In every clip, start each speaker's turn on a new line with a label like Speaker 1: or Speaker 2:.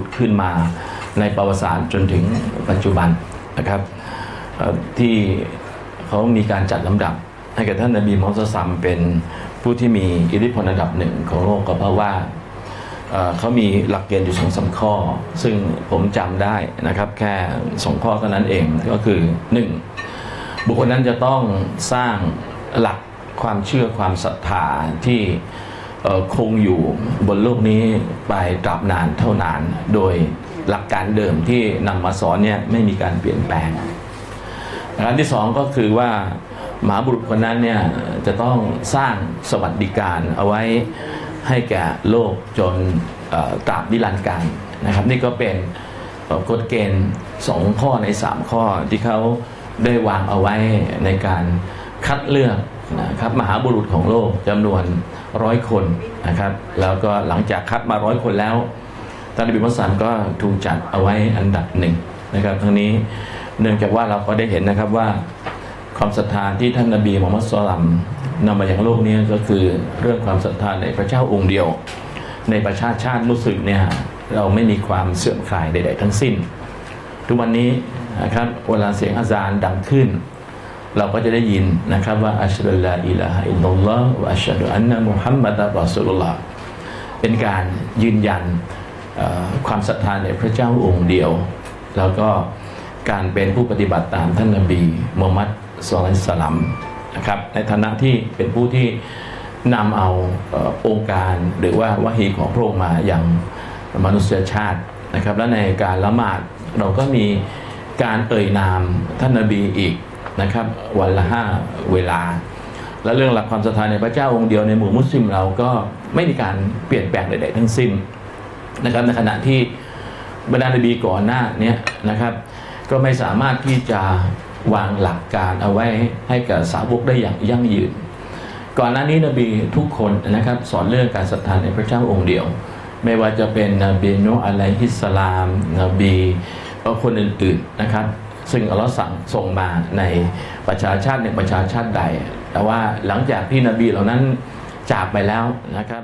Speaker 1: ขึ้นมาในประวัติศาสตร์จนถึงปัจจุบันนะครับที่เขามีการจัดลำดับให้กับท่านนบีมุฮัมมัดเป็นผู้ที่มีอิทธิพลอันดับหนึ่งของโลกก็เพราะว่าเขามีหลักเกณฑ์อยู่2-3 ข้อซึ่งผมจำได้นะครับแค่2 ข้อเท่านั้นเองก็คือ 1. บุคคลนั้นจะต้องสร้างหลักความเชื่อความศรัทธาที่คงอยู่บนโลกนี้ไปตราบนานเท่านานโดยหลักการเดิมที่นำมาสอนเนี่ยไม่มีการเปลี่ยนแปลงอันที่ 2ก็คือว่ามหาบุรุษคนนั้นเนี่ยจะต้องสร้างสวัสดิการเอาไว้ให้แก่โลกจนตราบนิรันดร์กาลนะครับนี่ก็เป็นกฎเกณฑ์2 ข้อใน3 ข้อที่เขาได้วางเอาไว้ในการคัดเลือกนะครับมหาบุรุษของโลกจำนวน100 คนนะครับแล้วก็หลังจากคัดมา100 คนแล้วท่านนบีมุฮัมมัดก็ถูกจัดเอาไว้อันดับ1นะครับทั้งนี้เนื่องจากว่าเราก็ได้เห็นนะครับว่าความศรัทธาที่ท่านนบีมุฮัมมัดนำมาอย่างโลกนี้ก็คือเรื่องความศรัทธาในพระเจ้าองค์เดียวในประชาชาติมุสลิมเนี่ยเราไม่มีความเสื่อมคลายใดๆทั้งสิ้นทุกวันนี้นะครับเวลาเสียงอาซานดังขึ้นเราก็จะได้ยินนะครับว่าอัชฮะดุลลาอิลาฮะอิลลัลลอฮ์วะอัชฮะดุอันนะมุฮัมมัดรอซูลุลลอฮ์เป็นการยืนยันความศรัทธาในพระเจ้าองค์เดียวแล้วก็การเป็นผู้ปฏิบัติตามท่านนบีมุฮัมมัดศ็อลลัลลอฮุอะลัยฮิวะซัลลัมนะครับในฐานะที่เป็นผู้ที่นำเอาองค์การหรือว่าวะฮีของพระองค์มาอย่างมนุษยชาตินะครับและในการละหมาดเราก็มีการเอ่ยนามท่านนบีอีกนะครับวันละ5 เวลาและเรื่องหลักความศรัทธาในพระเจ้าองค์เดียวในหมู่มุสลิมเราก็ไม่มีการเปลี่ยนแปลงใดๆทั้งสิ้นนะครับในขณะที่บรรดานบีก่อนหน้านี้นะครับก็ไม่สามารถที่จะวางหลักการเอาไว้ให้กับสาวกได้อย่างยั่งยืนก่อนหน้านี้นบีทุกคนนะครับสอนเรื่องการศรัทธาในพระเจ้าองค์เดียวไม่ว่าจะเป็นนบีนูฮ์อะลัยฮิสสลามนบีคนอื่นๆนะครับซึ่งอัลเลาะห์ส่งมาในประชาชาติในประชาชาติใดแต่ว่าหลังจากที่นบีเหล่านั้นจากไปแล้วนะครับ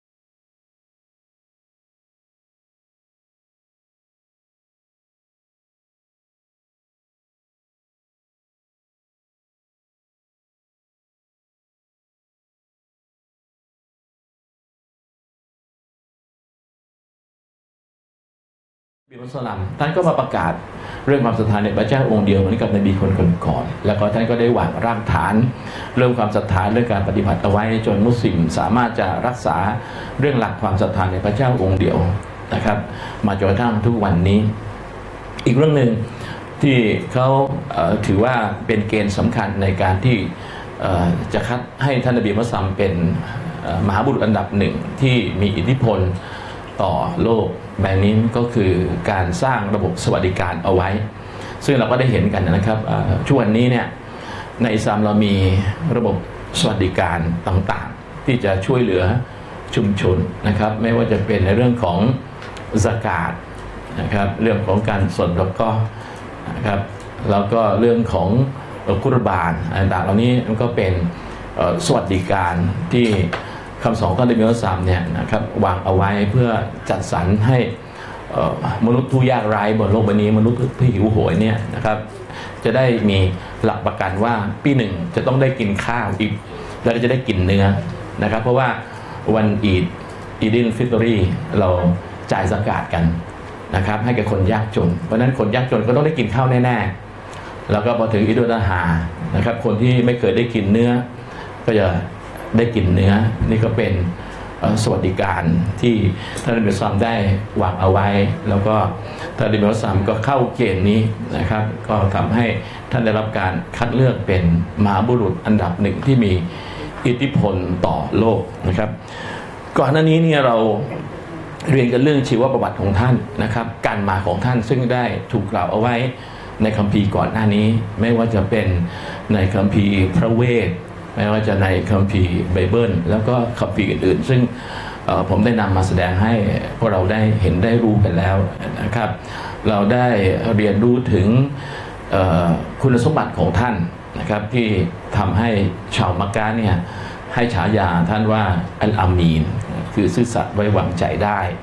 Speaker 1: นบีมุฮัมมัดท่านก็มาประกาศเรื่องความศรัทธาในพระเจ้าองค์เดียวเหมือนกับนบีคนก่อนแล้วก็ท่านก็ได้วางรากฐานเรื่องความศรัทธาเรื่องการปฏิบัติเอาไว้จนมุสลิมสามารถจะรักษาเรื่องหลักความศรัทธาในพระเจ้าองค์เดียวนะครับมาจนกระทั่งทุกวันนี้อีกเรื่องหนึ่งที่เขาถือว่าเป็นเกณฑ์สำคัญในการที่จะคัดให้ท่านนบีมุฮัมมัดเป็นมหาบุรุษอันดับ1ที่มีอิทธิพลต่อโลกแบบนี้ก็คือการสร้างระบบสวัสดิการเอาไว้ซึ่งเราก็ได้เห็นกันนะครับช่วงวันนี้เนี่ยในอิสลามเรามีระบบสวัสดิการต่างๆที่จะช่วยเหลือชุมชนนะครับไม่ว่าจะเป็นในเรื่องของซะกาตนะครับเรื่องของการสดแล้วก็นะครับแล้วก็เรื่องของกุรบานต่างๆเหล่านี้มันก็เป็นสวัสดิการที่คำสอนท่านนบีมุฮัมมัดเนี่ยนะครับวางเอาไว้เพื่อจัดสรรให้มนุษย์ผู้ยากไร้บนโลกใบนี้มนุษย์ผู้หิวโหยเนี่ยนะครับจะได้มีหลักประกันว่าปีหนึ่งจะต้องได้กินข้าวอีกแล้วก็จะได้กินเนื้อนะครับเพราะว่าวันอีดิลฟิตรีเราจ่ายซะกาตกันนะครับให้กับคนยากจนเพราะฉะนั้นคนยากจนก็ต้องได้กินข้าวแน่ๆแล้วก็พอถึงอิดุลอาฮานะครับคนที่ไม่เคยได้กินเนื้อก็จะได้กินเนื้อนี่ก็เป็นสวัสดิการที่ท่านนบีมุฮัมมัดได้วางเอาไว้แล้วก็ท่านนบีมุฮัมมัดก็เข้าเกณฑ์นี้นะครับก็ทำให้ท่านได้รับการคัดเลือกเป็นมหาบุรุษอันดับ1ที่มีอิทธิพลต่อโลกนะครับก่อนหน้านี้เนี่ยเราเรียนกันเรื่องชีวประวัติของท่านนะครับการมาของท่านซึ่งได้ถูกกล่าวเอาไว้ในคัมภีร์ก่อนหน้านี้ไม่ว่าจะเป็นในคัมภีร์พระเวทไม่ว่าจะในคัมภีร์ไบเบิลแล้วก็คัมภีร์อื่นๆซึ่งผมได้นำมาแสดงให้พวกเราได้เห็นได้รู้กันแล้วนะครับเราได้เรียนรู้ถึงคุณสมบัติของท่านนะครับที่ทำให้ชาวมักกะเนี่ยให้ฉายาท่านว่าอัลอามีนคือซื่อสัตย์ไว้วางใจได้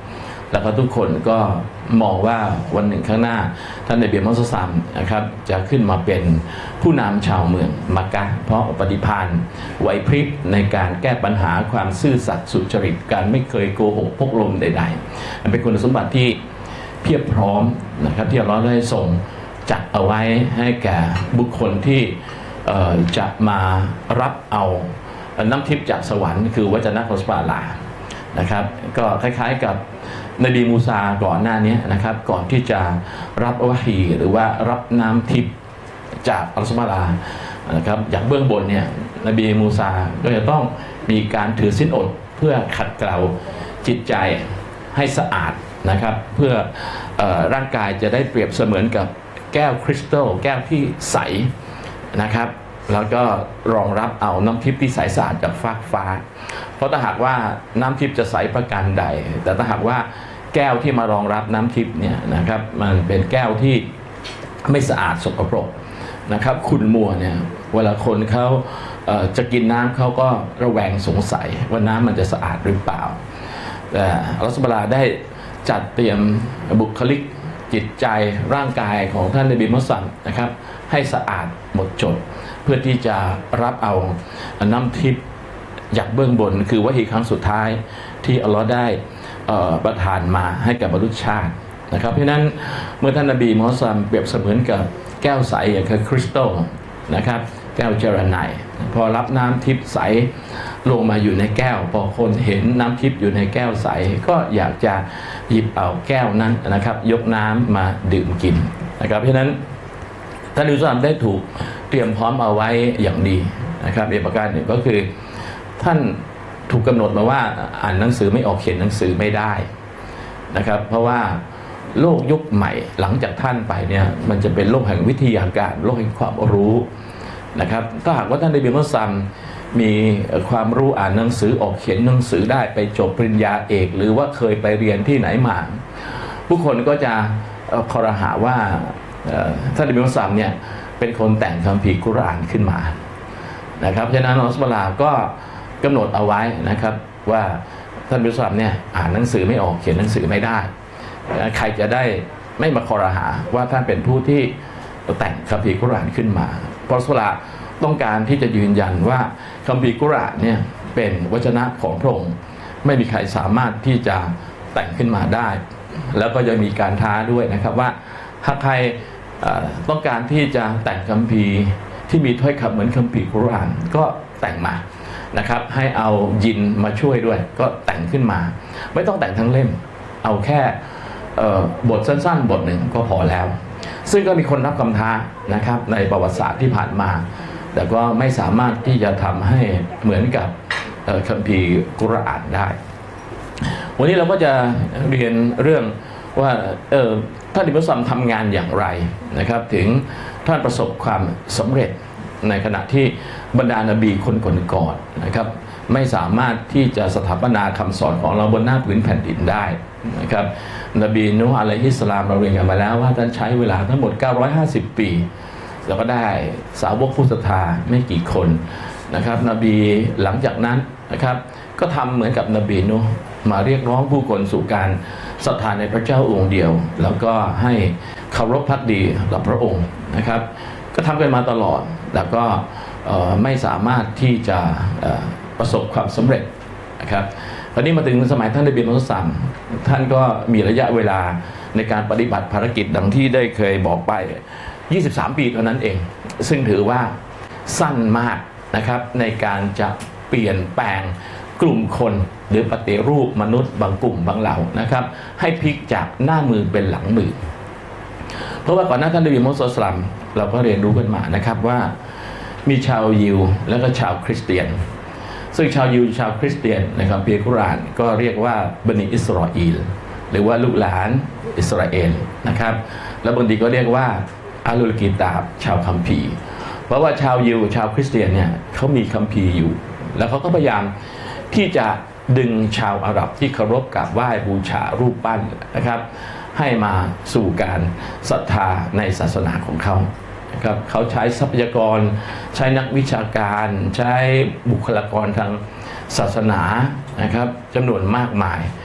Speaker 1: แล้วก็ทุกคนก็มองว่าวันหนึ่งข้างหน้าท่านนบีมุฮัมมัดซัมนะครับจะขึ้นมาเป็นผู้นำชาวเมืองมักกะฮ์เพราะปฏิภาณไหวพริบในการแก้ปัญหาความซื่อสัตย์สุจริตการไม่เคยโกหกพกลมใดๆเป็นคุณสมบัติที่เพียบพร้อมนะครับที่อัลเลาะห์ได้ทรงจัดเอาไว้ให้แก่บุคคลที่จะมารับเอาน้ำทิพย์จากสวรรค์คือวจนะของอัลลอฮ์นะครับก็คล้ายๆกับนบีมูซาก่อนหน้านี้นะครับก่อนที่จะรับวะฮีหรือว่ารับน้ำทิพย์จากอัลลอฮ์นะครับอย่างเบื้องบนเนี่ยนบีมูซาก็จะต้องมีการถือศีลอดเพื่อขัดเกลาจิตใจให้สะอาดนะครับเพื่อร่างกายจะได้เปรียบเสมือนกับแก้วคริสตัลแก้วที่ใสนะครับแล้วก็รองรับเอาน้ำทิพย์ที่ใสสะอาดจากฟากฟ้าเพราะถ้าหากว่าน้ำทิพย์จะใสประการใดแต่ถ้าหากว่าแก้วที่มารองรับน้ำทิพย์เนี่ยนะครับมันเป็นแก้วที่ไม่สะอาดสกปรกนะครับขุ่นมัวเนี่ยเวลาคนเขาจะกินน้ำเขาก็ระแวงสงสัยว่าน้ำมันจะสะอาดหรือเปล่าแต่อัลลอฮฺซุบฮานะฮูวะตะอาลาได้จัดเตรียมบุคลิกจิตใจร่างกายของท่านนบีมุฮัมมัดนะครับให้สะอาดหมดจดเพื่อที่จะรับเอาน้ำทิพย์จากเบื้องบนคือวะฮีครั้งสุดท้ายที่อัลลอฮ์ได้ประทานมาให้กับบรรลุชาตินะครับเพราะนั้นเมื่อท่านนบีมุฮัมมัดเปรียบเสมือนกับแก้วใสอย่างคือคริสตัลนะครับแก้วเจรไนพอรับน้ำทิพย์ใสลงมาอยู่ในแก้วพอคนเห็นน้ำทิพย์อยู่ในแก้วใสก็อยากจะหยิบเอาแก้วนั้นนะครับยกน้ำมาดื่มกินนะครับเพราะนั้นท่านนบีมุฮัมมัดได้ถูกเตรียมพร้อมเอาไว้อย่างดีนะครับอีกประการหนึ่งก็คือท่านถูกกำหนดมาว่าอ่านหนังสือไม่ออกเขียนหนังสือไม่ได้นะครับเพราะว่าโลกยุคใหม่หลังจากท่านไปเนี่ยมันจะเป็นโลกแห่งวิทยาการโลกแห่งความรู้นะครับถ้าหากว่าท่านนบีมุฮัมมัดมีความรู้อ่านหนังสือออกเขียนหนังสือได้ไปจบปริญญาเอกหรือว่าเคยไปเรียนที่ไหนมาผู้คนก็จะคอรหาว่าท่านนบีมุฮัมมัดเนี่ยเป็นคนแต่งคัมภีร์กุรอานขึ้นมานะครับฉะนั้นอัลลอฮฺซุบฮานะฮูวะตะอาลาก็กำหนดเอาไว้นะครับว่าท่านนบีมุฮัมมัดเนี่ยอ่านหนังสือไม่ออกเขียนหนังสือไม่ได้ใครจะได้ไม่มาคอรหาว่าท่านเป็นผู้ที่แต่งคัมภีร์กุรอานขึ้นมาเพราะอัลลอฮฺซุบฮานะฮูวะตะอาลาต้องการที่จะยืนยันว่าคัมภีร์กุรอานเนี่ยเป็นวจนะของพระองค์ไม่มีใครสามารถที่จะแต่งขึ้นมาได้แล้วก็ยังมีการท้าด้วยนะครับว่าหากใครต้องการที่จะแต่งคัมภีร์ที่มีถ้อยคำเหมือนคัมภีร์กุรอานก็แต่งมานะครับให้เอายินมาช่วยด้วยก็แต่งขึ้นมาไม่ต้องแต่งทั้งเล่มเอาแค่บทสั้นๆบทหนึ่งก็พอแล้วซึ่งก็มีคนรับคำท้านะครับในประวัติศาสตร์ที่ผ่านมาแต่ก็ไม่สามารถที่จะทำให้เหมือนกับคัมภีร์กุรอานได้วันนี้เราก็จะเรียนเรื่องว่าท่านนบีมุฮัมมัดทำงานอย่างไรนะครับถึงท่านประสบความสำเร็จในขณะที่บรรดานบีคนก่อนๆนะครับไม่สามารถที่จะสถาปนาคำสอนของเราบนหน้าพื้นแผ่นดินได้นะครับนบีนูฮ์อะลัยฮิสสลามเราเรียนกันมาแล้วว่าท่านใช้เวลาทั้งหมด950ปีแล้วก็ได้สาวกผู้ศรัทธาไม่กี่คนนะครับนบีหลังจากนั้นนะครับก็ทำเหมือนกับนบีนูฮ์มาเรียกร้องผู้คนสู่การศรัทธาในพระเจ้าองค์เดียวแล้วก็ให้เคารพภักดีต่อพระองค์นะครับก็ทำกันมาตลอดแต่ก็ไม่สามารถที่จะประสบความสำเร็จนะครับตอนนี้มาถึงสมัยท่านนบีมุฮัมมัดท่านก็มีระยะเวลาในการปฏิบัติภารกิจดังที่ได้เคยบอกไป23 ปีเท่านั้นเองซึ่งถือว่าสั้นมากนะครับในการจะเปลี่ยนแปลงกลุ่มคนหรือปฏิรูปมนุษย์บางกลุ่มบางเหล่านะครับให้พลิกจากหน้ามือเป็นหลังมือเพราะว่าก่อนหน้าท่านนบีมุฮัมมัดเราก็เรียนรู้กันมานะครับว่ามีชาวยิวและก็ชาวคริสเตียนซึ่งชาวยิวชาวคริสเตียนในคัมภีร์กุรอานก็เรียกว่าบันิอิสราเอลหรือว่าลูกหลานอิสราเอลนะครับแล้วบางทีก็เรียกว่าอาลุลกีตาบชาวคัมภีร์เพราะว่าชาวยิวชาวคริสเตียนเนี่ยเขามีคัมภีร์อยู่แล้วเขาก็พยายามที่จะดึงชาวอาหรับที่เคารพกราบไหว้บูชารูปปั้นนะครับให้มาสู่การศรัทธาในศาสนาของเขานะครับเขาใช้ทรัพยากรใช้นักวิชาการใช้บุคลากรทางศาสนานะครับจำนวนมากมาย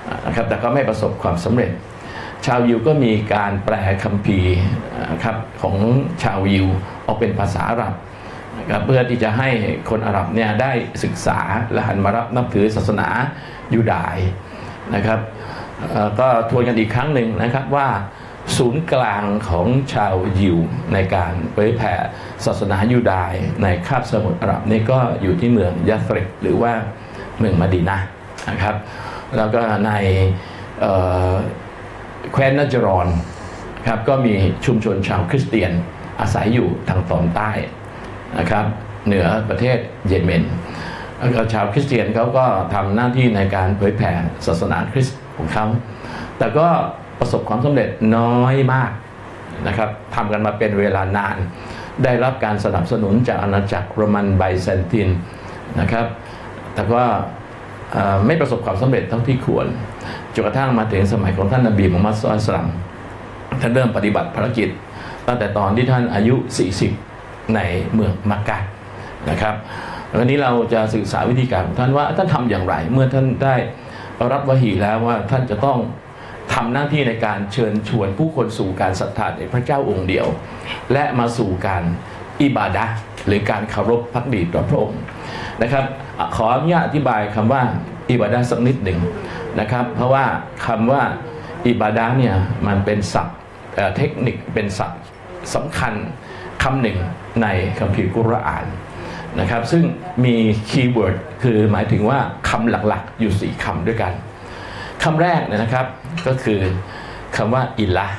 Speaker 1: นะครับแต่ก็ไม่ประสบความสำเร็จชาวยิวก็มีการแปลคัมภีร์ครับของชาวยิวออกเป็นภาษาอาหรับนะครับเพื่อที่จะให้คนอาหรับเนี่ยได้ศึกษาและหันมารับนับถือศาสนายูดาห์นะครับก็ทวนกันอีกครั้งหนึ่งนะครับว่าศูนย์กลางของชาวยิวในการเผยแผ่ศาสนายูดาห์ในคาบสมุทรอาหรับนี่ก็อยู่ที่เมืองยัสริบหรือว่าเมืองมะดีนะห์นะครับแล้วก็ในแคว้นนัจรอนครับก็มีชุมชนชาวคริสเตียนอาศัยอยู่ทางตอนใต้นะครับเหนือประเทศเยเมนแล้วก็ชาวคริสเตียนเขาก็ทำหน้าที่ในการเผยแผ่ศาสนาคริสต์ของเขาแต่ก็ประสบความสำเร็จน้อยมากนะครับทำกันมาเป็นเวลานานได้รับการสนับสนุนจากอาณาจักรโรมันไบแซนตินนะครับแต่ก็ไม่ประสบความสำเร็จเท่าที่ควรจนกระทั่งมาถึงสมัยของท่านนบีมุฮัมมัด ศ็อลลัลลอฮุอะลัยฮิวะซัลลัมท่านเริ่มปฏิบัติภารกิจตั้งแต่ตอนที่ท่านอายุ40ในเมืองมักกะฮ์นะครับวันนี้เราจะศึกษาวิธีการของท่านว่าท่านทำอย่างไรเมื่อท่านได้รับวะฮีแล้วว่าท่านจะต้องทำหน้าที่ในการเชิญชวนผู้คนสู่การศรัทธาในพระเจ้าองค์เดียวและมาสู่การอิบาดะห์หรือการเคารพภักดีต่อพระองค์นะครับขออนุญาตอธิบายคำว่าอิบาดะห์สักนิดหนึ่งนะครับเพราะว่าคำว่าอิบาดะห์เนี่ยมันเป็นศัพท์เทคนิคเป็นศัพท์สำคัญคำหนึ่งในคัมภีร์กุรอานนะครับซึ่งมีคีย์เวิร์ดคือหมายถึงว่าคำหลักๆอยู่4คำด้วยกันคำแรกนะครับก็คือคำว่าอิละ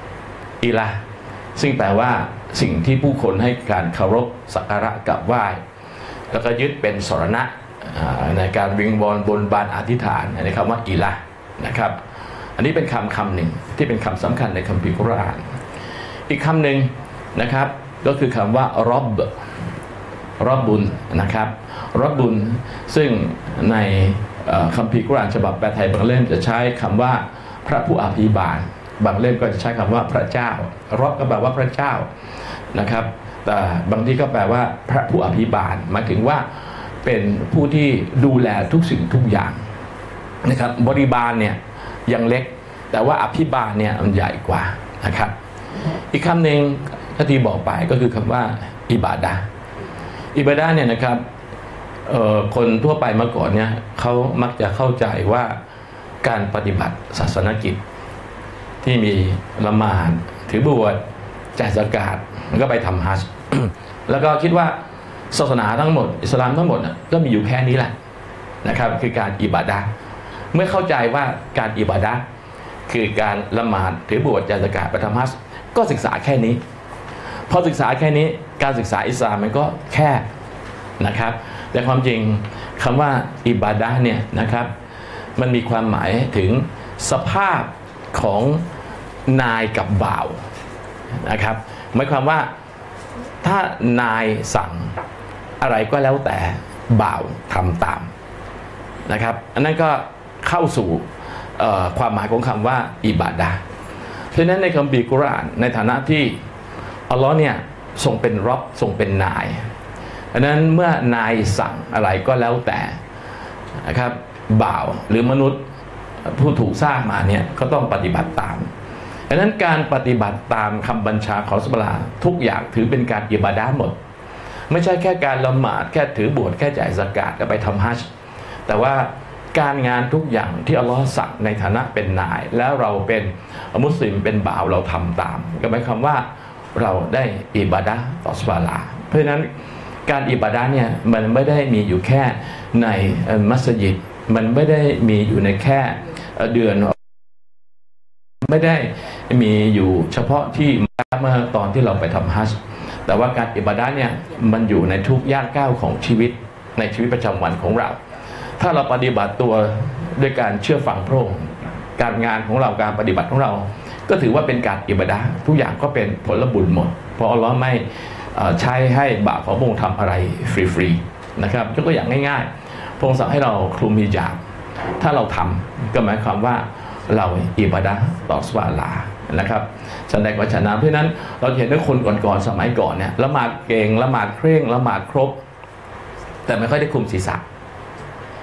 Speaker 1: ซึ่งแปลว่าสิ่งที่ผู้คนให้การเคารพสักการะกราบไหว้แล้วก็ยึดเป็นสรณะในการวิงวอนบนบานอธิษฐานในคำว่าอิละนะครับอันนี้เป็นคำหนึ่งที่เป็นคำสำคัญในคัมภีร์กุรอานอีกคำหนึ่งนะครับก็คือคำว่ารอบบุญนะครับรอบบุญซึ่งในคัมภีร์กุรอานฉบับแปลไทยบางเล่มจะใช้คำว่าพระผู้อภิบาลบางเล่มก็จะใช้คำว่าพระเจ้ารอบก็แปลว่าพระเจ้านะครับแต่บางที่ก็แปลว่าพระผู้อภิบาลหมายถึงว่าเป็นผู้ที่ดูแลทุกสิ่งทุกอย่างนะครับบริบาลเนี่ยยังเล็กแต่ว่าอภิบาลเนี่ยมันใหญ่กว่านะครับอีกคำหนึ่งที่บอกไปก็คือคำว่าอิบาดะห์เนี่ยนะครับคนทั่วไปเมื่อก่อนเนี่ยเขามักจะเข้าใจว่าการปฏิบัติศาสนกิจที่มีละหมาดถือบวชจ่ายซะกาตแล้วก็ไปทำฮัจญ์ แล้วก็คิดว่าศาสนาทั้งหมดอิสลามทั้งหมดก็มีอยู่แค่นี้แหละนะครับคือการอิบาดะห์เมื่อเข้าใจว่าการอิบาดะห์คือการละหมาดถือบวชจ่ายซะกาตไปทำฮัจญ์ก็ศึกษาแค่นี้พอศึกษาแค่นี้การศึกษาอิสลามมันก็แค่นะครับแต่ความจริงคำว่าอิบาดะห์เนี่ยนะครับมันมีความหมายถึงสภาพของนายกับบ่าวนะครับหมายความว่าถ้านายสั่งอะไรก็แล้วแต่บ่าวทำตามนะครับอันนั้นก็เข้าสู่ความหมายของคำว่าอิบาดะห์เพราะฉะนั้นในคัมภีร์กุรอานในฐานะที่อัลลอฮ์เนี่ยทรงเป็นร็อบทรงเป็นนายอันนั้นเมื่อนายสั่งอะไรก็แล้วแต่นะครับบ่าวหรือมนุษย์ผู้ถูกสร้างมาเนี่ยก็ต้องปฏิบัติตามดังนั้นการปฏิบัติตามคำบัญชาของอัลเลาะห์ซุบฮานะฮูวะตะอาลาทุกอย่างถือเป็นการอิบาดะห์หมดไม่ใช่แค่การละหมาดแค่ถือบวชแค่จ่ายซะกาตแล้วไปทำฮัจญ์แต่ว่าการงานทุกอย่างที่อัลเลาะห์สั่งในฐานะเป็นนายแล้วเราเป็นมุสลิมเป็นบ่าวเราทำตามก็หมายความว่าเราได้อิบาดะห์ต่ออัลเลาะห์ซุบฮานะฮูวะตะอาลาเพราะฉะนั้นการอิบาดะห์เนี่ยมันไม่ได้มีอยู่แค่ในมัสยิดมันไม่ได้มีอยู่ในแค่เดือนไม่ได้มีอยู่เฉพาะที่เมื่อตอนที่เราไปทำฮัจญ์แต่ว่าการอิบาดะห์เนี่ยมันอยู่ในทุกย่างก้าวของชีวิตในชีวิตประจำวันของเราถ้าเราปฏิบัติตัวด้วยการเชื่อฟังพระองค์การงานของเราการปฏิบัติของเราก็ถือว่าเป็นการอิบาดะห์ทุกอย่างก็เป็นผลบุญหมดเพราะอัลเลาะห์ไม่ใช้ให้บ่าวของพระองค์ทำอะไรฟรีๆนะครับยกตัวอย่างง่ายๆพระองค์สั่งให้เราคลุมฮิญาบถ้าเราทำก็หมายความว่าเราอิบาดะห์ต่ออัลเลาะห์ซุบฮานะฮูวะตะอาลานะครับฉันใดก็ฉันนั้นเพราะนั้นเราเห็นว่าคนก่อนๆสมัยก่อนเนี่ยละหมาดเก่งละหมาดเคร่งละหมาดครบแต่ไม่ค่อยได้คุมศีรษะ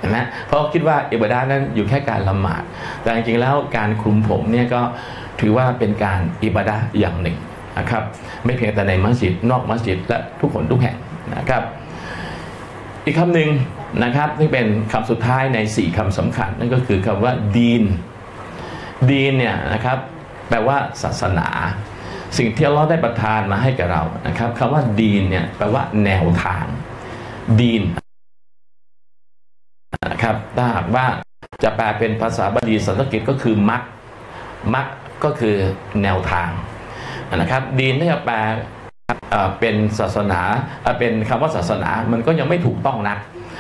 Speaker 1: เห็นไหมเพราะคิดว่าอิบาดะห์นั้นอยู่แค่การละหมาดแต่จริงๆแล้วการคลุมผมเนี่ยก็ถือว่าเป็นการอิบาดะห์อย่างหนึ่งนะครับไม่เพียงแต่ในมัสยิดนอกมัสยิดและทุกคนทุกแห่งนะครับอีกคำหนึ่งนะครับที่เป็นคำสุดท้ายใน4คำสำคัญนั่นก็คือคำว่าดีนเนี่ยนะครับแปลว่าศาสนาสิ่งที่อัลเลาะห์ได้ประทานมาให้กับเรานะครับคำว่าดีนเนี่ยแปลว่าแนวทางดีนนะครับถ้าหากว่าจะแปลเป็นภาษาบาลีสันสกฤตก็คือมักก็คือแนวทางนะครับดีนที่จะแปลเป็นศาสนาเป็นคำว่าศาสนามันก็ยังไม่ถูกต้องนัก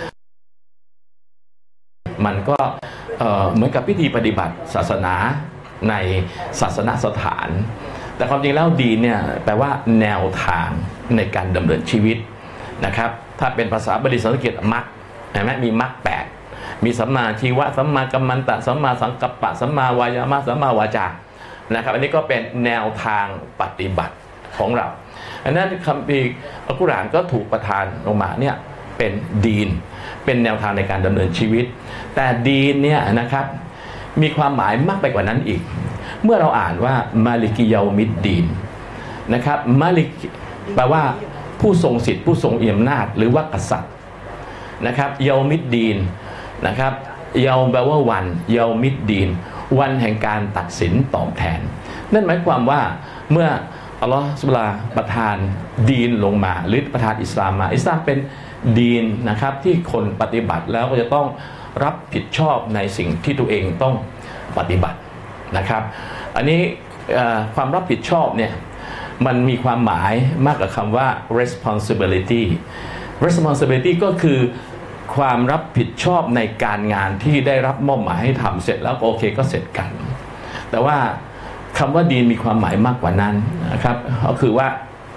Speaker 1: มันก็เหมือนกับพิธีปฏิบัติศาสนาในศาสนสถานแต่ความจริงแล้วดีนเนี่ยแปลว่าแนวทางในการดำเนินชีวิตนะครับถ้าเป็นภาษาบาลีสันสกฤตมักเห็นไหมมีมัก8มีสัมมาชีวะสัมมากัมมันตะสัมมาสังกัปปะสัมมาวายามะสัมมาวาจานะครับอันนี้ก็เป็นแนวทางปฏิบัติของเราอันนั้นคัมภีร์อัลกุรอานก็ถูกประทานลงมาเนี่ยเป็นดีนเป็นแนวทางในการดำเนินชีวิตแต่ดีนเนี่ยนะครับมีความหมายมากไปกว่านั้นอีกเมื่อเราอ่านว่ามาลิกิยามิดดีนนะครับมาลิกแปลว่าผู้ทรงสิทธิ์ผู้ทรงอำนาจหรือว่ากษัตริย์นะครับยามิดดีนนะครับยาแปลว่าวันยามิดดีนวันแห่งการตัดสินตอบแทนนั่นหมายความว่าเมื่ออัลลอฮฺซุบฮานะฮูวะตะอาลาประทานดีนลงมาหรือประทานอิสลามมาอิสลามเป็นดีนนะครับที่คนปฏิบัติแล้วก็จะต้องรับผิดชอบในสิ่งที่ตัวเองต้องปฏิบัตินะครับอันนี้ความรับผิดชอบเนี่ยมันมีความหมายมากกว่าคำว่า responsibility ก็คือความรับผิดชอบในการงานที่ได้รับมอบหมายให้ทำเสร็จแล้วโอเคก็เสร็จกันแต่ว่าคำว่าดีนมีความหมายมากกว่านั้นนะครับก็คือว่า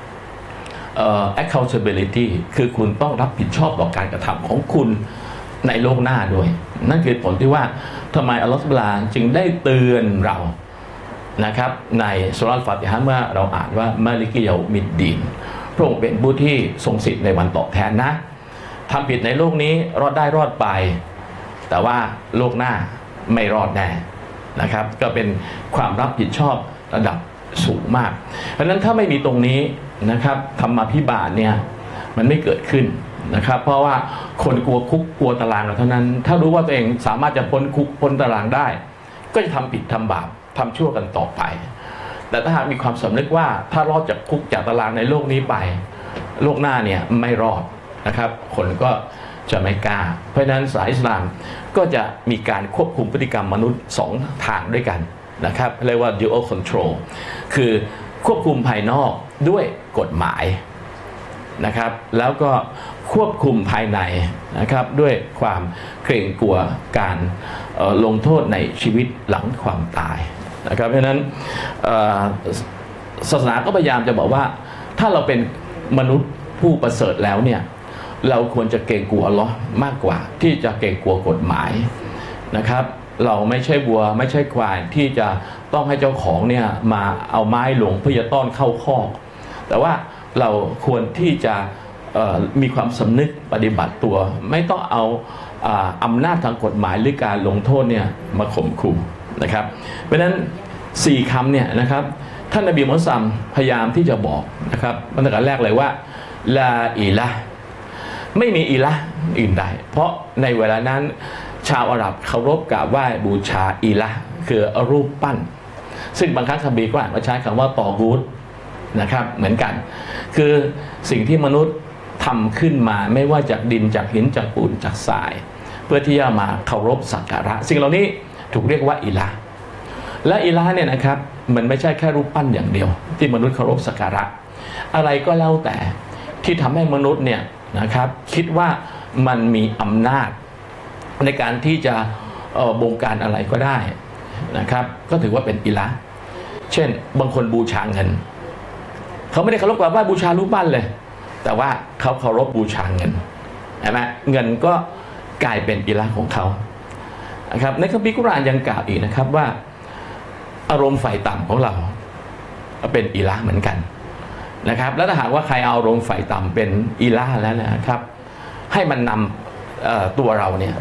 Speaker 1: accountability คือคุณต้องรับผิดชอบต่อการกระทำของคุณในโลกหน้าด้วยนั่นคือผลที่ว่าทำไมอัลลอฮฺซุบฮานะฮูวะตะอาลาจึงได้เตือนเรานะครับในซูเราะห์อัลฟาติฮะห์เมื่อเราอ่านว่ามาลิกิยามิดดีนพระองค์เป็นผู้ที่ทรงสิทธิ์ในวันตอบแทนนะทำผิดในโลกนี้รอดได้รอดไปแต่ว่าโลกหน้าไม่รอดแน่นะครับก็เป็นความรับผิดชอบระดับสูงมากเพราะฉะนั้นถ้าไม่มีตรงนี้นะครับธรรมาภิบาลเนี่ยมันไม่เกิดขึ้นนะครับเพราะว่าคนกลัวคุกกลัวตารางเท่านั้นถ้ารู้ว่าตัวเองสามารถจะพ้นคุกพ้นตารางได้ก็จะทำผิดทำบาปทำชั่วกันต่อไปแต่ถ้าหากมีความสำนึกว่าถ้ารอดจากคุกจากตารางในโลกนี้ไปโลกหน้าเนี่ยไม่รอดนะครับคนก็จะไม่กล้าเพราะฉะนั้นศาสนาอิสลามก็จะมีการควบคุมพฤติกรรมมนุษย์2ทางด้วยกันนะครับเรียกว่า dual control คือควบคุมภายนอกด้วยกฎหมายนะครับแล้วก็ควบคุมภายในนะครับด้วยความเกรงกลัวการลงโทษในชีวิตหลังความตายนะครับเพราะฉะนั้นศาสนาก็พยายามจะบอกว่าถ้าเราเป็นมนุษย์ผู้ประเสริฐแล้วเนี่ยเราควรจะเกรงกลัวอัลเลาะห์มากกว่าที่จะเกรงกลัวกฎหมายนะครับเราไม่ใช่วัวไม่ใช่ควายที่จะต้องให้เจ้าของเนี่ยมาเอาไม้หลวงเพื่อจะต้อนเข้าคอกแต่ว่าเราควรที่จะมีความสำนึกปฏิบัติตัวไม่ต้องเอาอำนาจทางกฎหมายหรือการลงโทษเนี่ยมาข่มขู่นะครับเพราะฉะนั้น4คำเนี่ยนะครับท่านนบีมุฮัมมัดพยายามที่จะบอกนะครับบรรทัดแรกเลยว่าลาอิละห์ไม่มีอิละห์อื่นใดเพราะในเวลานั้นชาวอาหรับเคารพกราบไหว้บูชาอิละห์คือรูปปั้นซึ่งบางครั้งคัมภีร์ก็อ่านว่าใช้คำว่าตอกูตนะครับเหมือนกันคือสิ่งที่มนุษย์ทำขึ้นมาไม่ว่าจากดินจากหินจากปูนจากทรายเพื่อที่จะมาเคารพสักการะสิ่งเหล่านี้ถูกเรียกว่าอิละห์และอิละห์เนี่ยนะครับมันไม่ใช่แค่รูปปั้นอย่างเดียวที่มนุษย์เคารพสักการะอะไรก็แล้วแต่ที่ทำให้มนุษย์เนี่ยนะครับคิดว่ามันมีอำนาจในการที่จะบงการอะไรก็ได้นะครับก็ถือว่าเป็นอิละห์เช่นบางคนบูชาเงินเขาไม่ได้เคารพกราบไหว้บูชารูปปั้นเลยแต่ว่าเขาเคารพบูชาเงินใช่ไหมเงินก็กลายเป็นอิละห์ของเขานะครับในคัมภีร์กุรอานยังกล่าวอีกนะครับว่าอารมณ์ฝ่ายต่ำของเราเป็นอิละห์เหมือนกันนะครับแล้วถ้าหากว่าใครเอาอารมณ์ฝ่ายต่ำเป็นอิละห์แล้วนะครับให้มันนำตัวเราเนี่ย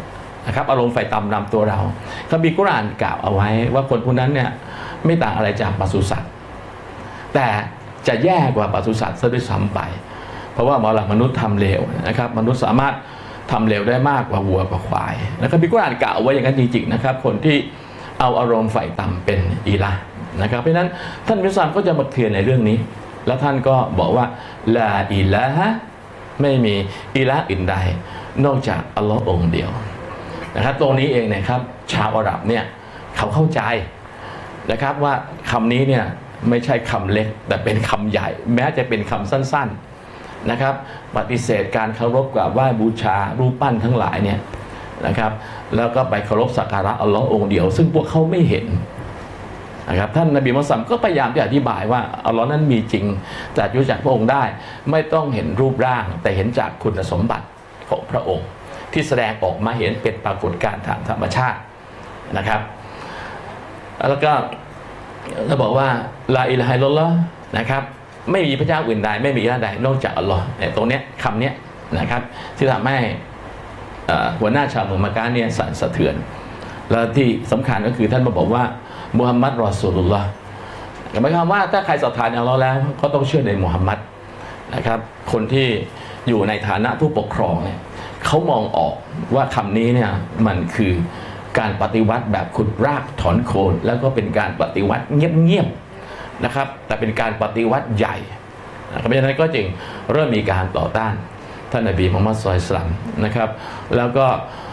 Speaker 1: นะครับอารมณ์ไฟต่ำนำตัวเราคัมภีร์กุรอานกล่าวเอาไว้ว่าคนผู้นั้นเนี่ยไม่ต่างอะไรจากปศุสัตว์แต่จะแย่กว่าปศุสัตว์ซะด้วยซ้ำไปเพราะว่ามนุษย์ทำเลวนะครับมนุษย์สามารถทำเลวได้มากกว่าวัวกว่าควายนะครับคัมภีร์กุรอานกล่าวไว้อย่างนั้นจริงๆนะครับคนที่เอาอารมณ์ไฟต่ำเป็นอิละห์นะครับเพราะฉะนั้นท่านมุสลิมก็จะมาเคลียร์ในเรื่องนี้แล้วท่านก็บอกว่าลาอิลาฮะไม่มีอิละห์อื่นใดนอกจากอัลลอฮ์องค์เดียวนะครับตรงนี้เองนะครับชาวอาหรับเนี่ยเขาเข้าใจนะครับว่าคำนี้เนี่ยไม่ใช่คำเล็กแต่เป็นคำใหญ่แม้จะเป็นคำสั้นๆนะครับปฏิเสธการเคารพกราบไหว้บูชารูปปั้นทั้งหลายเนี่ยนะครับแล้วก็ไปเคารพสักการะอัลลอฮ์องค์เดียวซึ่งพวกเขาไม่เห็นนะครับท่านนบีมุฮัมมัดก็พยายามที่อธิบายว่าอัลลอฮ์นั้นมีจริงแต่รู้จักพระองค์ได้ไม่ต้องเห็นรูปร่างแต่เห็นจากคุณสมบัติของพระองค์ที่แสดงออกมาเห็นเป็นปรากฏการณ์ทางธรรมชาตินะครับแล้วก็เราบอกว่าลาอิลาฮะอิลลัลลอฮ์นะครับไม่มีพระเจ้าอื่นใดไม่มีพระใดนอกจากอัลลอฮ์ตรงเนี้ยคำเนี้ยนะครับที่ทำให้หัวหน้าชาวมุฮัมมัดเนี่ยสั่นสะเทือนแล้วที่สำคัญก็คือท่านมาบอกว่ามุฮัมมัดรอซูลุลลอฮ์หมายความว่าถ้าใครศรัทธาในอัลลอฮ์แล้วก็ต้องเชื่อในมุฮัมมัดนะครับคนที่อยู่ในฐานะผู้ปกครองเนี่ยเขามองออกว่าคำนี้เนี่ยมันคือการปฏิวัติแบบขุดรากถอนโคนแล้วก็เป็นการปฏิวัติเงียบๆนะครับแต่เป็นการปฏิวัติใหญ่เพราะฉะนั้นก็จึงเริ่มมีการต่อต้านท่านนบีมุฮัมมัดศ็อลลัลลอฮุอะลัยฮิวะซัลลัมนะครับแล้วก็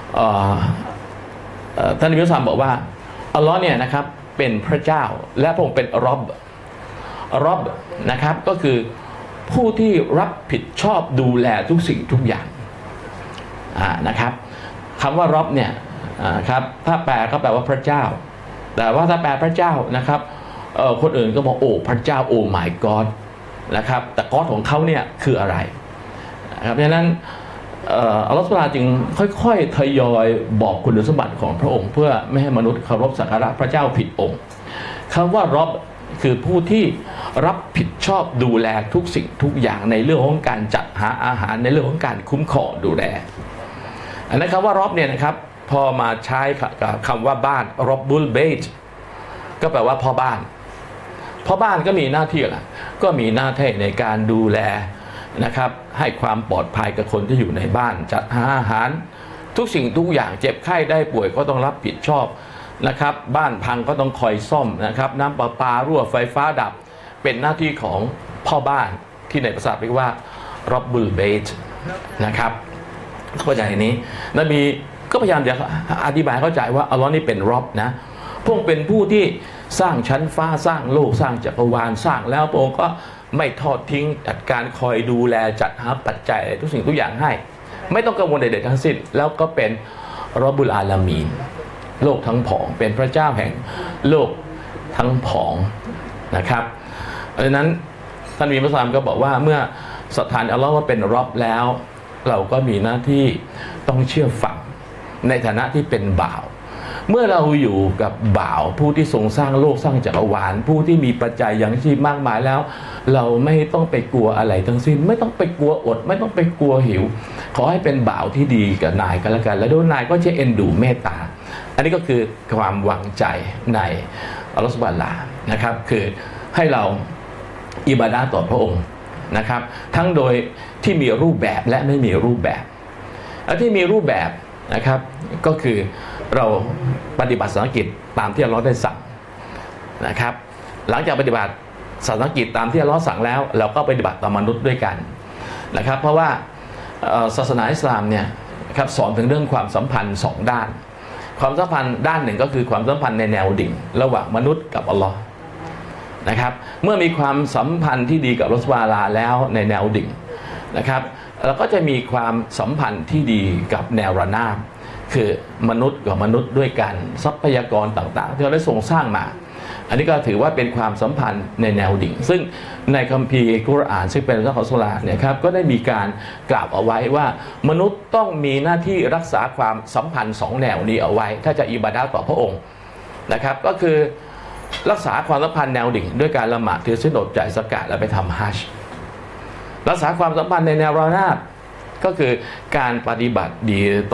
Speaker 1: ท่านนบีมุฮัมมัดบอกว่าอัลลอฮ์เนี่ยนะครับเป็นพระเจ้าและพระองค์เป็นรอบนะครับก็คือผู้ที่รับผิดชอบดูแลทุกสิ่งทุกอย่างนะครับคำว่ารอบเนี่ยครับถ้าแปลก็แปลว่าพระเจ้าแต่ว่าถ้าแปลพระเจ้านะครับคนอื่นก็บอกโอ้พระเจ้าโอ้ my god นะครับแต่ก็ของเขาเนี่ยคืออะไรนะครับดังนั้นอัลลอฮฺซุบฮานะฮูวะตะอาลาจึงค่อยๆทยอยบอกคุณสมบัติของพระองค์เพื่อไม่ให้มนุษย์เคารพสักการะพระเจ้าผิดองค์คำว่ารอบคือผู้ที่รับผิดชอบดูแลทุกสิ่งทุกอย่างในเรื่องของการจัดหาอาหารในเรื่องของการคุ้มครองดูแลอันนั้นคำว่ารอบเนี่ยนะครับพอมาใช้กับคำว่าบ้านรอบบุลเบจก็แปลว่าพ่อบ้านก็มีหน้าที่อะไรก็มีหน้าที่ในการดูแลนะครับให้ความปลอดภัยกับคนที่อยู่ในบ้านจัดหาอาหารทุกสิ่งทุกอย่างเจ็บไข้ได้ป่วยก็ต้องรับผิดชอบนะครับบ้านพังก็ต้องคอยซ่อมนะครับน้ำประปารั่วไฟฟ้าดับเป็นหน้าที่ของพ่อบ้านที่ในภาษาเรียกว่ารอบบุลเบจนะครับเข้าใจนี้นบีก็พยายามจะอธิบายเข้าใจว่าอัลลอฮ์นี่เป็นรอบนะพระองค์เป็นผู้ที่สร้างชั้นฟ้าสร้างโลกสร้างจักรวาลสร้างแล้วพระองค์ก็ไม่ทอดทิ้งจัดการคอยดูแลจัดหาปัจจัยทุกสิ่งทุกอย่างให้ไม่ต้องกังวลใดๆทั้งสิ้นแล้วก็เป็นรอบบุลอาลามีนโลกทั้งผองเป็นพระเจ้าแห่งโลกทั้งผองนะครับดังนั้นท่านมีมุสลิมก็บอกว่าเมื่อศรัทธาอัลลอฮ์ว่าเป็นรอบแล้วเราก็มีหน้าที่ต้องเชื่อฟังในฐานะที่เป็นบ่าวเมื่อเราอยู่กับบ่าวผู้ที่ทรงสร้างโลกสร้างจักรวาลผู้ที่มีปัจจัยอย่างชีพมากมายแล้วเราไม่ต้องไปกลัวอะไรทั้งสิ้นไม่ต้องไปกลัวอดไม่ต้องไปกลัวหิวขอให้เป็นบ่าวที่ดีกับนายกันแล้วกันแล้วด้วยนายก็จะเอ็นดูเมตตาอันนี้ก็คือความหวังใจในอัลลอฮฺซุบฮานะฮูวะตะอาลานะครับคือให้เราอิบาดะห์ต่อพระองค์นะครับทั้งโดยที่มีรูปแบบและไม่มีรูปแบบและที่มีรูปแบบนะครับก็คือเราปฏิบัติศาสนกิจตามที่อัลเลาะห์ได้สั่งนะครับหลังจากปฏิบัติศาสนกิจตามที่อัลเลาะห์สั่งแล้วเราก็ปฏิบัติต่อมนุษย์ด้วยกันนะครับเพราะว่าศาสนาอิสลามเนี่ยครับสอนถึงเรื่องความสัมพันธ์2ด้านความสัมพันธ์ด้านหนึ่งก็คือความสัมพันธ์ในแนวดิ่งระหว่างมนุษย์กับอัลเลาะห์นะครับเมื่อมีความสัมพันธ์ที่ดีกับอัลเลาะห์ซุบฮานะฮูวะตะอาลาแล้วในแนวดิ่งนะครับเราก็จะมีความสัมพันธ์ที่ดีกับแนวระนาบคือมนุษย์กับมนุษย์ด้วยกันทรัพยากรต่างๆที่เราได้ทรงสร้างมาอันนี้ก็ถือว่าเป็นความสัมพันธ์ในแนวดิ่งซึ่งในคัมภีร์กุรอานซึ่งเป็นอัลกุรอานเนี่ยครับก็ได้มีการกล่าวเอาไว้ว่ามนุษย์ต้องมีหน้าที่รักษาความสัมพันธ์2แนวนี้เอาไว้ถ้าจะอิบาดะห์ต่อพระองค์นะครับก็คือรักษาความสัมพันธ์แนวดิ่งด้วยการละหมาดถือศีลอดจ่ายซะกาตและไปทำฮัจญ์รักษาความสัมพันธ์ในแนวระนาบก็คือการปฏิบัติดีต่อ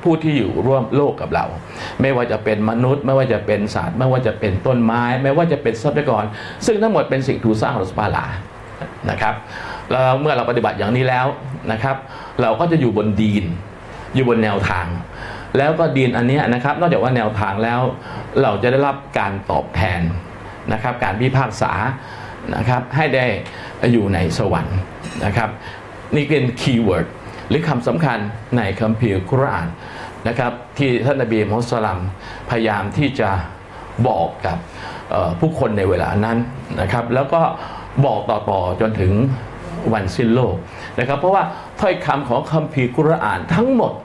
Speaker 1: ผู้ที่อยู่ร่วมโลกกับเราไม่ว่าจะเป็นมนุษย์ไม่ว่าจะเป็นสัตว์ไม่ว่าจะเป็นต้นไม้ไม่ว่าจะเป็นทรัพยากรซึ่งทั้งหมดเป็นสิ่งถูกสร้างของอัลลอฮฺซุบฮานะฮูวะตะอาลานะครับแล้วเมื่อเราปฏิบัติอย่างนี้แล้วนะครับเราก็จะอยู่บนดีนอยู่บนแนวทางแล้วก็ดีนอันนี้นะครับนอกจากว่าแนวทางแล้วเราจะได้รับการตอบแทนนะครับการพิพากษานะครับให้ได้อยู่ในสวรรค์นะครับนี่เป็นคีย์เวิร์ดหรือคำสำคัญในคัมภีร์กุรอานนะครับที่ท่านนบีมุฮัมมัดศ็อลลัลลอฮุอะลัยฮิวะซัลลัมพยายามที่จะบอกกับผู้คนในเวลานั้นนะครับแล้วก็บอกต่อจนถึงวันสิ้นโลกนะครับเพราะว่าถ้อยคำของคัมภีร์กุรอานทั้งหมด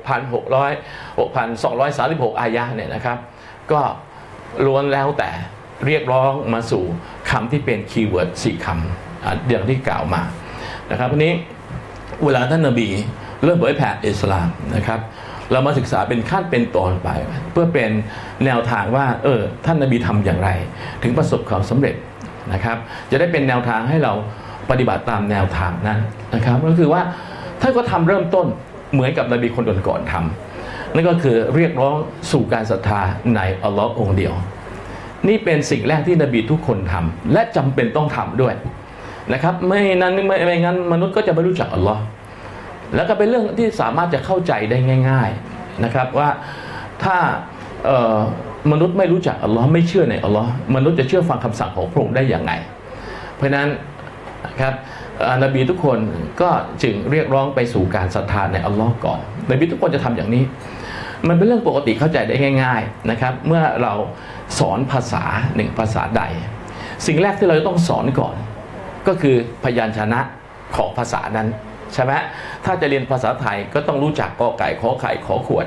Speaker 1: 6,236 อายะห์เนี่ยนะครับก็ล้วนแล้วแต่เรียกร้องมาสู่คำที่เป็นคีย์เวิร์ด4 คำอย่างที่กล่าวมานะครับวันนี้เวลาท่านนบีเริ่มเผยแผ่อิสลามนะครับเรามาศึกษาเป็นขั้นเป็นตอนไปเพื่อเป็นแนวทางว่าท่านนบีทำอย่างไรถึงประสบความสำเร็จนะครับจะได้เป็นแนวทางให้เราปฏิบัติตามแนวทางนั้นนะครับก็คือว่าท่านก็ทำเริ่มต้นเหมือนกับนบีคนก่อนๆทำนั่นก็คือเรียกร้องสู่การศรัทธาในอัลลอฮ์องค์เดียวนี่เป็นสิ่งแรกที่นบีทุกคนทำและจำเป็นต้องทำด้วยนะครับไม่งั้นมนุษย์ก็จะไม่รู้จักอัลลอฮ์แล้วก็เป็นเรื่องที่สามารถจะเข้าใจได้ง่ายๆนะครับว่าถ้ามนุษย์ไม่รู้จักอัลลอฮ์ไม่เชื่อในอัลลอฮ์มนุษย์จะเชื่อฟังคำสั่งของพระองค์ได้อย่างไรเพราะนั้นนะครับนบีทุกคนก็จึงเรียกร้องไปสู่การศรัทธาในอัลลอฮ์ก่อนนบีทุกคนจะทำอย่างนี้มันเป็นเรื่องปกติเข้าใจได้ง่ายๆนะครับเมื่อเราสอนภาษาหนึ่งภาษาใดสิ่งแรกที่เราจะต้องสอนก่อนก็คือพยัญชนะของภาษานั้นใช่ไหมถ้าจะเรียนภาษาไทยก็ต้องรู้จักกอไก่ขอไข่ขอขวด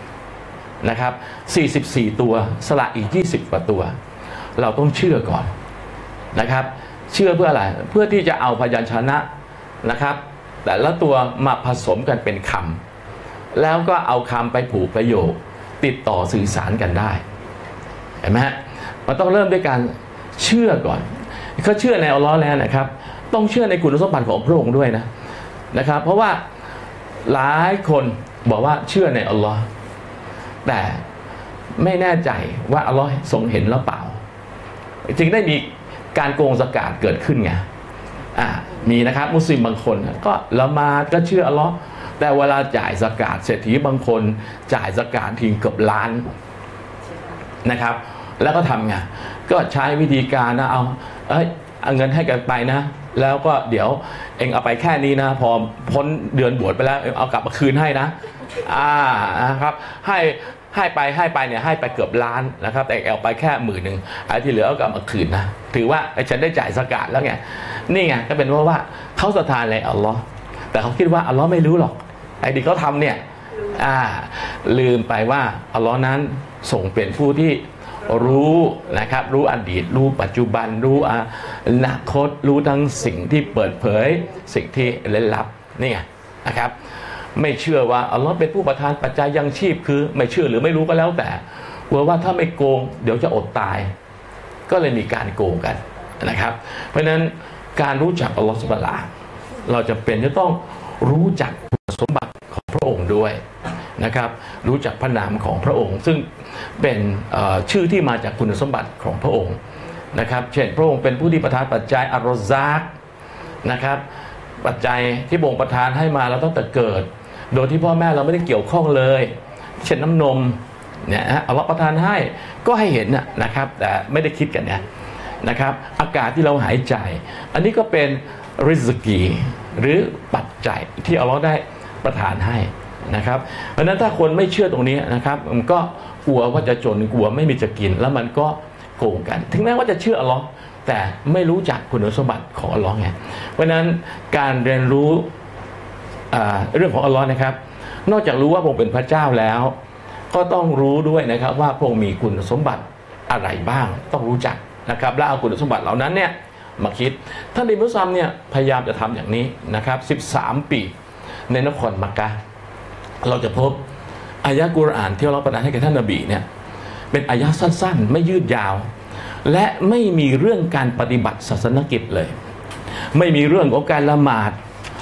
Speaker 1: นะครับ44ตัวสระอีก20 กว่าตัวเราต้องเชื่อก่อนนะครับเชื่อเพื่ออะไรเพื่อที่จะเอาพยัญชนะนะครับแต่ละตัวมาผสมกันเป็นคำแล้วก็เอาคำไปผูกประโยคติดต่อสื่อสารกันได้เห็นไหมฮะมันต้องเริ่มด้วยการเชื่อก่อนเขาเชื่อในอัลลอฮ์แล้วนะครับต้องเชื่อในคุณสมบัติของพระองค์ด้วยนะครับเพราะว่าหลายคนบอกว่าเชื่อในอัลลอฮ์แต่ไม่แน่ใจว่าอัลลอฮ์ทรงเห็นหรือเปล่าจึงได้มีการโกงซะกาตเกิดขึ้นไงมีนะครับมุสลิมบางคนก็ละหมาดก็เชื่ออัลลอฮ์แต่เวลาจ่ายซะกาตเศรษฐีบางคนจ่ายซะกาตทิ้งเกือบล้านนะครับแล้วก็ทำไงก็ใช้วิธีการนะเอาเงินให้กันไปนะแล้วก็เดี๋ยวเองเอาไปแค่นี้นะพอพ้นเดือนบวชไปแล้วเอากลับมาคืนให้นะครับให้ไปเนี่ยให้ไปเกือบล้านนะครับแต่เอาไปแค่10,000ไอ้ที่เหลือเอากลับมาคืนนะถือว่าฉันได้จ่ายซะกาตแล้วไงนี่ไงก็เป็นว่าเขาศรัทธาในอัลลอฮ์แต่เขาคิดว่าอัลลอฮ์ไม่รู้หรอกไอ้ที่เขาทำเนี่ยลืมไปว่าอัลลอฮ์นั้นทรงเป็นผู้ที่รู้นะครับรู้อดีตรู้ปัจจุบันรู้อนาคตรู้ทั้งสิ่งที่เปิดเผยสิ่งที่เร้นลับนี่ไงนะครับไม่เชื่อว่าอัลลอฮ์เป็นผู้ประทานปัจจัยยังชีพคือไม่เชื่อหรือไม่รู้ก็แล้วแต่กลัวว่าถ้าไม่โกงเดี๋ยวจะอดตายก็เลยมีการโกงกันนะครับเพราะฉะนั้นการรู้จักอัลลอฮ์ซุบฮานะฮูวะตะอาลาเราจะเป็นจะต้องรู้จักคุณสมบัติของพระองค์ด้วยนะครับรู้จักพระนามของพระองค์ซึ่งเป็นชื่อที่มาจากคุณสมบัติของพระองค์นะครับเช่นพระองค์เป็นผู้ที่ประทานปัจจัยอัลรอซากนะครับปัจจัยที่พระองค์ประทานให้มาเราตั้งแต่เกิดโดยที่พ่อแม่เราไม่ได้เกี่ยวข้องเลยเช่นน้ำนมเนี่ยอัลลอฮ์ประทานให้ก็ให้เห็นนะครับแต่ไม่ได้คิดกันนะครับอากาศที่เราหายใจอันนี้ก็เป็นริซกีหรือปัจจัยที่อัลลอฮ์ได้ประทานให้นะครับเพราะฉะนั้นถ้าคนไม่เชื่อตรงนี้นะครับมันก็กลัวว่าจะจนกลัวไม่มีจะกินแล้วมันก็โกงกันถึงแม้ว่าจะเชื่ออัลลอฮ์แต่ไม่รู้จักคุณสมบัติของอัลลอฮ์ไงเพราะฉะนั้นการเรียนรู้เรื่องของอัลลอฮ์นะครับนอกจากรู้ว่าพระองค์เป็นพระเจ้าแล้วก็ต้องรู้ด้วยนะครับว่าพระองค์มีคุณสมบัติอะไรบ้างต้องรู้จักนะครับและเอาคุณสมบัติเหล่านั้นเนี่ยมาคิดท่านอิบนุซัมเนี่ยพยายามจะทำอย่างนี้นะครับ13 ปีในนครมักกะห์เราจะพบอายะห์กุรอานที่เราประทานให้แก่ท่านนบีเนี่ยเป็นอายะห์สั้นๆไม่ยืดยาวและไม่มีเรื่องการปฏิบัติศาสนกิจเลยไม่มีเรื่องของการละหมาด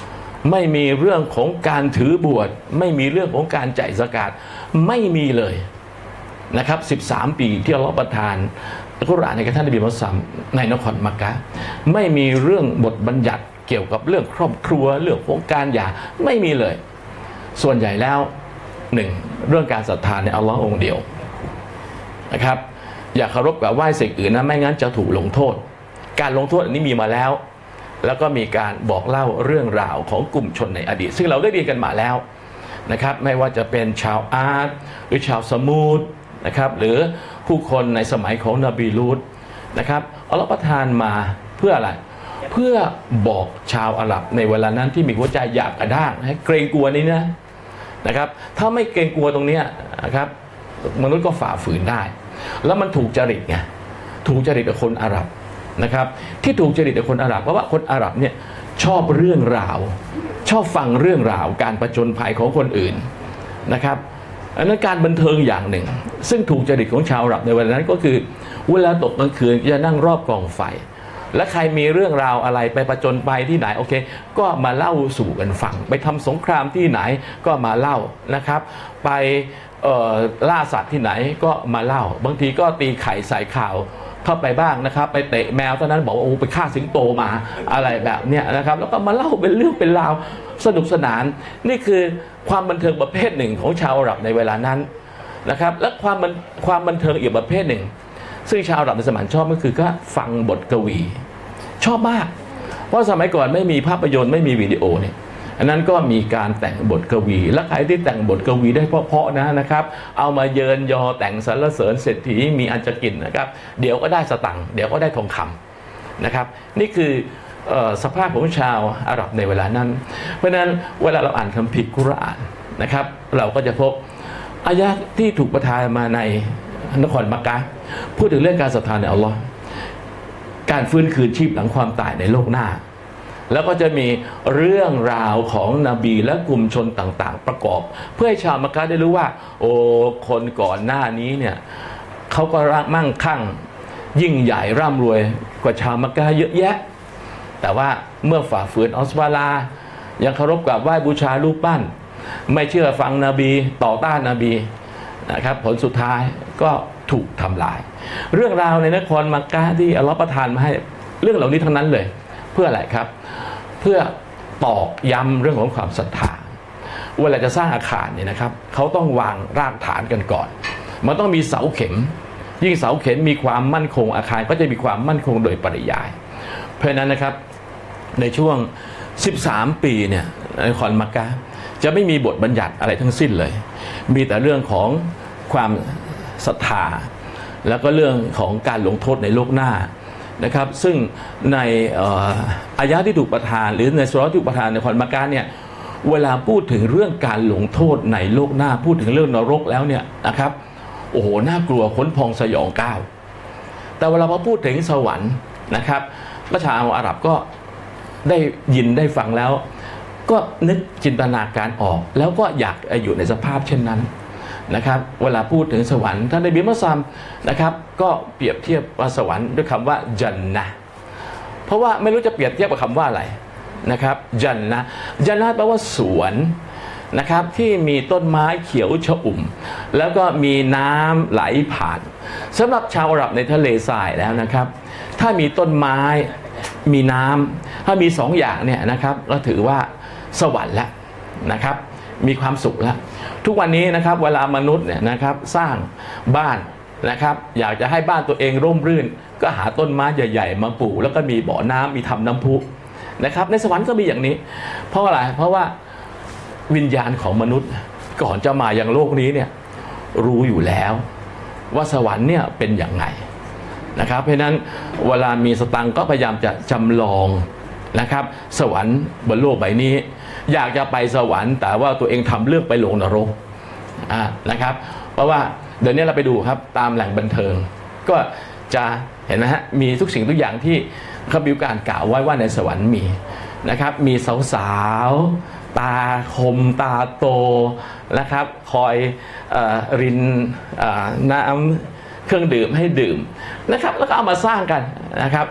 Speaker 1: ไม่มีเรื่องของการถือบวชไม่มีเรื่องของการจ่ายซะกาตไม่มีเลยนะครับ13 ปีที่อัลเลาะห์ประทานอัลกุรอานให้กับท่านนบีมุฮัมมัดในนครมักกะฮ์ไม่มีเรื่องบทบัญญัติเกี่ยวกับเรื่องครอบครัวเรื่องของการหย่าไม่มีเลยส่วนใหญ่แล้ว1เรื่องการศรัทธาในอัลเลาะห์องค์เดียวนะครับอย่าเคารพกับไหว้สิ่งอื่นนะไม่งั้นจะถูกลงโทษการลงโทษอันนี้มีมาแล้วแล้วก็มีการบอกเล่าเรื่องราวของกลุ่มชนในอดีตซึ่งเราได้เรียนกันมาแล้วนะครับไม่ว่าจะเป็นชาวอาดหรือชาวสมูดนะครับหรือผู้คนในสมัยของนบีลูตนะครับอัลเลาะห์ประทานมาเพื่ออะไรเพื่อบอกชาวอาหรับในเวลานั้นที่มีหัวใจหยาบกระด้างให้เกรงกลัวนี้นะครับถ้าไม่เกรงกลัวตรงนี้นะครับมนุษย์ก็ฝ่าฝืนได้แล้วมันถูกจริตไงถูกจริตกับคนอาหรับนะครับที่ถูกจริตกับคนอาหรับเพราะว่าคนอาหรับเนี่ยชอบเรื่องราวชอบฟังเรื่องราวการผจญภัยของคนอื่นนะครับอันนั้นการบันเทิงอย่างหนึ่งซึ่งถูกจริตของชาวอาหรับในเวลานั้นก็คือเวลาตกกลางคืนจะนั่งรอบกองไฟและใครมีเรื่องราวอะไรไปผจญภัยที่ไหนโอเคก็มาเล่าสู่กันฟังไปทำสงครามที่ไหนก็มาเล่านะครับไปล่าสัตว์ที่ไหนก็มาเล่าบางทีก็ตีไข่ใส่ข่าวเข้าไปบ้างนะครับไปเตะแมวตอนนั้นบอกว่าโอ้ไปฆ่าสิงโตมาอะไรแบบเนี้ยนะครับแล้วก็มาเล่าเป็นเรื่องเป็นราวสนุกสนานนี่คือความบันเทิงประเภทหนึ่งของชาวอาหรับในเวลานั้นนะครับและความบันเทิงอีกประเภทหนึ่งซึ่งชาวอาหรับในสมัยชอบก็คือก็ฟังบทกวีชอบมากเพราะสมัยก่อนไม่มีภาพยนตร์ไม่มีวิดีโอเนี่ยอันนั้นก็มีการแต่งบทกวีและใครที่แต่งบทกวีได้เพราะๆนะครับเอามาเยินยอแต่งสรรเสริญเศรษฐีมีอันจะกินนะครับเดี๋ยวก็ได้สตังค์เดี๋ยวก็ได้ทองคำนะครับนี่คือสภาพของชาวอาหรับในเวลานั้นเพราะฉะนั้นเวลาเราอ่านคัมภีร์กุรอานนะครับเราก็จะพบอายะห์ที่ถูกประทานมาในนครมักกะฮ์พูดถึงเรื่องการศรัทธาในอัลลอฮ์การฟื้นคืนชีพหลังความตายในโลกหน้าแล้วก็จะมีเรื่องราวของนบีและกลุ่มชนต่างๆประกอบเพื่อให้ชาวมักกะฮ์ได้รู้ว่าโอ้คนก่อนหน้านี้เนี่ยเขาก็มั่งคั่งยิ่งใหญ่ร่ำรวยกว่าชาวมักกะฮ์เยอะแยะแต่ว่าเมื่อฝ่าฝืนอัลลอฮ์ยังเคารพกราบไหว้บูชารูปปั้นไม่เชื่อฟังนบีต่อต้านนบีนะครับผลสุดท้ายก็ถูกทำลายเรื่องราวในนครมักกะฮ์ที่อัลลอฮ์ประทานมาให้เรื่องเหล่านี้ทั้งนั้นเลยเพื่ออะไรครับเพื่อตอกย้ำเรื่องของความศรัทธาเวลาจะสร้างอาคารเนี่ยนะครับเขาต้องวางรากฐานกันก่อนมันต้องมีเสาเข็มยิ่งเสาเข็มมีความมั่นคงอาคารก็จะมีความมั่นคงโดยปริยายเพราะฉะนั้นนะครับในช่วง13 ปีเนี่ยนครมักกะฮ์จะไม่มีบทบัญญัติอะไรทั้งสิ้นเลยมีแต่เรื่องของความศรัทธาแล้วก็เรื่องของการลงโทษในโลกหน้านะครับซึ่งในอายะห์ที่ถูกประทานหรือในสุเราะห์ที่ถูกประทานในนครมักกะฮ์เนี่ยเวลาพูดถึงเรื่องการลงโทษในโลกหน้าพูดถึงเรื่องนรกแล้วเนี่ยนะครับโอ้โหน่ากลัวขนพองสยองก้าวแต่เวลาพอพูดถึงสวรรค์นะครับประชาชนอาหรับก็ได้ยินได้ฟังแล้วก็นึกจินตนาการออกแล้วก็อยากอยู่ในสภาพเช่นนั้นนะครับเวลาพูดถึงสวรรค์ท่านนบีมุฮัมมัดนะครับก็เปรียบเทียบว่าสวรรค์ด้วยคำว่าญันนะห์เพราะว่าไม่รู้จะเปรียบเทียบกับคำว่าอะไรนะครับญันนะห์แปลว่าสวนนะครับที่มีต้นไม้เขียวชอุ่มแล้วก็มีน้ำไหลผ่านสำหรับชาวอาหรับในทะเลทรายแล้วนะครับถ้ามีต้นไม้มีน้ำถ้ามี2 อย่างเนี่ยนะครับก็ถือว่าสวรรค์แล้วนะครับมีความสุขแล้วทุกวันนี้นะครับเวลามนุษย์เนี่ยนะครับสร้างบ้านนะครับอยากจะให้บ้านตัวเองร่มรื่นก็หาต้นไม้ใหญ่ๆมาปลูกแล้วก็มีบ่อน้ำมีทำน้ำพุนะครับในสวรรค์ก็มีอย่างนี้เพราะอะไรเพราะว่าวิญญาณของมนุษย์ก่อนจะมายังโลกนี้เนี่ยรู้อยู่แล้วว่าสวรรค์เนี่ยเป็นอย่างไงนะครับเพราะนั้นเวลามีสตังค์ก็พยายามจะจำลองนะครับสวรรค์บนโลกใบนี้อยากจะไปสวรรค์แต่ว่าตัวเองทำเรื่องไปลงนรกนะครับเพราะว่าเดี๋ยวนี้เราไปดูครับตามแหล่งบันเทิงก็จะเห็นนะฮะมีทุกสิ่งทุกอย่างที่เขามีการกล่าวไว้ว่าในสวรรค์มีนะครับมีสาวๆตาคมตาโตนะครับคอยรินน้ำเครื่องดื่มให้ดื่มนะครับแล้วก็เอามาสร้างกันนะครับแ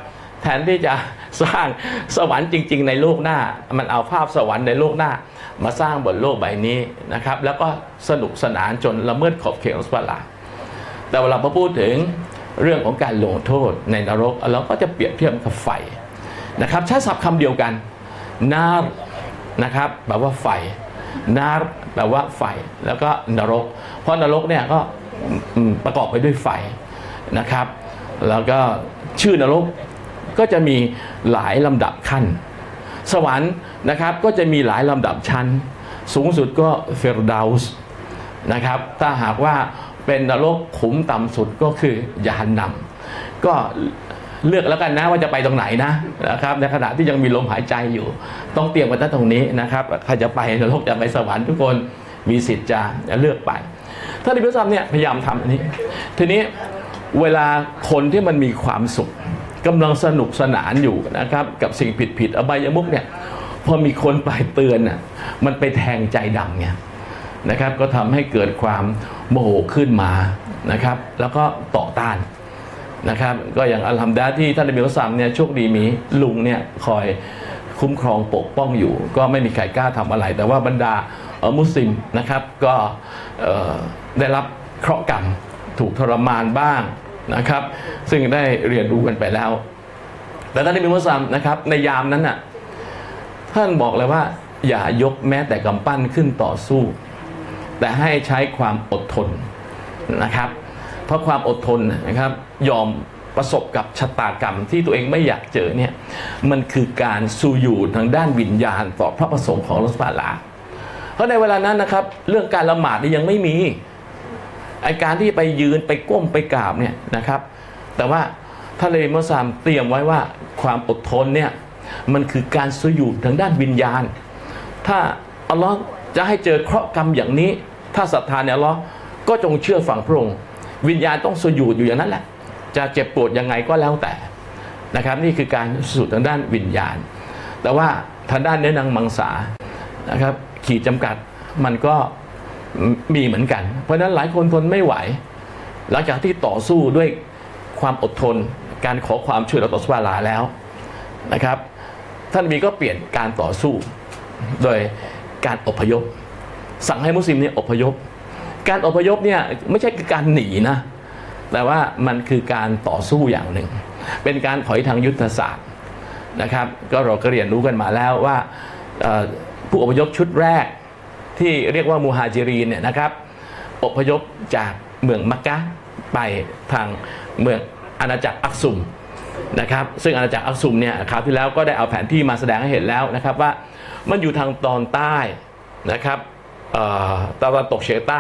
Speaker 1: ทนที่จะสร้างสวรรค์จริงๆในโลกหน้ามันเอาภาพสวรรค์ในโลกหน้ามาสร้างบนโลกใบนี้นะครับแล้วก็สนุกสนานจนละเมิดขอบเขตของอัลลอฮ์แต่เวลาพอพูดถึงเรื่องของการลงโทษในนรกเราก็จะเปรียบเทียบกับไฟนะครับใช้ศัพท์คำเดียวกันนาร์นะครับแปลว่าไฟนาร์แปลว่าไฟแล้วก็นรกเพราะนรกเนี่ยก็ประกอบไปด้วยไฟนะครับแล้วก็ชื่อนรกก็จะมีหลายลำดับขั้นสวรรค์นะครับก็จะมีหลายลำดับชั้นสูงสุดก็เฟรดาวส์นะครับถ้าหากว่าเป็นนรกขุมต่ำสุดก็คือยานนำก็เลือกแล้วกันนะว่าจะไปตรงไหนนะครับในขณะที่ยังมีลมหายใจอยู่ต้องเตรียมไว้ตรงนี้นะครับใครจะไปนรกจะไปสวรรค์ทุกคนมีสิทธิ์จะเลือกไปท่านนบีมุฮัมมัดเนี่ยพยายามทำอันนี้ทีนี้เวลาคนที่มันมีความสุขกำลังสนุกสนานอยู่นะครับกับสิ่งผิดอบายมุขเนี่ยพอมีคนไปเตือนน่ะมันไปแทงใจดำไงนะครับก็ทำให้เกิดความโมโหขึ้นมานะครับแล้วก็ต่อต้านนะครับก็อย่างอัลฮัมดุลิลละห์ที่ท่านนบีมุฮัมมัดเนี่ยโชคดีมีลุงเนี่ยคอยคุ้มครองปกป้องอยู่ก็ไม่มีใครกล้าทำอะไรแต่ว่าบรรดามุสลิมนะครับก็ได้รับเคราะห์กรรมถูกทรมานบ้างนะครับซึ่งได้เรียนรู้กันไปแล้วแต่ท่านนบีมุฮัมมัดนะครับในยามนั้นน่ะท่านบอกเลยว่าอย่ายกแม้แต่กำปั้นขึ้นต่อสู้แต่ให้ใช้ความอดทนนะครับเพราะความอดทนนะครับยอมประสบกับชะตากรรมที่ตัวเองไม่อยากเจอเนี่ยมันคือการสู้อยู่ทางด้านวิญญาณต่อพระประสงค์ของอัลเลาะห์ซุบฮานะฮูวะตะอาลาเพราะในเวลานั้นนะครับเรื่องการละหมาดนี่ยังไม่มีไอการที่ไปยืนไปก้มไปกราบเนี่ยนะครับแต่ว่าท่านนบีมุฮัมมัดเตรียมไว้ว่าความอดทนเนี่ยมันคือการสู้อยู่ทางด้านวิญญาณถ้าอัลลอฮ์จะให้เจอเคราะห์กรรมอย่างนี้ถ้าศรัทธาในอัลลอฮ์ก็จงเชื่อฟังพระองค์วิญญาณต้องสุญูดอยู่อย่างนั้นแหละจะเจ็บปวดยังไงก็แล้วแต่นะครับนี่คือการสุญูดทางด้านวิญญาณแต่ว่าทางด้านเนื้อหนังมังสานะครับขีดจำกัดมันก็มีเหมือนกันเพราะฉะนั้นหลายคนทนไม่ไหวหลังจากที่ต่อสู้ด้วยความอดทนการขอความช่วยเหลือต่อสุบฮานะฮูวะตะอาลาแล้วนะครับท่านนบีก็เปลี่ยนการต่อสู้โดยการอพยพสั่งให้มุสลิมเนี่ยอพยพการอพยพเนี่ยไม่ใช่การหนีนะแต่ว่ามันคือการต่อสู้อย่างหนึ่งเป็นการถอยทางยุทธศาสตร์นะครับก็เราก็เรียนรู้กันมาแล้วว่าผู้อพยพชุดแรกที่เรียกว่ามูฮาจิรีนเนี่ยนะครับอพยพจากเมืองมักกะฮ์ไปทางเมืองอาณาจักรอักซุมนะครับซึ่งอาณาจักรอักซุมเนี่ยคราวที่แล้วก็ได้เอาแผนที่มาแสดงให้เห็นแล้วนะครับว่ามันอยู่ทางตอนใต้นะครับตะวันตกเฉียงใต้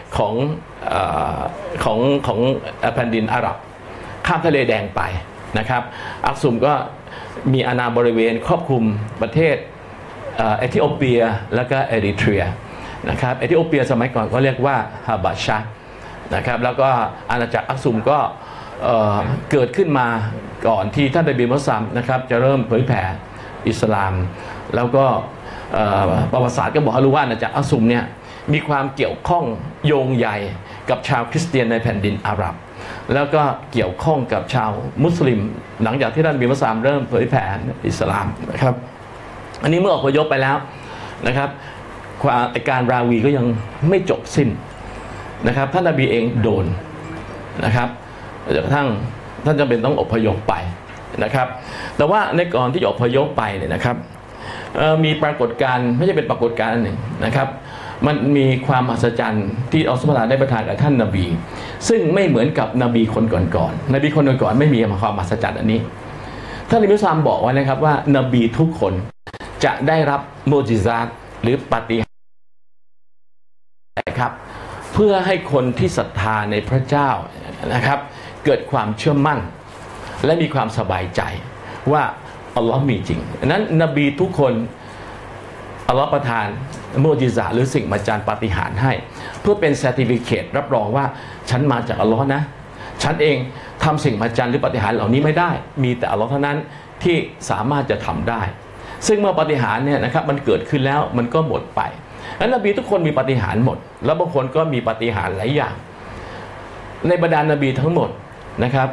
Speaker 1: ของแผ่นดินอาหรับข้ามทะเลแดงไปนะครับอักซุมก็มีอาณาบริเวณครอบคลุมประเทศเอธิโอเปียแล้วก็เอริเทรียนะครับเอธิโอเปียสมัยก่อนก็เรียกว่าฮาบาชะนะครับแล้วก็อาณาจักรอักซุมก็เกิดขึ้นมาก่อนที่ท่านนบีมุฮัมมัดนะครับจะเริ่มเผยแผ่อิสลามแล้วก็ประวัติศาสตร์ก็บอกให้รู้ว่าอาณาจักรอักซุมเนี่ยมีความเกี่ยวข้องโยงใยกับชาวคริสเตียนในแผ่นดินอาหรับแล้วก็เกี่ยวข้องกับชาวมุสลิมหลังจากที่ท่านนบีมุฮัมมัดเริ่มเผยแผ่อิสลามนะครับอันนี้เมื่ออพยพไปแล้วนะครับการราวีก็ยังไม่จบสิ้นนะครับท่านนบีเองโดนนะครับจนกระทั่งท่านจำเป็นต้องอพยพไปนะครับแต่ว่าในก่อนที่จะอพยพไปเนี่ยนะครับมีปรากฏการณ์ไม่ใช่เป็นปรากฏการณ์อันหนึ่งนะครับมันมีความมหัศจรรย์ที่อัลลอฮฺซุบฮานะฮูวะตะอาลาได้ประทานกับท่านนบีซึ่งไม่เหมือนกับนบีคนก่อนๆนบีคนก่อนๆไม่มีความมหัศจรรย์อันนี้ท่านนบีมุฮัมมัดบอกไว้นะครับว่านบีทุกคนจะได้รับมุอ์ญิซาตหรือปาฏิหาริย์ครับเพื่อให้คนที่ศรัทธาในพระเจ้านะครับเกิดความเชื่อมั่นและมีความสบายใจว่าอัลลอฮ์มีจริงนั้นนบีทุกคนอัลลอฮ์ประทานมุอ์ญิซาตหรือสิ่งมหัศจรรย์ปาฏิหาริย์ให้เพื่อเป็นเซอร์ติฟิเคตรับรองว่าฉันมาจากอัลลอฮ์นะฉันเองทำสิ่งมหัศจรรย์หรือปาฏิหาริย์เหล่านี้ไม่ได้มีแต่อัลลอฮ์เท่านั้นที่สามารถจะทำได้ซึ่งเมื่อปาฏิหาริย์เนี่ยนะครับมันเกิดขึ้นแล้วมันก็หมดไปนั้นนบีทุกคนมีปาฏิหาริย์หมดแล้วบางคนก็มีปาฏิหาริย์หลายอย่างในบรรดานบีทั้งหมดนะครับ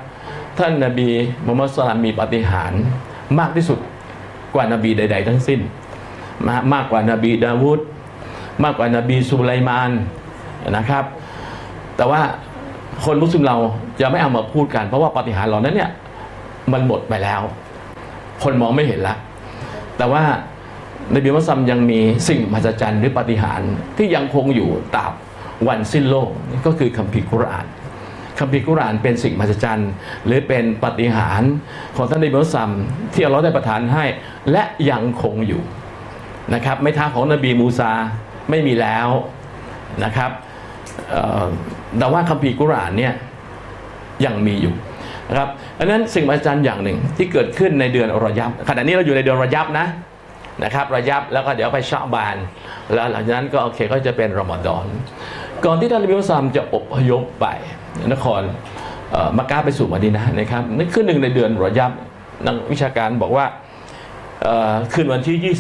Speaker 1: ท่านนบีมุฮัมมัดศ็อลลัลลอฮุอะลัยฮิวะซัลลัมมีปาฏิหาริย์มากที่สุดกว่านบีใดๆทั้งสิ้นมากกว่านบีดาวูดมากกว่านบีสุไลมานนะครับแต่ว่าคนมุสลิมเราจะไม่เอามาพูดกันเพราะว่าปาฏิหาริย์เหล่านั้นเนี่ยมันหมดไปแล้วคนมองไม่เห็นละแต่ว่านบีมุฮัมมัดยังมีสิ่งมหัศจรรย์หรือปาฏิหาริย์ที่ยังคงอยู่ตราบวันสิ้นโลกก็คือคัมภีร์กุรอานคัมภีร์กุรอานเป็นสิ่งมหัศจรรย์หรือเป็นปาฏิหาริย์ของท่านนบีมุฮัมมัดที่อัลเลาะห์ได้ประทานให้และยังคงอยู่นะครับไม่ท้าของนบีมูซาไม่มีแล้วนะครับแต่ว่าคัมภีร์กุรอานเนี่ยยังมีอยู่นะครับอันนั้นสิ่งมหัศจรรย์อย่างหนึ่งที่เกิดขึ้นในเดือนรอญับขณะนี้เราอยู่ในเดือนรอญับนะครับรอญับแล้วก็เดี๋ยวไปชะบานแล้วหลังจากนั้นก็โอเคก็จะเป็นรอมฎอนก่อนที่ท่านนบีมุฮัมมัดจะอพยพไปนครมักกะฮ์ไปสู่มะดีนะห์นะครับนี่คือหนึ่งในเดือนรอญับนักวิชาการบอกว่าคืนวันที่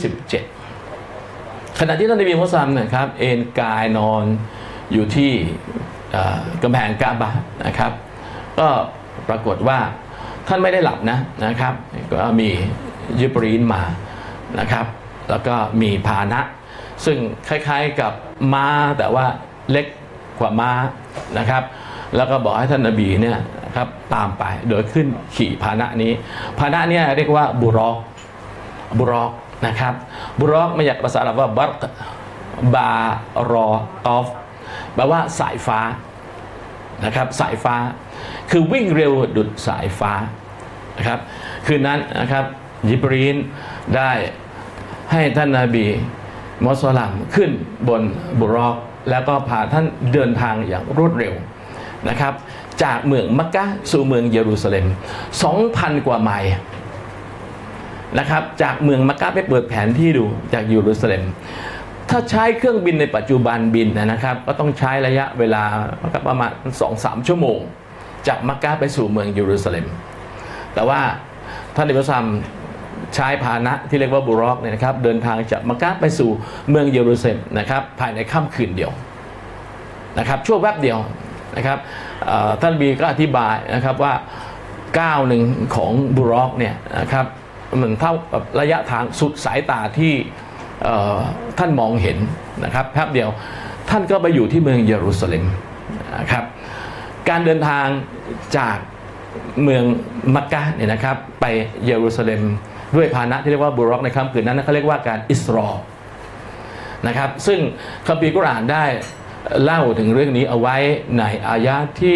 Speaker 1: 27ขณะที่ท่านนบีมุฮัมมัดนะครับเอนกายนอนอยู่ที่กำแพงกะบะห์นะครับก็ปรากฏว่าท่านไม่ได้หลับนะครับก็มีญิบรีลมานะครับแล้วก็มีพาหนะ ซึ่งคล้ายๆกับม้าแต่ว่าเล็กกว่าม้านะครับแล้วก็บอกให้ท่านนบีเนี่ยครับตามไปโดยขึ้นขี่พาหนะนี้พาหนะเนี่ยเรียกว่าบุรอกนะครับบุรอกมาจากภาษาอาหรับว่าบัรกบารอตอฟแปลว่าสายฟ้านะครับสายฟ้าคือวิ่งเร็วดุจสายฟ้านะครับคืนนั้นนะครับญิบรีลได้ให้ท่านนบีมุฮัมมัดศ็อลลัลลอฮุอะลัยฮิวะซัลลัมขึ้นบนบุรอกแล้วก็พาท่านเดินทางอย่างรวดเร็วนะครับจากเมืองมักกะฮ์สู่เมืองเยรูซาเล็ม 2,000 กว่าไมล์นะครับจากเมืองมักกะฮ์ไปเปิดแผนที่ดูจากเยรูซาเล็มถ้าใช้เครื่องบินในปัจจุบันบินนะครับก็ต้องใช้ระยะเวลาประมาณ 2-3 ชั่วโมงจากมักกะฮ์ไปสู่เมืองเยรูซาเล็มแต่ว่าท่านนบีมุฮัมมัดใช้พาหนะที่เรียกว่าบุรอกเนี่ยนะครับเดินทางจากมักกะฮ์ไปสู่เมืองเยรูซาเล็มนะครับภายในค่ำคืนเดียวนะครับชั่วแวบเดียวนะครับท่านบีก็อธิบายนะครับว่าก้าวหนึ่งของบุรอกเนี่ยนะครับเหมือนเท่ากับระยะทางสุดสายตาที่ท่านมองเห็นนะครับแป๊บเดียวท่านก็ไปอยู่ที่เมืองเยรูซาเล็มนะครับการเดินทางจากเมืองมักกะฮ์เนี่ยนะครับไปเยรูซาเล็มด้วยพาหนะที่เรียกว่าบุรอกในค่ำคืนนั้นเขาเรียกว่าการอิสรอนะครับซึ่งคัมภีร์กุรอานได้เล่าถึงเรื่องนี้เอาไว้ในอายะห์ที่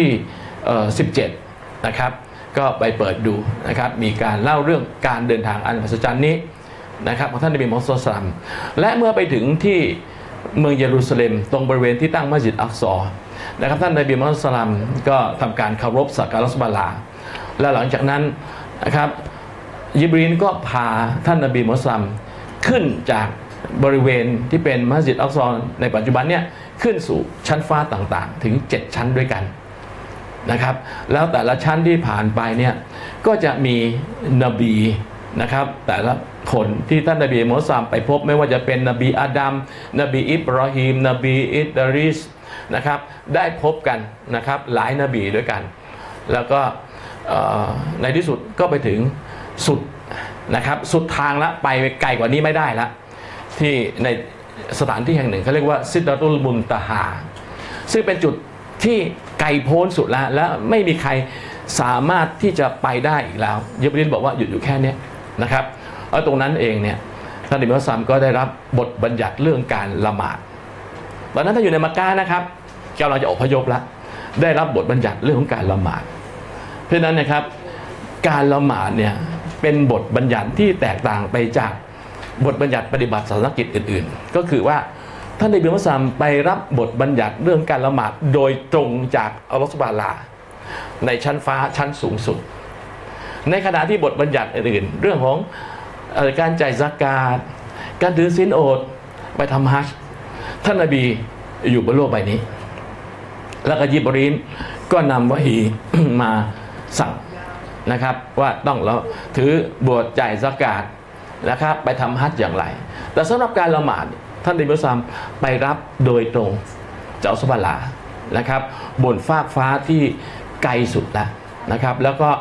Speaker 1: 17นะครับก็ไปเปิดดูนะครับมีการเล่าเรื่องการเดินทางอันมหัศจรรย์นี้นะครับของท่านนบีมุฮัมมัดศ็อลลัลลอฮุอะลัยฮิวะซัลลัมและเมื่อไปถึงที่เมืองเยรูซาเล็มตรงบริเวณที่ตั้งมัสยิดอักษอนะครับท่านนบีมุฮัมมัดศ็อลลัลลอฮุอะลัยฮิวะซัลลัมก็ทำการเคารพสักการะซุบฮานะฮูวะตะอาลาและหลังจากนั้นนะครับญิบรีลก็พาท่านนบีมุฮัมมัดศ็อลลัลลอฮุอะลัยฮิวะซัลลัมขึ้นจากบริเวณที่เป็นมัสยิดอักษอในปัจจุบันเนี่ยขึ้นสู่ชั้นฟ้าต่างๆถึง7ชั้นด้วยกันนะครับแล้วแต่ละชั้นที่ผ่านไปเนี่ยก็จะมีนบีนะครับแต่ละคนที่ท่านนบีมุฮัมมัดศ็อลลัลลอฮุอะลัยฮิวะซัลลัมไปพบไม่ว่าจะเป็นนบีอาดัมนบีอิบราฮิมนบีอิดริสนะครับได้พบกันนะครับหลายนบีด้วยกันแล้วก็ในที่สุดก็ไปถึงสุดนะครับสุดทางละไปไกลกว่านี้ไม่ได้ละที่ในสถานที่แห่งหนึ่งเขาเรียกว่าซิดเราะตุลมุนตะฮาซึ่งเป็นจุดที่ไกลโพ้นสุดแล้วและไม่มีใครสามารถที่จะไปได้อีกแล้วญิบรีลบอกว่าหยุดอยู่แค่นี้นะครับแล้วตรงนั้นเองเนี่ยท่านนบีมุฮัมมัดศ็อลลัลลอฮุอะลัยฮิวะซัลลัมก็ได้รับบทบัญญัติเรื่องการละหมาดตอนนั้นถ้าอยู่ในมักกะฮ์นะครับกำลังจะอพยพแล้วได้รับบทบัญญัติเรื่องของการละหมาดเพราะฉะนั้นนะครับการละหมาดเนี่ยเป็นบทบัญญัติที่แตกต่างไปจากบทบัญญัติปฏิบัติศาสนกิจอื่นๆก็คือว่าท่านนบีมุฮัมมัดศ็อลลัลลอฮุอะลัยฮิวะซัลลัมไปรับบทบัญญัติเรื่องการละหมาดโดยตรงจากอัลลอฮฺซุบฮานะฮูวะตะอาลาในชั้นฟ้าชั้นสูงสุดในขณะที่บทบัญญัติอื่นๆเรื่องของการจ่ายซะกาตการถือศีลอดไปทำฮัจญ์ท่านนบีอยู่บนโลกใบนี้แล้วก็ญิบรีลก็นำวะฮีมาสั่งนะครับว่าต้องเราถือบวชจ่ายซะกาตนะครับไปทำฮัจญ์อย่างไรแต่สำหรับการละหมาดท่านนบีมุฮัมมัดศ็อลลัลลอฮุอะลัยฮิวะซัลลัมไปรับโดยตรงจากอัลลอฮฺซุบฮานะฮูวะตะอาลานะครับบนฟากฟ้าที่ไกลสุดแล้วนะครับแล้วก็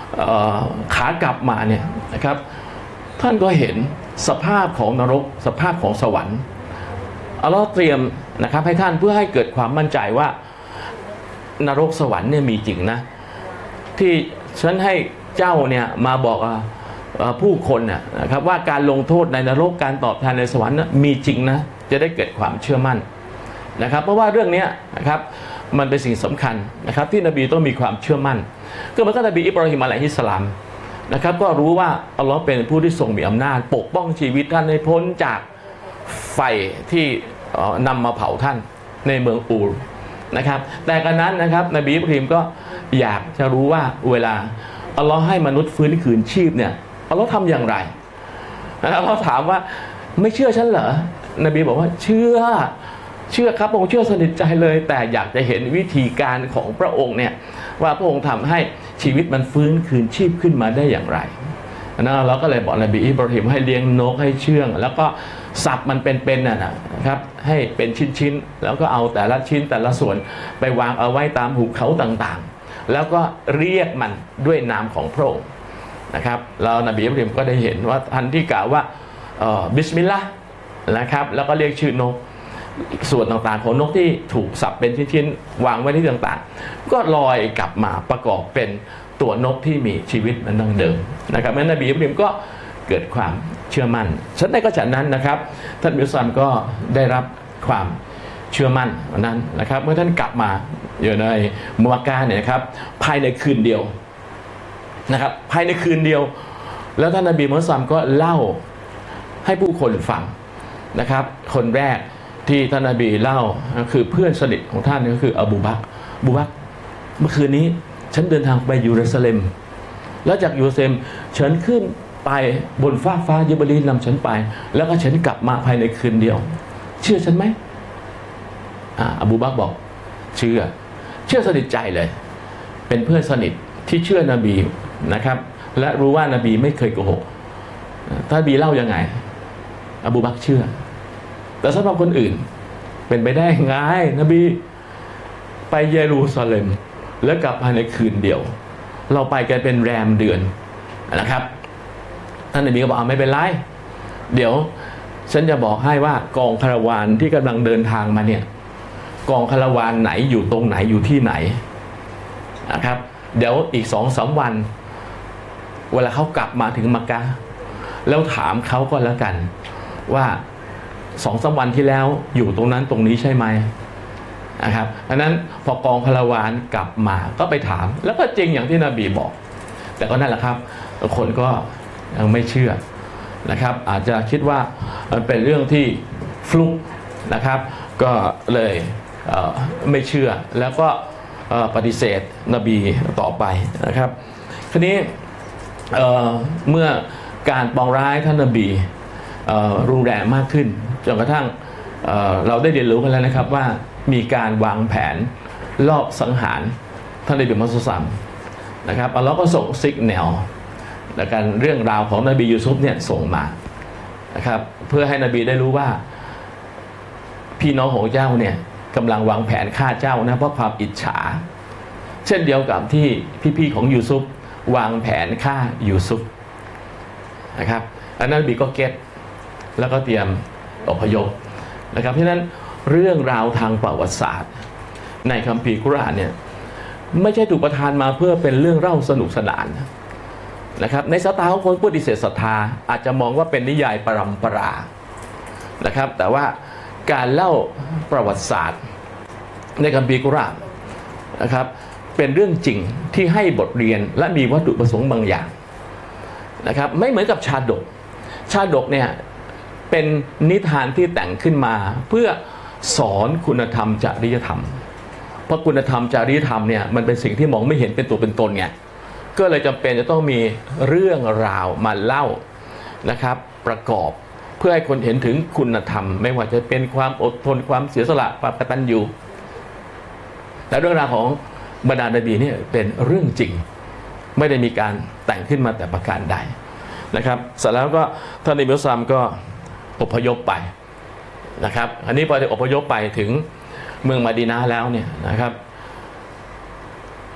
Speaker 1: ขากลับมาเนี่ยนะครับท่านก็เห็นสภาพของนรกสภาพของสวรรค์อัลเลาะห์เตรียมนะครับให้ท่านเพื่อให้เกิดความมั่นใจว่านรกสวรรค์เนี่ยมีจริงนะที่ฉันให้เจ้าเนี่ยมาบอกผู้คนนะครับว่าการลงโทษในนรกการตอบแทนในสวรรค์มีจริงนะจะได้เกิดความเชื่อมั่นนะครับเพราะว่าเรื่องนี้นะครับมันเป็นสิ่งสำคัญนะครับที่นบีต้องมีความเชื่อมั่นก็เหมือนกับนบีอิบราฮิมอะลัยฮิสสลามนะครับก็รู้ว่าอัลลอฮ์เป็นผู้ที่ทรงมีอำนาจปกป้องชีวิตท่านให้พ้นจากไฟที่นำมาเผาท่านในเมืองอูรนะครับแต่กันนั้นนะครับนบีอิบราฮิมก็อยากจะรู้ว่าเวลาอัลลอฮ์ให้มนุษย์ฟื้นคืนชีพเนี่ยอัลลอฮ์ทำอย่างไรแล้วเขาถามว่าไม่เชื่อฉันเหรอนบีบอกว่าเชื่อครับองค์เชื่อสนิทใจเลยแต่อยากจะเห็นวิธีการของพระองค์เนี่ยว่าพระองค์ทำให้ชีวิตมันฟื้นคืนชีพขึ้นมาได้อย่างไรนะเราก็เลยบอกนบีอิบราฮิมให้เลี้ยงนกให้เชื่องแล้วก็สับมันเป็นนะครับให้เป็นชิ้นๆแล้วก็เอาแต่ละชิ้นแต่ละส่วนไปวางเอาไว้ตามหุบเขาต่างๆแล้วก็เรียกมันด้วยนามของพระองค์นะครับเรานบีอิบราฮิมก็ได้เห็นว่าทันที่กล่าวว่าบิสมิลลาห์นะครับแล้วก็เรียกชื่อนกส่วนต่างๆของนกที่ถูกสับเป็นชิ้นๆวางไว้ที่ต่างๆก็ลอยกลับมาประกอบเป็นตัวนกที่มีชีวิตมันดั้งเดิมนะครับแม้นบีอิบราฮิมก็เกิดความเชื่อมั่นฉันได้ก็ฉันนั้นนะครับท่านบิลซัมก็ได้รับความเชื่อมั่นนั้นนะครับเมื่อท่านกลับมาอยู่ในมัวกาเนี่ยครับภายในคืนเดียวนะครับภายในคืนเดียวแล้วท่านนบีมุฮัมมัดก็เล่าให้ผู้คนฟังนะครับคนแรกที่ท่านนบีเล่าคือเพื่อนสนิทของท่านก็คืออบูบักรเมื่อคืนนี้ฉันเดินทางไปเยรูซาเล็มแล้วจากเยรูซาเล็มฉันขึ้นไปบนฟ้ายิบรีลนำฉันไปแล้วก็ฉันกลับมาภายในคืนเดียวเชื่อฉันไหมอบูบักรบอกเชื่อสนิทใจเลยเป็นเพื่อนสนิทที่เชื่อนบีนะครับและรู้ว่านบีไม่เคยโกหกท่านนบีเล่ายังไงอบูบักรเชื่อแต่สำหรับคนอื่นเป็นไปได้ไงนบีไปเยรูซาเล็มแล้วกลับภายในคืนเดียวเราไปกันเป็นแรมเดือนนะครับท่านนบีก็บอกไม่เป็นไรเดี๋ยวฉันจะบอกให้ว่ากองคาราวานที่กำลังเดินทางมาเนี่ยกองคาราวานไหนอยู่ตรงไหนอยู่ที่ไหนนะครับเดี๋ยวอีก2-3 วันเวลาเขากลับมาถึงมักกะห์แล้วถามเขาก็แล้วกันว่า2-3 วันที่แล้วอยู่ตรงนั้นตรงนี้ใช่ไหมนะครับดังนั้นพอกองคาราวานกลับมาก็ไปถามแล้วก็จริงอย่างที่นบีบอกแต่ก็นั่นแหละครับคนก็ยังไม่เชื่อนะครับอาจจะคิดว่ามันเป็นเรื่องที่ฟลุกนะครับก็เลยไม่เชื่อแล้วก็ปฏิเสธนบีต่อไปนะครับทีนี้เมื่อการปองร้ายท่านนบีรุนแรงมากขึ้นจนกระทั่งเราได้เรียนรู้กันแล้วนะครับว่ามีการวางแผนลอบสังหารท่านนบีมุฮัมมัดนะครับอัลเลาะห์ก็ส่งซิกแนลและการเรื่องราวของนบียูซุฟเนี่ยส่งมานะครับเพื่อให้นบีได้รู้ว่าพี่น้องของเจ้าเนี่ยกำลังวางแผนฆ่าเจ้านะเพราะความอิจฉาเช่นเดียวกับที่พี่ๆของยูซุฟวางแผนฆ่ายูซุฟนะครับอันนั้นนบีก็เก็ตแล้วก็เตรียมอพยพนะครับเพราะฉะนั้นเรื่องราวทางประวัติศาสตร์ในคัมภีร์กุรอานเนี่ยไม่ใช่ถูกประทานมาเพื่อเป็นเรื่องเล่าสนุกสนานนะครับในสายตาของคนปฏิเสธศรัทธาอาจจะมองว่าเป็นนิยายปรัมปรานะครับแต่ว่าการเล่าประวัติศาสตร์ในคัมภีร์กุรอานนะครับเป็นเรื่องจริงที่ให้บทเรียนและมีวัตถุประสงค์บางอย่างนะครับไม่เหมือนกับชาดกเนี่ยเป็นนิทานที่แต่งขึ้นมาเพื่อสอนคุณธรรมจริยธรรมเพราะคุณธรรมจริยธรรมเนี่ยมันเป็นสิ่งที่มองไม่เห็นเป็นตัวเป็นตนไงก็เลยจำเป็นจะต้องมีเรื่องราวมาเล่านะครับประกอบเพื่อให้คนเห็นถึงคุณธรรมไม่ว่าจะเป็นความอดทนความเสียสละความกตัญญูแต่เรื่องราวของบรรดานบีเนี่ยเป็นเรื่องจริงไม่ได้มีการแต่งขึ้นมาแต่ประการใดนะครับเสร็จแล้วก็ท่านนบีมุฮัมมัดก็อพยพไปนะครับอันนี้พอจะอพยพไปถึงเมืองมะดีนะห์แล้วเนี่ยนะครับ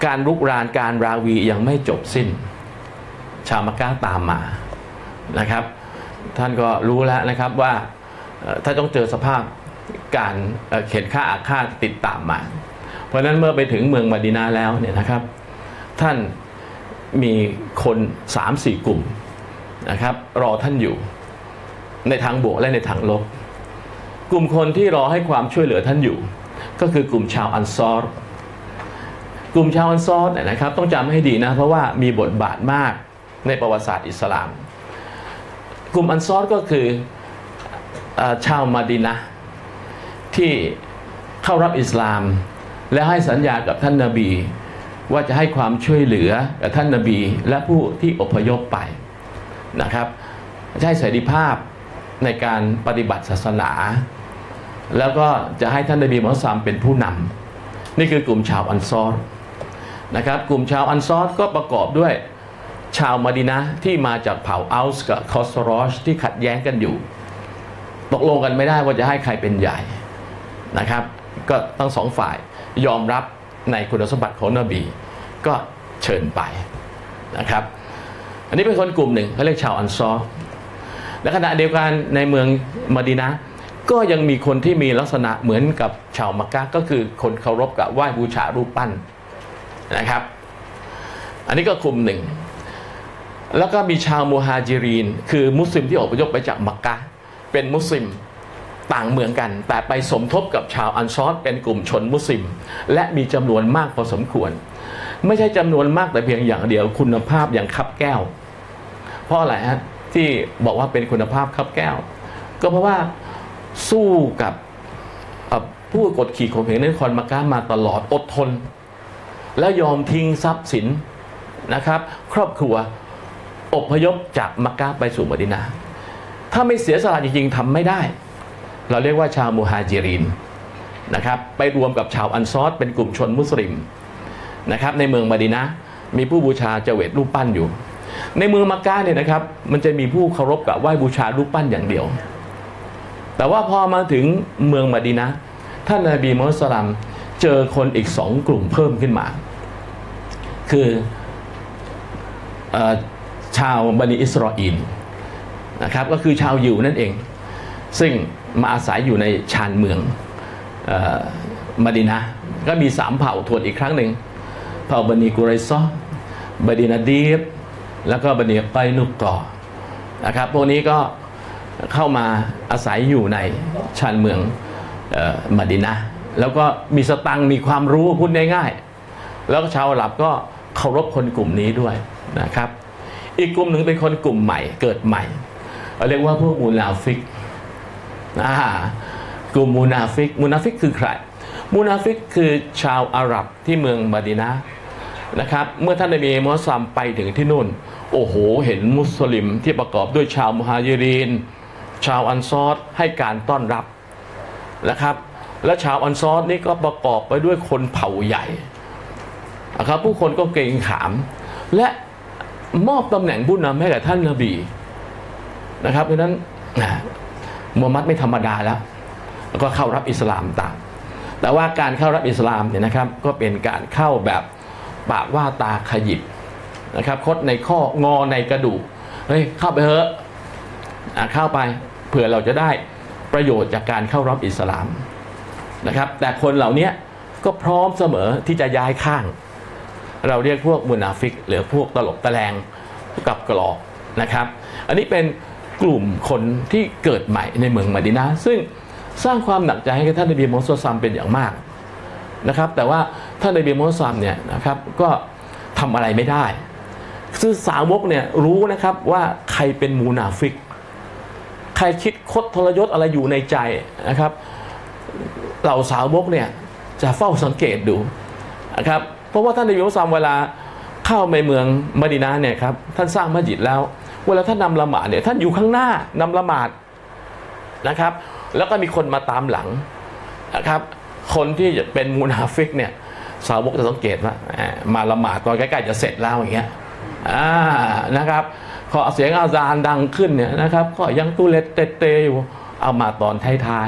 Speaker 1: การรุกรานการราวียังไม่จบสิ้นชาวมักกะฮ์ตามมานะครับท่านก็รู้แล้วนะครับว่าถ้าต้องเจอสภาพการเข็นฆ่าอาฆาตติดตามมาเพราะฉะนั้นเมื่อไปถึงเมืองมะดีนะห์แล้วเนี่ยนะครับท่านมีคน 3-4 กลุ่มนะครับรอท่านอยู่ในทางบวกและในทางลบกลุ่มคนที่รอให้ความช่วยเหลือท่านอยู่ก็คือกลุ่มชาวอันซอรกลุ่มชาวอันซอรเนี่ยนะครับต้องจำให้ดีนะเพราะว่ามีบทบาทมากในประวัติศาสตร์อิสลามกลุ่มอันซอรก็คือชาวมะดีนะห์ที่เข้ารับอิสลามและให้สัญญากับท่านนบีว่าจะให้ความช่วยเหลือกับท่านนบีและผู้ที่อพยพไปนะครับจะให้เสรีภาพในการปฏิบัติศาสนาแล้วก็จะให้ท่านนบีมุฮัมมัดศ็อลลัลลอฮุอะลัยฮิวะซัลลัมเป็นผู้นำนี่คือกลุ่มชาวอันซอรนะครับกลุ่มชาวอันซอรก็ประกอบด้วยชาวมะดีนะห์ที่มาจากเผ่าอัลส์กับคอสรอชที่ขัดแย้งกันอยู่ตกลงกันไม่ได้ว่าจะให้ใครเป็นใหญ่นะครับก็ทั้งสองฝ่ายยอมรับในคุณสมบัติของนบีก็เชิญไปนะครับอันนี้เป็นคนกลุ่มหนึ่งเขาเรียกชาวอันซอรและขณะเดียวกันในเมืองมะดีนะห์ก็ยังมีคนที่มีลักษณะเหมือนกับชาวมักกะฮ์ก็คือคนเคารพกับไหว้บูชารูปปั้นนะครับอันนี้ก็กลุ่มหนึ่งแล้วก็มีชาวมุฮาจิรีนคือมุสลิมที่อพยพไปจากมักกะฮ์เป็นมุสลิมต่างเมืองกันแต่ไปสมทบกับชาวอันซอรเป็นกลุ่มชนมุสลิมและมีจำนวนมากพอสมควรไม่ใช่จำนวนมากแต่เพียงอย่างเดียวคุณภาพอย่างคับแก้วเพราะอะไรฮะที่บอกว่าเป็นคุณภาพคับแก้วก็เพราะว่าสู้กับผู้กดขี่ข่มเหงในนครมักกะฮ์มาตลอดอดทนแล้วยอมทิ้งทรัพย์สินนะครับครอบครัวอพยพจากมักกะฮ์ไปสู่มะดีนะห์ถ้าไม่เสียสละจริงๆทำไม่ได้เราเรียกว่าชาวมุฮาจิรินนะครับไปรวมกับชาวอันซอรเป็นกลุ่มชนมุสลิมนะครับในเมืองมะดีนะห์มีผู้บูชาเจเวตรูปปั้นอยู่ในเมืองมักกะฮ์เนี่ยนะครับมันจะมีผู้เคารพกับไหว้บูชารูปปั้นอย่างเดียวแต่ว่าพอมาถึงเมืองมะดีนะห์ท่านนบีมุฮัมมัดศ็อลลัลลอฮุอะลัยฮิวะซัลลัมเจอคนอีก2 กลุ่มเพิ่มขึ้นมาคือชาวบันิอิสราอีลนะครับก็คือชาวยิวนั่นเองซึ่งมาอาศัยอยู่ในชานเมืองมะดีนะห์ก็มี3 เผ่าทวนอีกครั้งหนึ่งเผ่าบันิกุไรซอบันินาดีรแล้วก็บันิไกนุกอนะครับพวกนี้ก็เข้ามาอาศัยอยู่ในชานเมืองมะดีนะห์แล้วก็มีสตังค์มีความรู้พูดง่ายๆแล้วก็ชาวอาหรับก็เคารพคนกลุ่มนี้ด้วยนะครับอีกกลุ่มหนึ่งเป็นคนกลุ่มใหม่เกิดใหม่เรียกว่าพวกมุนาฟิกกลุ่มมุนาฟิกคือใครมุนาฟิกคือชาวอาหรับที่เมืองมะดีนะห์นะครับเมื่อท่านนบีมุฮัมมัดศ็อลลัลลอฮุอะลัยฮิวะซัลลัมไปถึงที่นู่นโอ้โหเห็นมุสลิมที่ประกอบด้วยชาวมุฮาญิรินชาวอันซอรให้การต้อนรับนะครับและชาวอันซอรนี่ก็ประกอบไปด้วยคนเผ่าใหญ่นะครับผู้คนก็เกรงขามและมอบตำแหน่งผู้นำให้กับท่านนบีนะครับเพราะฉะนั้นมูฮัมหมัดไม่ธรรมดาแล้วก็เข้ารับอิสลามตามแต่ว่าการเข้ารับอิสลามเนี่ยนะครับก็เป็นการเข้าแบบปากว่าตาขยิบนะครับคดในข้องอในกระดูกเฮ้ยเข้าไปเถอะเข้าไปเผื่อเราจะได้ประโยชน์จากการเข้ารับอิสลามนะครับแต่คนเหล่านี้ก็พร้อมเสมอที่จะย้ายข้างเราเรียกพวกมุนาฟิกหรือพวกตลบตะแลงกับกรอกนะครับอันนี้เป็นกลุ่มคนที่เกิดใหม่ในเมืองมะดีนะห์ซึ่งสร้างความหนักใจให้กับท่านนบีมุฮัมมัดศ็อลลัลลอฮุอะลัยฮิวะซัลลัมเป็นอย่างมากนะครับแต่ว่าท่านนบีมุฮัมมัดศ็อลลัลลอฮุอะลัยฮิวะซัลลัมเนี่ยนะครับก็ทำอะไรไม่ได้คือสาวกเนี่ยรู้นะครับว่าใครเป็นมุนาฟิกใครคิดคดทรยศอะไรอยู่ในใจนะครับเหล่าสาวกเนี่ยจะเฝ้าสังเกตดูนะครับเพราะว่าท่านนบีมุฮัมมัดศ็อลลัลลอฮุอะลัยฮิวะซัลลัมเวลาเข้าไปเมืองมะดีนะห์เนี่ยครับท่านสร้างมัสยิดแล้วเวลาท่านนำละหมาดเนี่ยท่านอยู่ข้างหน้านำละหมาดนะครับแล้วก็มีคนมาตามหลังนะครับคนที่จะเป็นมุนาฟิกเนี่ยสาวกจะสังเกตว่ามาละหมาดตอนใกล้ๆจะเสร็จแล้วอย่างเงี้ยนะครับขอเสียงอาซานดังขึ้นเนี่ยนะครับก็ยังตุเลตเตอยู่เอามาตอนท้าย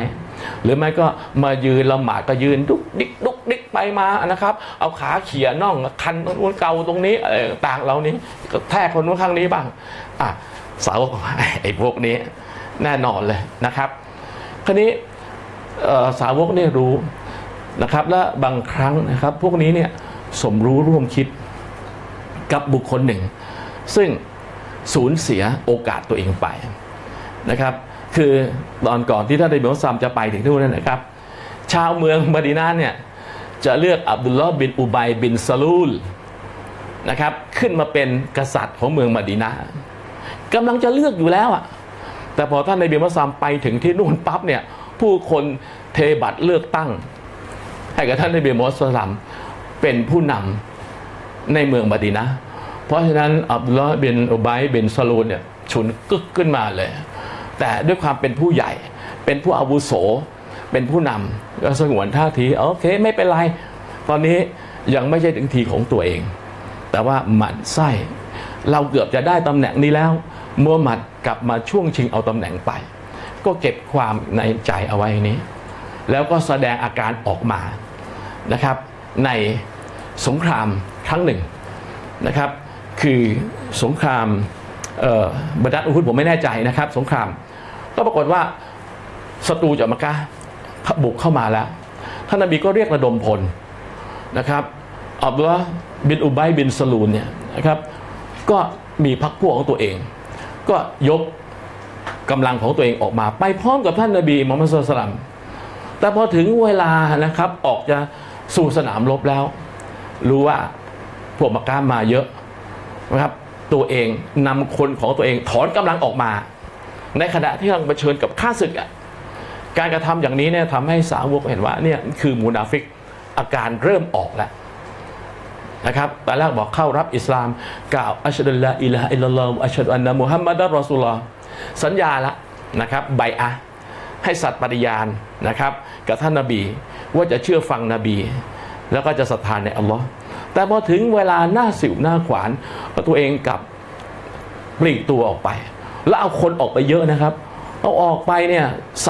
Speaker 1: หรือไม่ก็มายืนละหมาดก็ยืนดุกดิกไปมานะครับเอาขาเขี่ยน่องคันตรงนู้นเกาตรงนี้ต่างเรานี้ก็แทกคนนู้นข้างนี้บ้างสาวไอ้พวกนี้แน่นอนเลยนะครับคราวนี้สาวกเนี่ยรู้นะครับและบางครั้งนะครับพวกนี้เนี่ยสมรู้ร่วมคิดกับบุคคลหนึ่งซึ่งสูญเสียโอกาสตัวเองไปนะครับคือตอนก่อนที่ท่านนบีมุฮัมมัดจะไปถึงนู่นนะครับชาวเมืองมะดีนะห์เนี่ยจะเลือกอับดุลลอฮ์บินอุบัยบินซะลูลนะครับขึ้นมาเป็นกษัตริย์ของเมืองมะดีนะห์กำลังจะเลือกอยู่แล้วแต่พอท่านนบีมุฮัมมัดไปถึงที่นู่นปั๊บเนี่ยผู้คนเทบัตรเลือกตั้งให้กับท่านนบีมุฮัมมัดเป็นผู้นำในเมืองมะดีนะห์เพราะฉะนั้นอับดุลลอฮ์บินอุบัยบินซะลูลเนี่ยฉุนกึกขึ้นมาเลยแต่ด้วยความเป็นผู้ใหญ่เป็นผู้อาวุโสเป็นผู้นำก็สงวนท่าทีโอเคไม่เป็นไรตอนนี้ยังไม่ใช่ถึงทีของตัวเองแต่ว่าหมั่นไส้เราเกือบจะได้ตำแหน่งนี้แล้วมูฮัมหมัดกลับมาช่วงชิงเอาตำแหน่งไปก็เก็บความในใจเอาไว้นี้แล้วก็แสดงอาการออกมานะครับในสงครามครั้งหนึ่งนะครับคือสงครามบัดรอุฮุดผมไม่แน่ใจนะครับสงครามก็ปรากฏว่าศัตรูจากมักกะฮ์บุกเข้ามาแล้วท่านนบีก็เรียกระดมพลนะครับอับดุลลอฮ์บินอุบัยบินซะลูลเนี่ยนะครับก็มีพรรคพวกของตัวเองก็ยกกำลังของตัวเองออกมาไปพร้อมกับท่านนบีมุฮัมมัดศ็อลลัลลอฮุอะลัยฮิวะซัลลัมแต่พอถึงเวลานะครับออกจะสู่สนามรบแล้วรู้ว่าพวกมักกะฮ์มาเยอะนะครับตัวเองนำคนของตัวเองถอนกำลังออกมาในขณะที่กำลังเผชิญกับข้าศึกการกระทำอย่างนี้เนี่ยทำให้สาวกเห็นว่าเนี่ยคือมุนาฟิกอาการเริ่มออกแล้วนะครับตอนแรกบอกเข้ารับอิสลามกล่าวอัชฮะดุลลาอิลาฮะอิลลัลลอฮุอัชฮะดุอันนะมุฮัมมัดอัรรอซูลุลลอฮ์สัญญาละนะครับไบอะห์ให้สัตย์ปฏิญาณนะครับกับท่านนบีว่าจะเชื่อฟังนบีแล้วก็จะศรัทธาในอัลลอฮ์แต่พอถึงเวลาหน้าสิวหน้าขวานตัวเองกับปลีกตัวออกไปแล้วเอาคนออกไปเยอะนะครับเอาออกไปเนี่ย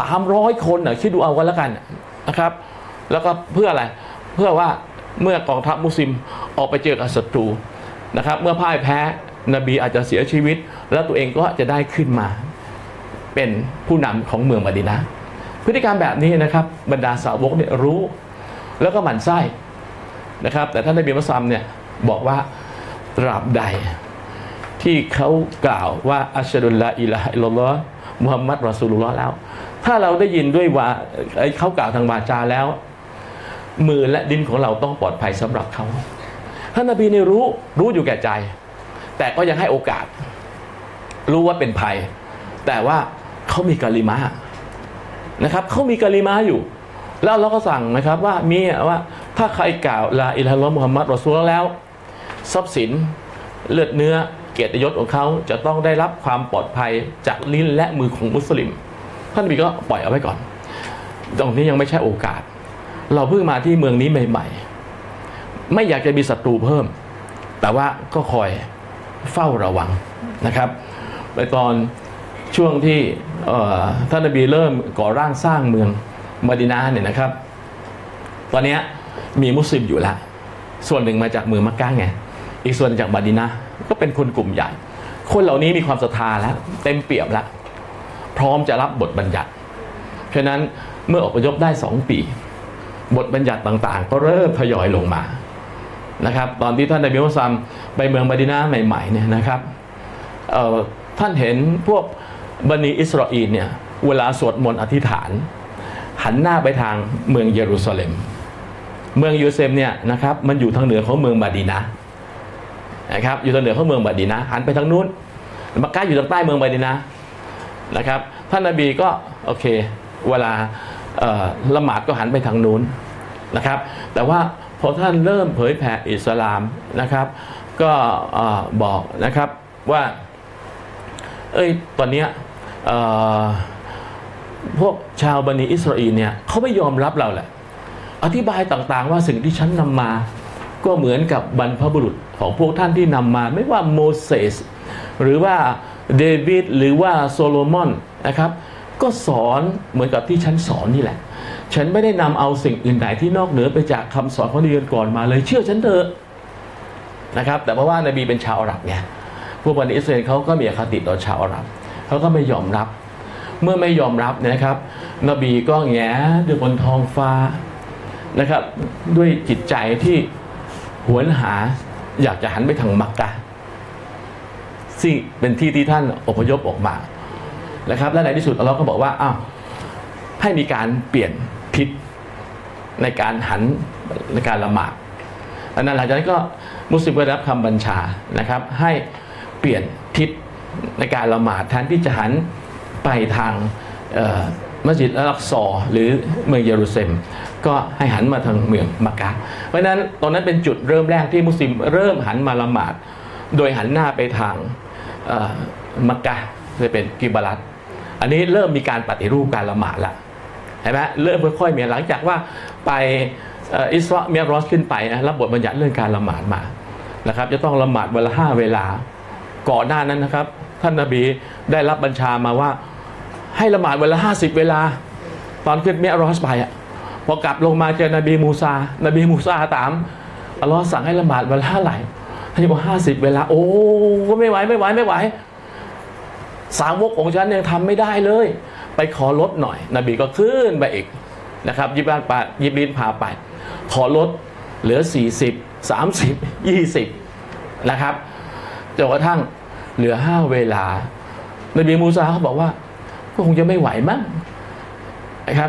Speaker 1: 300 คนคิดดูเอากันแล้วกันนะครับแล้วก็เพื่ออะไรเพื่อว่าเมื่อกองทัพมุสลิมออกไปเจอกับศัตรูนะครับเมื่อพ่ายแพ้นบีอาจจะเสียชีวิตแล้วตัวเองก็จะได้ขึ้นมาเป็นผู้นำของเมืองมะดีนะห์พฤติกรรมแบบนี้นะครับบรรดาสาวกเนี่ยรู้แล้วก็หมั่นไส้นะครับแต่ท่านนบีมุฮัมมัดเนี่ยบอกว่าตราบใดที่เขากล่าวว่าอัชฮะดุลลาอิลาฮะอิลลัลลอฮ์มุฮัมมัดรอซูลุลลอฮ์แล้วถ้าเราได้ยินด้วยว่าเขากล่าวทางวาจาแล้วมือและดินของเราต้องปลอดภัยสำหรับเขาท่านนบีนี่รู้อยู่แก่ใจแต่ก็ยังให้โอกาสรู้ว่าเป็นภัยแต่ว่าเขามีกะลิมะห์นะครับเขามีกะลิมะห์อยู่แล้วเราก็สั่งนะครับว่ามีว่าถ้าใครกล่าวลาอิลาฮะอิลลัลลอฮ์มุฮัมมัดรอซูลุลลอฮ์แล้วทรัพย์สินเลือดเนื้อเกียรติยศของเขาจะต้องได้รับความปลอดภัยจากลิ้นและมือของมุสลิมท่านนบีก็ปล่อยเอาไว้ก่อนตรงนี้ยังไม่ใช่โอกาสเราเพิ่งมาที่เมืองนี้ใหม่ๆไม่อยากจะมีศัตรูเพิ่มแต่ว่าก็คอยเฝ้าระวังนะครับในตอนช่วงที่ท่านนบีเริ่มก่อร่างสร้างเมืองมะดีนะห์เนี่ยนะครับตอนนี้มีมุสลิมอยู่แล้วส่วนหนึ่งมาจากเมืองมักกะฮ์ไงอีกส่วนจากมะดีนะห์ก็เป็นคนกลุ่มใหญ่คนเหล่านี้มีความศรัทธาแล้วเต็มเปี่ยมแล้วพร้อมจะรับบทบัญญัติฉะนั้นเมื่ออพยพได้2 ปีบทบัญญัติต่างๆก็เริ่มทยอยลงมานะครับตอนที่ท่านนบีมุฮัมมัดไปเมืองมะดีนะห์ใหม่ๆเนี่ยนะครับท่านเห็นพวกบันิอิสราอีลเนี่ยเวลาสวดมนต์อธิษฐานหันหน้าไปทางเมืองเยรูซาเล็มเมืองเยรูซาเล็มเนี่ยนะครับมันอยู่ทางเหนือของเมืองมะดีนะห์นะครับอยู่ทางเหนือของเมืองมะดีนะห์หันไปทางนู้นมักกะฮ์อยู่ทางใต้เมืองมะดีนะห์นะครับท่านนบีก็โอเคเวลาละหมาดก็หันไปทางนู้นนะครับแต่ว่าพอท่านเริ่มเผยแผ่อิสลามนะครับก็บอกนะครับว่าตอนนี้พวกชาวบันิอิสราอีลเนี่ยเขาไม่ยอมรับเราแหละอธิบายต่างๆว่าสิ่งที่ฉันนำมาก็เหมือนกับบรรพบุรุษของพวกท่านที่นำมาไม่ว่าโมเสสหรือว่าเดวิดหรือว่าโซโลมอนนะครับก็สอนเหมือนกับที่ฉันสอนนี่แหละฉันไม่ได้นำเอาสิ่งอื่นใดที่นอกเหนือไปจากคำสอนของนบีก่อนมาเลยเชื่อฉันเถอะนะครับแต่เพราะว่านบีเป็นชาวอาหรับไงพวกบันิอิสราเอลเขาก็มีอคติต่อชาวอาหรับเขาก็ไม่ยอมรับเมื่อไม่ยอมรับนะครับนบีก็แงด้วยบนท้องฟ้านะครับด้วยจิตใจที่หวนหาอยากจะหันไปทางมักกะห์ซึ่งเป็นที่ที่ท่านอพยพออกมานะครับและในที่สุดอัลเลาะห์ก็บอกว่าอ้าวให้มีการเปลี่ยนทิศในการหันในการละหมาดอันนั้นหลังจากนั้นก็มุสลิมก็ได้รับคำบัญชานะครับให้เปลี่ยนทิศในการละหมาดแทนที่จะหันไปทางมัสยิดอัลอักซอหรือเมืองเยรูซาเล็มก็ให้หันมาทางเมืองมักกะห์เพราะฉะนั้นตอนนั้นเป็นจุดเริ่มแรกที่มุสลิมเริ่มหันมาละหมาดโดยหันหน้าไปทางมักกะห์จะเป็นกิบลัตอันนี้เริ่มมีการปฏิรูปการละหมาดละเห็นไหมเริ่มค่อยๆมีหลังจากว่าไปอิสราเมียรอสขึ้นไปรับบทบัญญัติเรื่องการละหมาดมานะครับจะต้องละหมาดวันละ5 เวลาก่อนหน้านั้นนะครับท่านนบีได้รับบัญชามาว่าให้ละหมาดวันละ50 เวลาตอนขึ้นเมียรอสไปพอกลับลงมาเจอนบีมูซาถามอัลลอฮ์สั่งให้ละหมาดวันละเท่าไหร่ท่านบอก50 เวลาโอ้ไม่ไหวสาวกของฉันยังทำไม่ได้เลยไปขอลดหน่อยนบีก็ขึ้นไปอีกนะครับยิบรีนพาไปขอลดเหลือ40 30 20นะครับจนกระทั่งเหลือ5 เวลานบีมูซาเขาบอกว่าก็คงจะไม่ไหวมั้งนะครับ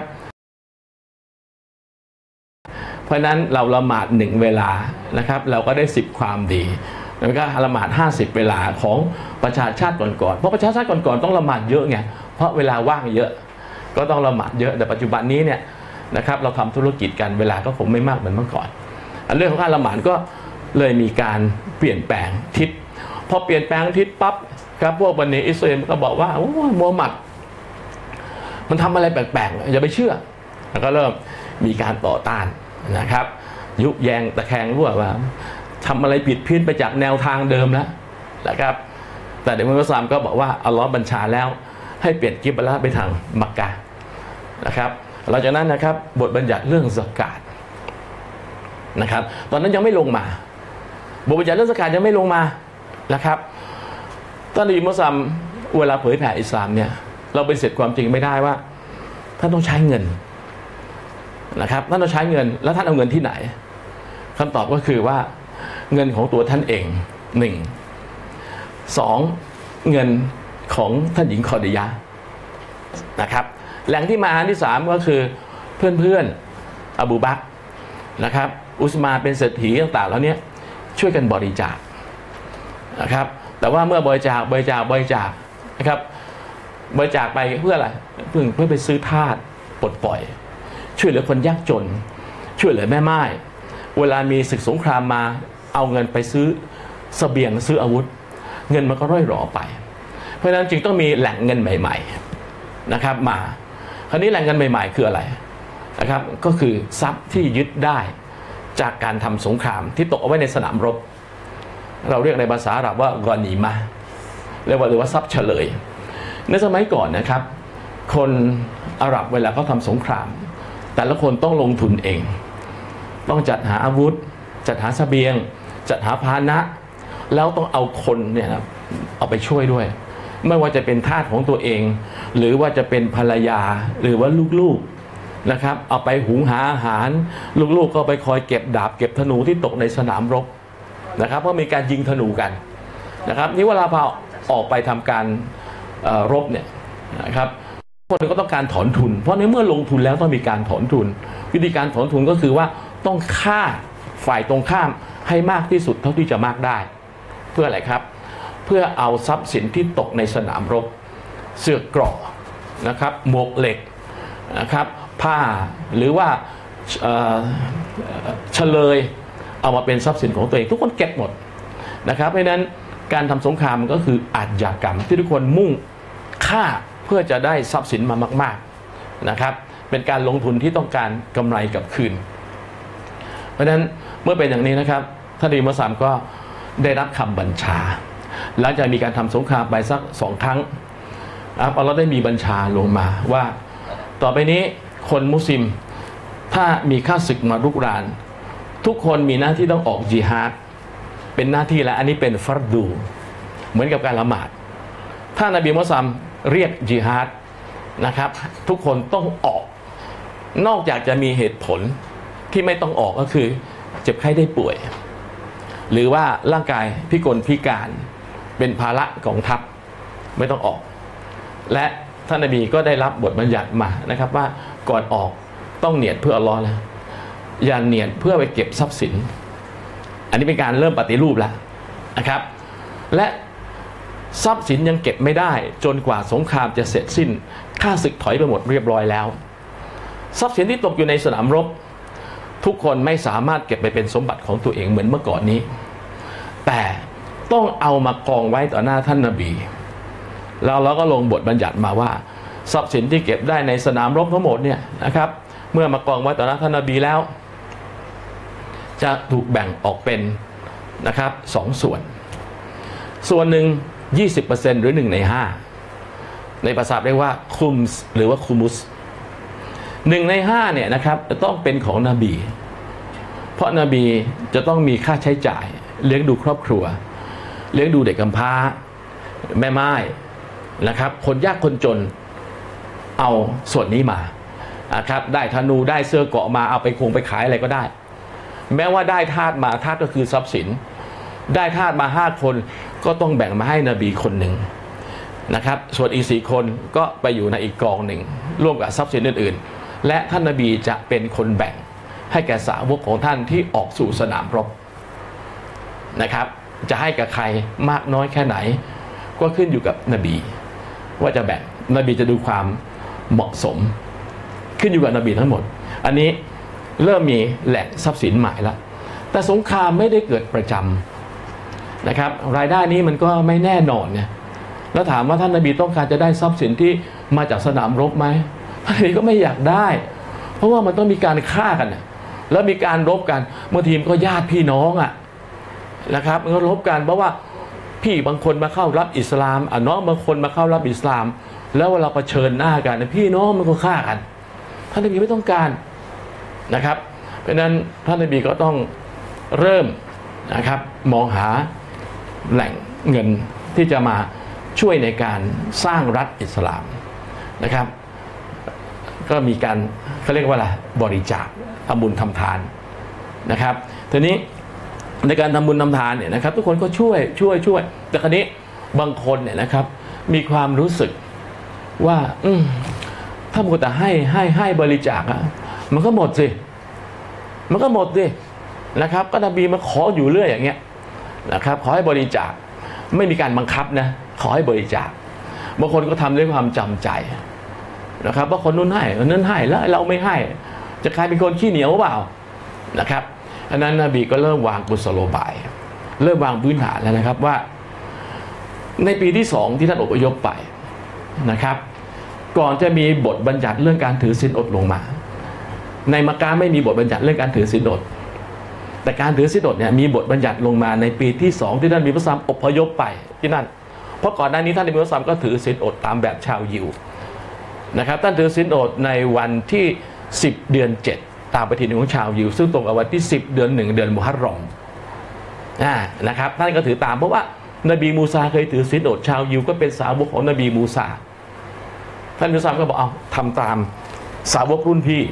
Speaker 1: เพราะนั้นเราละหมาด1 เวลานะครับเราก็ได้10 ความดีแล้วก็ละหมาด50 เวลาของประชาชาติก่อนๆเพราะประชาชาติก่อนๆต้องละหมาดเยอะไงเพราะเวลาว่างเยอะก็ต้องละหมาดเยอะแต่ปัจจุบันนี้เนี่ยนะครับเราทำธุรกิจกันเวลาก็คงไม่มากเหมือนเมื่อก่อนเรื่องของการละหมาดก็เลยมีการเปลี่ยนแปลงทิศพอเปลี่ยนแปลงทิศปั๊บครับพวกบันิอิสราเอลก็บอกว่าโอ้มูฮัมหมัดมันทำอะไรแปลกๆอย่าไปเชื่อแล้วก็เริ่มมีการต่อต้านนะครับยุแยงตะแคงรั่วว่าทำอะไรผิดเพี้ยนไปจากแนวทางเดิมแล้วนะครับแต่เดี๋ยวมุสลิมก็บอกว่าอัลลอฮ์บัญชาแล้วให้เปลี่ยนกิบละไปทางมักกะห์นะครับหลังจากนั้นนะครับบทบัญญัติเรื่องซะกาตนะครับตอนนั้นยังไม่ลงมาบทบัญญัติเรื่องซะกาตยังไม่ลงมานะครับตอนนี้มุสลิมเวลาเผยแผ่อิสลามเนี่ยเราไปเสร็จความจริงไม่ได้ว่าท่านต้องใช้เงินนะครับท่านต้องใช้เงินแล้วท่านเอาเงินที่ไหนคำตอบก็คือว่าเงินของตัวท่านเอง1 2เงินของท่านหญิงคอดิยะห์นะครับแหล่งที่มาอันที่3ก็คือเพื่อนอบูบักรนะครับอุสมานเป็นเศรษฐีต่างๆแล้วเนี้ยช่วยกันบริจาคนะครับแต่ว่าเมื่อบริจาคนะครับบริจาคไปเพื่ออะไรเพื่อไปซื้อทาสปลดปล่อยช่วยเหลือคนยากจนช่วยเหลือแม่ไม้เวลามีศึกสงครามมาเอาเงินไปซื้อเสบียงซื้ออาวุธเงินมันก็ร่อยหรอไปเพราะฉะนั้นจึงต้องมีแหล่งเงินใหม่ๆนะครับมาคราวนี้แหล่งเงินใหม่ๆคืออะไรนะครับก็คือทรัพย์ที่ยึดได้จากการทำสงครามที่ตกเอาไว้ในสนามรบเราเรียกในภาษาอาหรับว่ากอนีมะห์เรียกว่าทรัพย์เฉลยในสมัยก่อนนะครับคนอาหรับเวลาเขาทำสงครามแต่ละคนต้องลงทุนเองต้องจัดหาอาวุธจัดหาเสบียงจัดหาพาหนะแล้วต้องเอาคนเนี่ยนะเอาไปช่วยด้วยไม่ว่าจะเป็นทาสของตัวเองหรือว่าจะเป็นภรรยาหรือว่าลูกๆนะครับเอาไปหุงหาอาหารลูกๆก็ไปคอยเก็บดาบเก็บธนูที่ตกในสนามรบนะครับเพราะมีการยิงธนูกันนะครับนี่เวลาพอออกไปทำการรบเนี่ยนะครับคนก็ต้องการถอนทุนเพราะในเมื่อลงทุนแล้วต้องมีการถอนทุนวิธีการถอนทุนก็คือว่าต้องฆ่าฝ่ายตรงข้ามให้มากที่สุดเท่าที่จะมากได้เพื่ออะไรครับเพื่อเอาทรัพย์สินที่ตกในสนามรบเสื้อเกราะนะครับหมวกเหล็กนะครับผ้าหรือว่าเฉลยเอามาเป็นทรัพย์สินของตัวเองทุกคนเก็บหมดนะครับเพราะฉะนั้นการทำสงครามก็คืออาชญากรรมที่ทุกคนมุ่งฆ่าเพื่อจะได้ทรัพย์สินมามากๆนะครับเป็นการลงทุนที่ต้องการกำไรกลับคืนเพราะฉะนั้นเมื่อเป็นอย่างนี้นะครับท่านนบีมุฮัมมัดก็ได้รับคำบัญชาหลังจากมีการทำสงครามไปสัก2 ครั้งอัลลอฮ์ได้มีบัญชาลงมาว่าต่อไปนี้คนมุสลิมถ้ามีข้าศึกมารุกรานทุกคนมีหน้าที่ต้องออกญิฮาดเป็นหน้าที่และอันนี้เป็นฟัรดูเหมือนกับการละหมาดถ้านบีมุฮัมมัดเรียกญิฮาดนะครับทุกคนต้องออกนอกจากจะมีเหตุผลที่ไม่ต้องออกก็คือเจ็บไข้ได้ป่วยหรือว่าร่างกายพิกลพิการเป็นภาระของทัพไม่ต้องออกและท่านนบีก็ได้รับบทบัญญัติมานะครับว่าก่อนออกต้องเนียดเพื่ออัลลอฮ์แล้วอย่าเนียดเพื่อไปเก็บทรัพย์สินอันนี้เป็นการเริ่มปฏิรูปแล้วนะครับและทรัพย์สินยังเก็บไม่ได้จนกว่าสงครามจะเสร็จสิ้นข้าศึกถอยไปหมดเรียบร้อยแล้วทรัพย์สินที่ตกอยู่ในสนามรบทุกคนไม่สามารถเก็บไปเป็นสมบัติของตัวเองเหมือนเมื่อก่อนนี้แต่ต้องเอามากองไว้ต่อหน้าท่านนบีแล้วเราก็ลงบทบัญญัติมาว่าทรัพย์สินที่เก็บได้ในสนามรบทั้งหมดเนี่ยนะครับเมื่อมากองไว้ต่อหน้าท่านนบีแล้วจะถูกแบ่งออกเป็นนะครับ2 ส่วนหนึ่ง 20% หรือ1 ใน 5ในภาษาเรียกว่าคุมส์หรือว่าคุมุส1 ใน 5เนี่ยนะครับจะต้องเป็นของนบีเพราะนบีจะต้องมีค่าใช้จ่ายเลี้ยงดูครอบครัวเลี้ยงดูเด็กกำพร้าแม่ไม้นะครับคนยากคนจนเอาส่วนนี้มานะครับได้ธนูได้เสื้อเกราะมาเอาไปไปขายอะไรก็ได้แม้ว่าได้ทาสมาทาสก็คือทรัพย์สินได้ทาสมา5 คนก็ต้องแบ่งมาให้นบีคนหนึ่งนะครับส่วนอีก4 คนก็ไปอยู่ในอีกกองหนึ่งร่วมกับทรัพย์สินอื่นๆและท่านนบีจะเป็นคนแบ่งให้แก่สาวกของท่านที่ออกสู่สนามรบนะครับจะให้กับใครมากน้อยแค่ไหนก็ขึ้นอยู่กับนบีว่าจะแบ่งนบีจะดูความเหมาะสมขึ้นอยู่กับนบีทั้งหมดอันนี้เริ่มมีแหล่งทรัพย์สินใหม่แล้วแต่สงครามไม่ได้เกิดประจำนะครับรายได้นี้มันก็ไม่แน่นอนเนี่ยแล้วถามว่าท่านนบีต้องการจะได้ทรัพย์สินที่มาจากสนามรบไหมท่านนบีก็ไม่อยากได้เพราะว่ามันต้องมีการฆ่ากันแล้วมีการรบกันบางทีก็ญาติพี่น้องนะครับมันก็รบกันเพราะว่าพี่บางคนมาเข้ารับอิสลามน้องบางคนมาเข้ารับอิสลามแล้วเวลาเผชิญหน้ากันพี่น้องมันก็ฆ่ากันท่านนบีไม่ต้องการนะครับเพราะฉะนั้นท่านนบีก็ต้องเริ่มนะครับมองหาแหล่งเงินที่จะมาช่วยในการสร้างรัฐอิสลามนะครับก็มีการเขาเรียกว่าอะไรบริจาคทำบุญทำทานนะครับทีนี้ในการทำบุญทำทานเนี่ยนะครับทุกคนก็ช่วยแต่คราวนี้บางคนเนี่ยนะครับมีความรู้สึกว่าถ้ามัวแต่ให้บริจาคมันก็หมดสินะครับก็นบีมาขออยู่เรื่อยอย่างเงี้ยนะครับขอให้บริจาคไม่มีการบังคับนะขอให้บริจาคบางคนก็ทำด้วยความจำใจนะครับว่าคนนู้นให้คนนั้นให้แล้วเราไม่ให้จะกลายเป็นคนขี้เหนียวเปล่านะครับอันนั้นนบีก็เริ่มวางกุศโลบายเริ่มวางพื้นฐานแล้วนะครับว่าในปีที่2ที่ท่านอพยพไปนะครับก่อนจะมีบทบัญญัติเรื่องการถือศีลอดลงมาในมักกะฮ์ไม่มีบทบัญญัติเรื่องการถือศีลอดแต่การถือศีลอดเนี่ยมีบทบัญญัติลงมาในปีที่2ที่ท่านนบีมุฮัมมัดอพยพไปที่นั่นเพราะก่อนหน้านี้ท่านนบีมุฮัมมัดก็ถือศีลอดตามแบบชาวยิวนะครับท่านถือศีลอดในวันที่10 เดือน 7ตามประเพณีของชาวยิวซึ่งตรงกับวันที่10 เดือน 1เดือนมุฮัรรอมนะครับท่านก็ถือตามเพราะว่านบีมูซาเคยถือศีลอดชาวยิวก็เป็นสาวกของนบีมูซาท่านมุฮัมมัดก็บอกเอาทำตามสาวกรุ่นพี่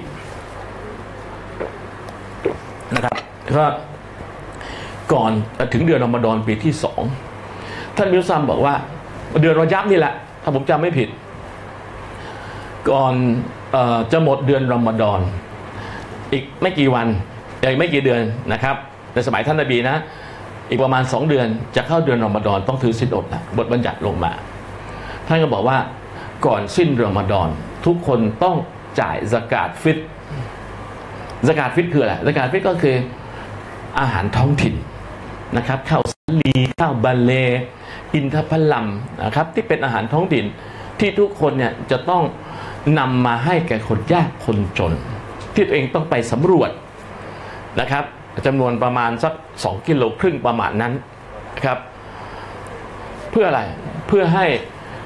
Speaker 1: นะครับก็ก่อนถึงเดือนรอมฎอนปีที่2ท่านมุฮัมมัดบอกว่าเดือนรอญับนี่แหละถ้าผมจำไม่ผิดก่อนจะหมดเดือนรอมฎอนอีกไม่กี่วันอีกไม่กี่เดือนนะครับในสมัยท่านนบีนะอีกประมาณ2 เดือนจะเข้าเดือนรอมฎอนต้องถือศีลอดนะบทบัญญัติลงมาท่านก็บอกว่าก่อนสิ้นรอมฎอนทุกคนต้องจ่ายซะกาตฟิตซะกาตฟิตคืออะไรซะกาตฟิตก็คืออาหารท้องถิ่นนะครับข้าวสาลีข้าวบาเลอินทผลัมนะครับที่เป็นอาหารท้องถิ่นที่ทุกคนเนี่ยจะต้องนำมาให้แก่คนยากคนจนที่ตัวเองต้องไปสำรวจนะครับจำนวนประมาณสัก2.5 กิโลประมาณนั้นนะครับเพื่ออะไรเพื่อให้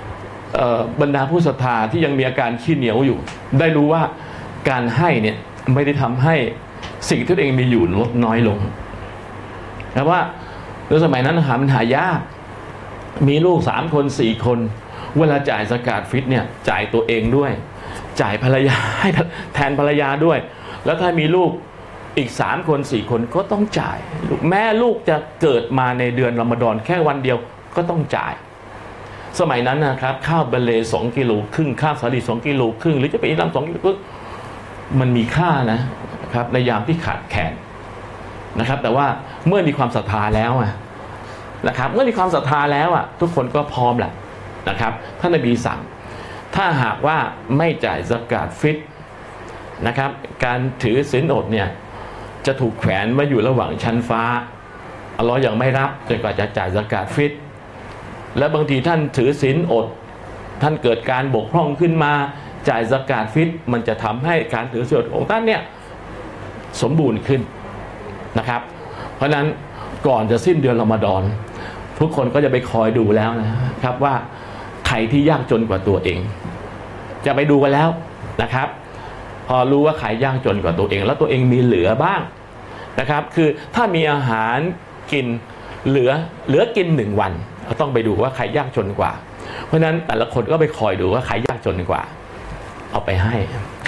Speaker 1: บรรดาผู้ศรัทธาที่ยังมีอาการขี้เหนียวอยู่ได้รู้ว่าการให้เนี่ยไม่ได้ทำให้สิ่งที่ตัวเองมีอยู่ลดน้อยลงแต่ว่าในสมัยนั้นมันหายากมีลูก3 คน 4 คนเวลาจ่ายซะกาตฟิตเนี่ยจ่ายตัวเองด้วยจ่ายภรรยาให้แทนภรรยาด้วยแล้วถ้ามีลูกอีก3 คน 4 คนก็ต้องจ่ายแม่ลูกจะเกิดมาในเดือนรอมฎอนแค่วันเดียวก็ต้องจ่ายสมัยนั้นนะครับข้าวเบเล2 กิโลครึ่งข้าวสาลี2 กิโลครึ่งหรือจะเป็นอิหร่าน2 กิโลครึ่งมันมีค่านะครับในยามที่ขาดแคลนนะครับแต่ว่าเมื่อมีความศรัทธาแล้วนะครับเมื่อมีความศรัทธาแล้วทุกคนก็พร้อมแหละนะครับท่านนบีสั่งถ้าหากว่าไม่จ่ายซะกาตฟิตนะครับการถือศีลอดเนี่ยจะถูกแขวนไว้อยู่ระหว่างชั้นฟ้าอัลเลาะห์ยังไม่รับจนกว่าจะจ่ายซะกาตฟิตและบางทีท่านถือศีลอดท่านเกิดการบกพร่องขึ้นมาจ่ายซะกาตฟิตมันจะทำให้การถือศีลอดของท่านเนี่ยสมบูรณ์ขึ้นนะครับเพราะนั้นก่อนจะสิ้นเดือนรอมฎอนทุกคนก็จะไปคอยดูแล้วนะครับว่าใครที่ยากจนกว่าตัวเองจะไปดูกันแล้วนะครับพอรู้ว่าใครยากจนกว่าตัวเองแล้วตัวเองมีเหลือบ้างนะครับคือถ้ามีอาหารกินเหลือกิน1 วันต้องไปดูว่าใครยากจนกว่าเพราะฉะนั้นแต่ละคนก็ไปคอยดูว่าใครยากจนกว่าเอาไปให้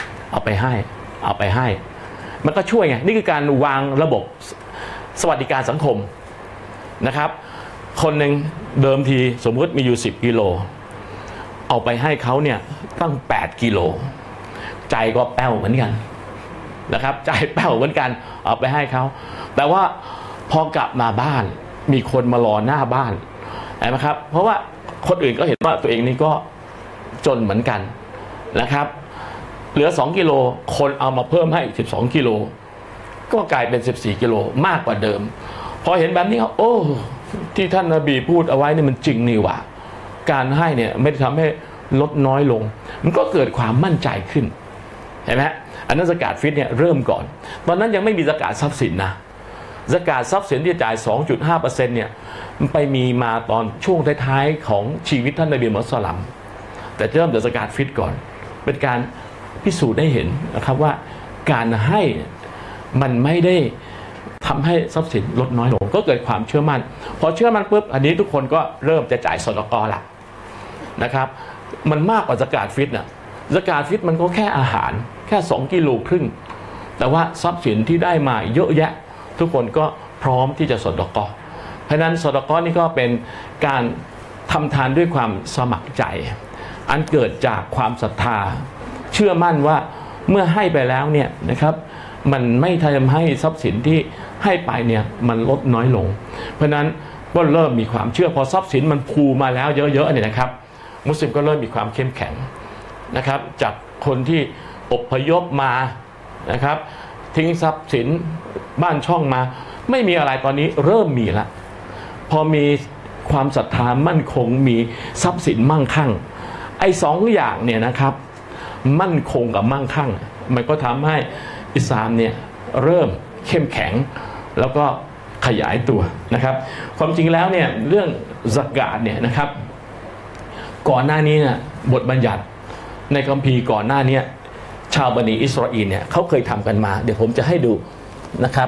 Speaker 1: มันก็ช่วยไงนี่คือการวางระบบสวัสดิการสังคมนะครับคนหนึ่งเดิมทีสมมติมีอยู่10 กิโลเอาไปให้เขาเนี่ยตั้ง8 กิโลใจก็แป้วเหมือนกันนะครับใจแป้วเหมือนกันเอาไปให้เขาแต่ว่าพอกลับมาบ้านมีคนมารอหน้าบ้านเห็นไหมครับเพราะว่าคนอื่นก็เห็นว่าตัวเองนี่ก็จนเหมือนกันนะครับเหลือ2 กิโลคนเอามาเพิ่มให้12 กิโลก็กลายเป็น14 กิโลมากกว่าเดิมพอเห็นแบบนี้โอ้ที่ท่านนบีพูดเอาไว้นี่มันจริงนี่หว่าการให้เนี่ยไม่ได้ทำให้ลดน้อยลงมันก็เกิดความมั่นใจขึ้นเห็นไหมอันนั้นซะกาตฟิตเนี่ยเริ่มก่อนตอนนั้นยังไม่มีซะกาตทรัพย์สินนะซะกาตทรัพย์สินที่จ่าย 2.5% เนี่ยมันไปมีมาตอนช่วงท้ายๆของชีวิตท่านนบีมุฮัมมัดศ็อลลัลลอฮุอะลัยฮิวะซัลลัมแต่เริ่มจากซะกาตฟิตก่อนเป็นการพิสูจน์ได้เห็นนะครับว่าการให้มันไม่ได้ทำให้ทรัพย์สินลดน้อยลงก็เกิดความเชื่อมั่นพอเชื่อมั่นปุ๊บอันนี้ทุกคนก็เริ่มจะจ่ายซอดากอละนะครับมันมากกว่าซะกาตฟิตซะกาตฟิตมันก็แค่อาหารแค่2 กิโลครึ่งแต่ว่าทรัพย์สินที่ได้มาเยอะแยะทุกคนก็พร้อมที่จะซอดากอเพราะนั้นซอดากอนี่ก็เป็นการทำทานด้วยความสมัครใจอันเกิดจากความศรัทธาเชื่อมั่นว่าเมื่อให้ไปแล้วเนี่ยนะครับมันไม่ทำให้ทรัพย์สินที่ให้ไปเนี่ยมันลดน้อยลงเพราะนั้นก็เริ่มมีความเชื่อพอทรัพย์สินมันพูมาแล้วเยอะๆเนี่ยนะครับมุสลิมก็เริ่มมีความเข้มแข็งนะครับจากคนที่อพยพมานะครับทิ้งทรัพย์สินบ้านช่องมาไม่มีอะไรตอนนี้เริ่มมีละพอมีความศรัทธามั่นคงมีทรัพย์สินมั่งคั่งไอ้2 อย่างเนี่ยนะครับมั่นคงกับมั่งคั่งมันก็ทำให้อิสลามเนี่ยเริ่มเข้มแข็งแล้วก็ขยายตัวนะครับความจริงแล้วเนี่ยเรื่องซะกาตเนี่ยนะครับก่อนหน้านี้เนี่ยบทบัญญัติในคัมภีร์ก่อนหน้านี้ชาวบันิอิสราเอลเนี่ยเขาเคยทำกันมาเดี๋ยวผมจะให้ดูนะครับ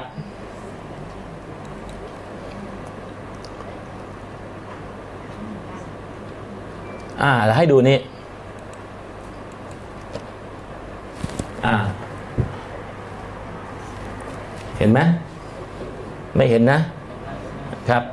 Speaker 1: แล้วให้ดูนี่เห็นไหมไม่เห็นนะครับ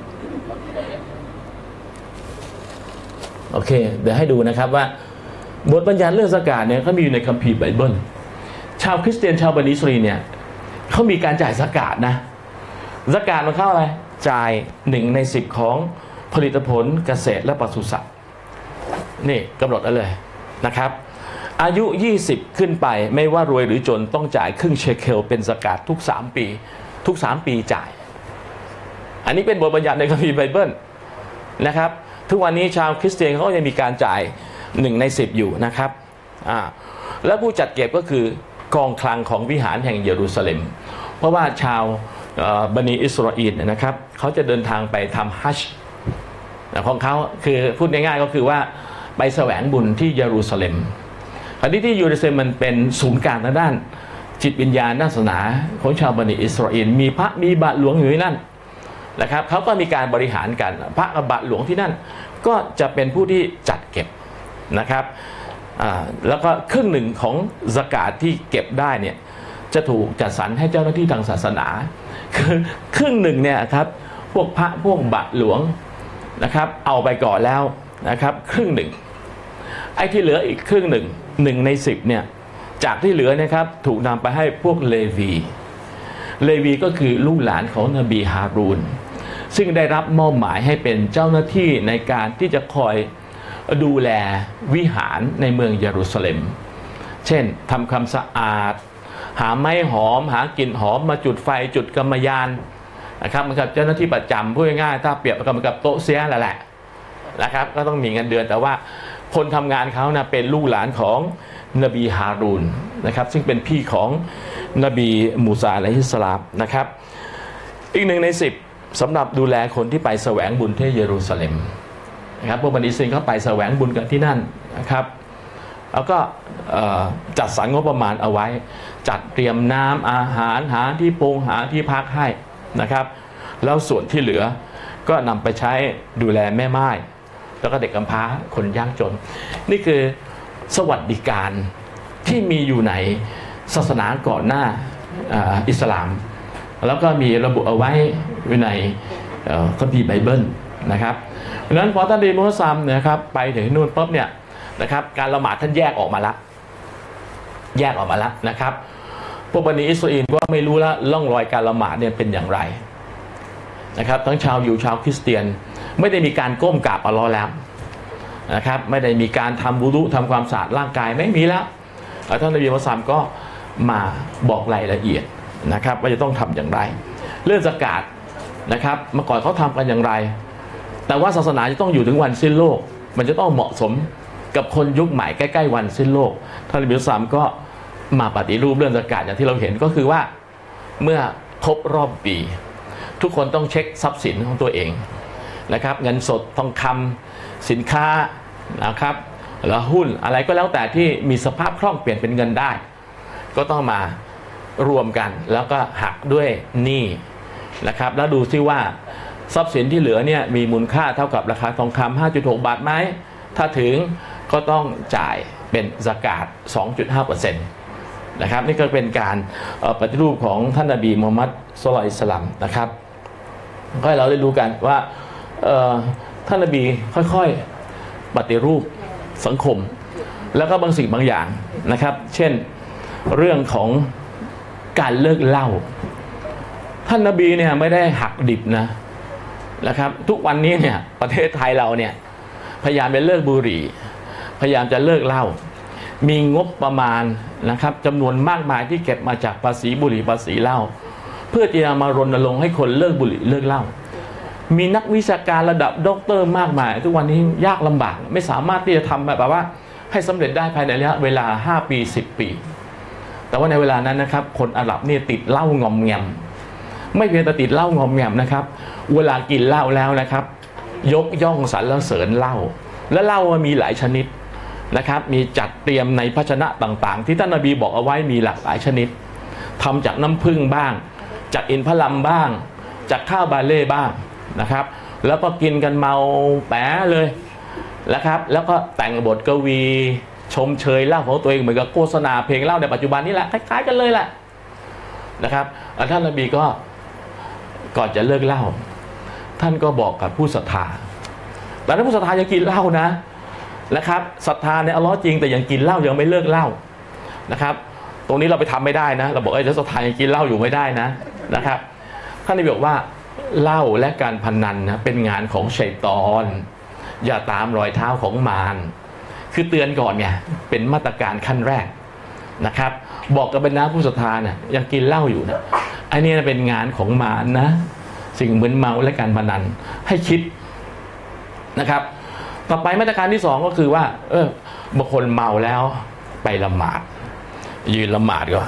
Speaker 1: โอเคเดี๋ยวให้ดูนะครับว่าบทบัญญัติเรื่องซะกาตเนี่ยเขามีอยู่ในคัมภีร์ไบเบิลชาวคริสเตียนชาวบันิอิสราเอลเนี่ยเขามีการจ่ายซะกาตนะซะกาตมันเข้าอะไรจ่าย1 ใน 10ของผลิตผลเกษตรและปศุสัตว์นี่กำหนดเอาเลยนะครับอายุ20ขึ้นไปไม่ว่ารวยหรือจนต้องจ่ายครึ่งเชเคลเป็นซะกาตทุก3 ปีทุก3 ปีจ่ายอันนี้เป็นบทบัญญัติในคัมภีร์ไบเบิลนะครับทุกวันนี้ชาวคริสเตียนเขายังมีการจ่าย1 ใน 10อยู่นะครับและผู้จัดเก็บก็คือกองคลังของวิหารแห่งเยรูซาเล็มเพราะว่าชาวบันิอิสราเอลนะครับเขาจะเดินทางไปทำฮัจญ์ของเขาคือพูดง่ายๆก็คือว่าไปไปแสวงบุญที่เยรูซาเล็มอันนี้ที่เยรูซาเล็มมันเป็นศูนย์กลางทางด้านจิตวิญญาณศาสนาของชาวบันิอิสราเอลมีพระมีบาทหลวงอยู่ที่นั่นนะครับเขาก็มีการบริหารกันพระกับบาทหลวงที่นั่นก็จะเป็นผู้ที่จัดเก็บนะครับแล้วก็ครึ่งหนึ่งของซะกาตที่เก็บได้เนี่ยจะถูกจัดสรรให้เจ้าหน้าที่ทางศาสนาคือครึ่งหนึ่งเนี่ยครับพวกพระพวกบาทหลวงนะครับเอาไปก่อนแล้วนะครับครึ่งหนึ่งไอ้ที่เหลืออีกครึ่งหนึ่ง1 ใน 10เนี่ยจากที่เหลือนะครับถูกนำไปให้พวกเลวีก็คือลูกหลานของนบีฮารูนซึ่งได้รับมอบหมายให้เป็นเจ้าหน้าที่ในการที่จะคอยดูแลวิหารในเมืองเยรูซาเล็มเช่นทำความสะอาดหาไม้หอมหากลิ่นหอมมาจุดไฟจุดกำมะยานนะครับมันกับเจ้าหน้าที่ประจำพูดง่ายๆถ้าเปรียบกับโต๊ะเสียแหละนะครับก็ต้องมีเงินเดือนแต่ว่าคนทำงานเขานะเป็นลูกหลานของนบีฮารูนนะครับซึ่งเป็นพี่ของนบีมูซาอะลัยฮิสสลามนะครับอีก1 ใน 10สำหรับดูแลคนที่ไปแสวงบุญที่เยรูซาเล็มนะครับพวกบันิอิสราเอลเขาไปแสวงบุญกันที่นั่นนะครับแล้วก็จัดสรรงบประมาณเอาไว้จัดเตรียมน้ำอาหารหาที่ปรุงหาที่พักให้นะครับแล้วส่วนที่เหลือก็นำไปใช้ดูแลแม่ไม้แล้วก็เด็กกำพร้าคนยากจนนี่คือสวัสดิการที่มีอยู่ในศาสนาก่อนหน้าอิสลามแล้วก็มีระบุเอาไว้ในคัมภีร์ไบเบิลนะครับดังนั้นพอท่านนบีมูฮัมมัดนะครับไปถึงนู่นปุ๊บเนี่ยนะครับการละหมาดท่านแยกออกมาละนะครับพวกบันิอิสราเอลก็ไม่รู้ละล่องรอยการละหมาดเนี่ยเป็นอย่างไรนะครับทั้งชาวยิวชาวคริสเตียนไม่ได้มีการก้มกราบอัลเลาะห์แล้วนะครับไม่ได้มีการทำวุดุทำความสะอาดร่างกายไม่มีแล้วท่านนบีมุฮัมมัดก็มาบอกรายละเอียดนะครับว่าจะต้องทำอย่างไรเรื่องซะกาตนะครับเมื่อก่อนเขาทำกันอย่างไรแต่ว่าศาสนาจะต้องอยู่ถึงวันสิ้นโลกมันจะต้องเหมาะสมกับคนยุคใหม่ใกล้ๆวันสิ้นโลกท่านนบีมุฮัมมัดก็มาปฏิรูปเรื่องซะกาตอย่างที่เราเห็นก็คือว่าเมื่อครบรอบปีทุกคนต้องเช็คทรัพย์สินของตัวเองนะครับเงินสดทองคำสินค้านะครับแล้วหุ้นอะไรก็แล้วแต่ที่มีสภาพคล่องเปลี่ยนเป็นเงินได้ก็ต้องมารวมกันแล้วก็หักด้วยหนี้นะครับแล้วดูซิว่าทรัพย์สินที่เหลือเนี่ยมีมูลค่าเท่ากับราคาทองคำ 5.6 บาทไหมถ้าถึงก็ต้องจ่ายเป็นซะกาต 2.5% นะครับนี่ก็เป็นการปฏิรูปของท่านนบีมูฮัมมัดศ็อลลัลลอฮุอะลัยฮิวะซัลลัมนะครับก็ให้เราได้รู้กันว่าท่านนบีค่อยๆปฏิรูปสังคมแล้วก็บางสิ่งบางอย่างนะครับเช่นเรื่องของการเลิกเหล้าท่านนบีเนี่ยไม่ได้หักดิบนะครับทุกวันนี้เนี่ยประเทศไทยเราเนี่ยพยายามจะเลิกบุหรี่พยายามจะเลิกเหล้ามีงบประมาณนะครับจำนวนมากมายที่เก็บมาจากภาษีบุหรี่ภาษีเหล้าเพื่อที่จะมารณรงค์ให้คนเลิกบุหรี่เลิกเหล้ามีนักวิชาการระดับด็อกเตอร์มากมายทุกวันนี้ยากลำบากไม่สามารถที่จะทำแบบว่าให้สำเร็จได้ภายในระยะเวลา5 ปี 10 ปีแต่ว่าในเวลานั้นนะครับคนอาหรับเนี่ยติดเหล้างอมแงมไม่เพียงแต่ติดเหล้างอมแงมนะครับเวลากินเหล้าแล้วนะครับยกย่องสรรเสริญเหล้าและเหล้ามีหลายชนิดนะครับมีจัดเตรียมในภาชนะต่างๆที่ท่านนบีบอกเอาไว้มีหลากหลายชนิดทำจากน้ำผึ้งบ้างจากอินทผลัมบ้างจากข้าวบาเล่บ้างนะครับแล้วก็กินกันเมาแป๋เลยนะครับแล้วก็แต่งบทกวีชมเชยเหล้าของตัวเองเหมือนกับโฆษณาเพลงเหล้าในปัจจุบันนี่แหละคล้ายๆกันเลยแหละนะครับท่านนบีก็ก่อนจะเลิกเหล้าท่านก็บอกกับผู้ศรัทธาแต่ถ้าผู้ศรัทธายังกินเหล้านะครับศรัทธาในอัลเลาะห์จริงแต่ยังกินเหล้ายังไม่เลิกเหล้านะครับตรงนี้เราไปทำไม่ได้นะเราบอกถ้าศรัทธายังกินเหล้าอยู่ไม่ได้นะครับท่านนบีบอกว่าเหล้าและการพนันนะเป็นงานของชัยฏอนอย่าตามรอยเท้าของมารคือเตือนก่อนเนี่ยเป็นมาตรการขั้นแรกนะครับบอกกับบรรดาผู้ศรัทธาเนี่ยยังกินเหล้าอยู่นะอันนี้เป็นงานของมารนะสิ่งเหมือนเมาและการพนันให้คิดนะครับต่อไปมาตรการที่2ก็คือว่าบางคนเมาแล้วไปละหมาดยืนละหมาดก็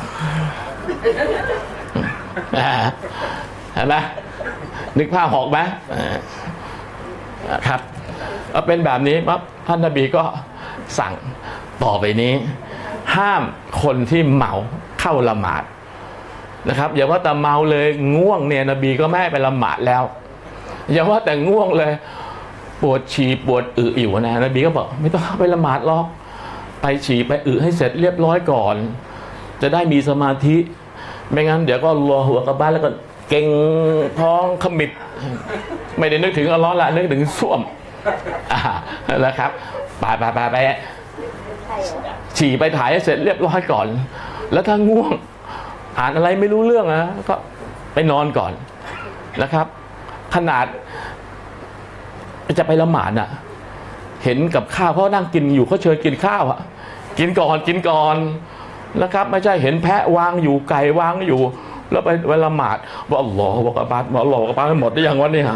Speaker 1: เห็นไหมนึกภาพออกไหมครับเป็นแบบนี้ปั๊บท่านนบีก็สั่งต่อไปนี้ ห้ามคนที่เมาเข้าละหมาดนะครับอย่าว่าแต่เมาเลยง่วงเนี่ยนบีก็ไม่ให้ไปละหมาดแล้วอย่าว่าแต่ง่วงเลยปวดฉี่ปวดอึอยู่นะนบีก็บอกไม่ต้องเข้าไปละหมาดหรอกไปฉี่ไปอึให้เสร็จเรียบร้อยก่อนจะได้มีสมาธิไม่งั้นเดี๋ยวก็รอหัวกลับบ้านแล้วก็เก่งท้องขมิบไม่ได้นึกถึงอัลเลาะห์ละนึกถึงส้วมแล้วครับไปฉี่ไปถ่ายให้เสร็จเรียบร้อยก่อนแล้วถ้าง่วงอ่านอะไรไม่รู้เรื่องนะก็ไปนอนก่อนนะครับขนาดจะไปละหมาดน่ะเห็นกับข้าวเขานั่งกินอยู่เขาเชิญกินข้าวอ่ะกินก่อนนะครับไม่ใช่เห็นแพะวางอยู่ไก่วางอยู่แล้วไปละหมาดว่าอัลลอฮฺวะอักบัรอัลลอฮฺวะอักบัรหมดได้ยังวะเนี่ย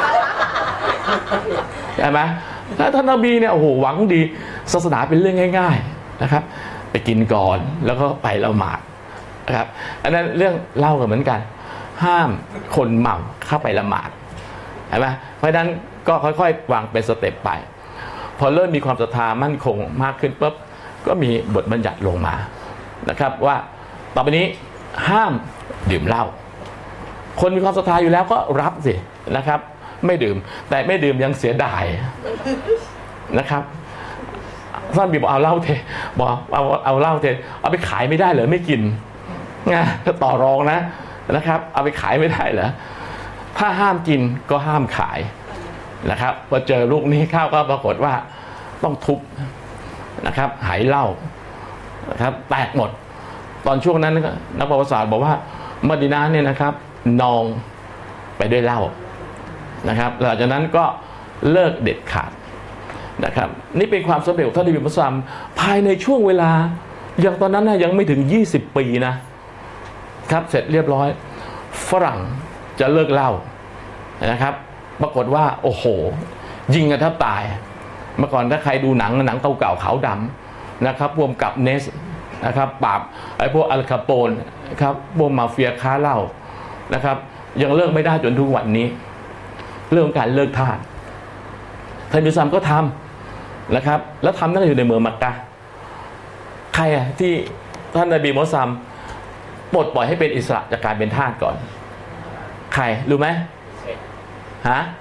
Speaker 1: ใช่ไหมถ้าท่านนบีเนี่ยโอ้โหหวังดีศาสนาเป็นเรื่องง่ายๆนะครับไปกินก่อนแล้วก็ไปละหมาดนะครับอันนั้นเรื่องเล่ากันเหมือนกันห้ามคนเมาเข้าไปละหมาดใช่ไหมเพราะฉะนั้นก็ค่อยๆวางเป็นสเต็ปไปพอเริ่มมีความศรัทธามั่นคงมากขึ้นปุ๊บก็มีบทบัญญัติลงมานะครับว่าต่อไปนี้ห้ามดื่มเหล้าคนมีความศรัทธาอยู่แล้วก็รับสินะครับไม่ดื่มแต่ไม่ดื่มยังเสียดายนะครับท่านบีบอกเอาเหล้าเทบอกเอาเหล้าเทเอาไปขายไม่ได้เหรอไม่กินไงก็ต่อรองนะครับเอาไปขายไม่ได้เหรอถ้าห้ามกินก็ห้ามขายนะครับพอเจอลูกนี้เข้าก็ปรากฏว่าต้องทุบนะครับหายเหล้านะครับแตกหมดตอนช่วงนั้นนักประวัติศาสตร์บอกว่ามะดีนะห์เนี่ยนะครับนองไปด้วยเหล้านะครับหลังจากนั้นก็เลิกเด็ดขาดนะครับนี่เป็นความสำเร็จของท่านนบีมุฮัมมัดภายในช่วงเวลาอย่างตอนนั้นนะยังไม่ถึง20 ปีนะครับเสร็จเรียบร้อยฝรั่งจะเลิกเหล้านะครับปรากฏว่าโอ้โหยิงกันแทบตายเมื่อก่อนถ้าใครดูหนังเก่าๆขาวดำนะครับรวมกับเนสนะครับปราบไอ้พวกอัลคาโปนครับพวกมาเฟียค้าเหล้านะครับยังเลิกไม่ได้จนทุกวันนี้เรื่องการเลิกทาสท่านมุฮัมมัดก็ทำนะครับแล้วทำนั่นอยู่ในเมืองมักกะห์ใครอะที่ท่านนบีมุฮัมมัดปลดปล่อยให้เป็นอิสระจากการเป็นทาสก่อนใครรู้ไหมฮะ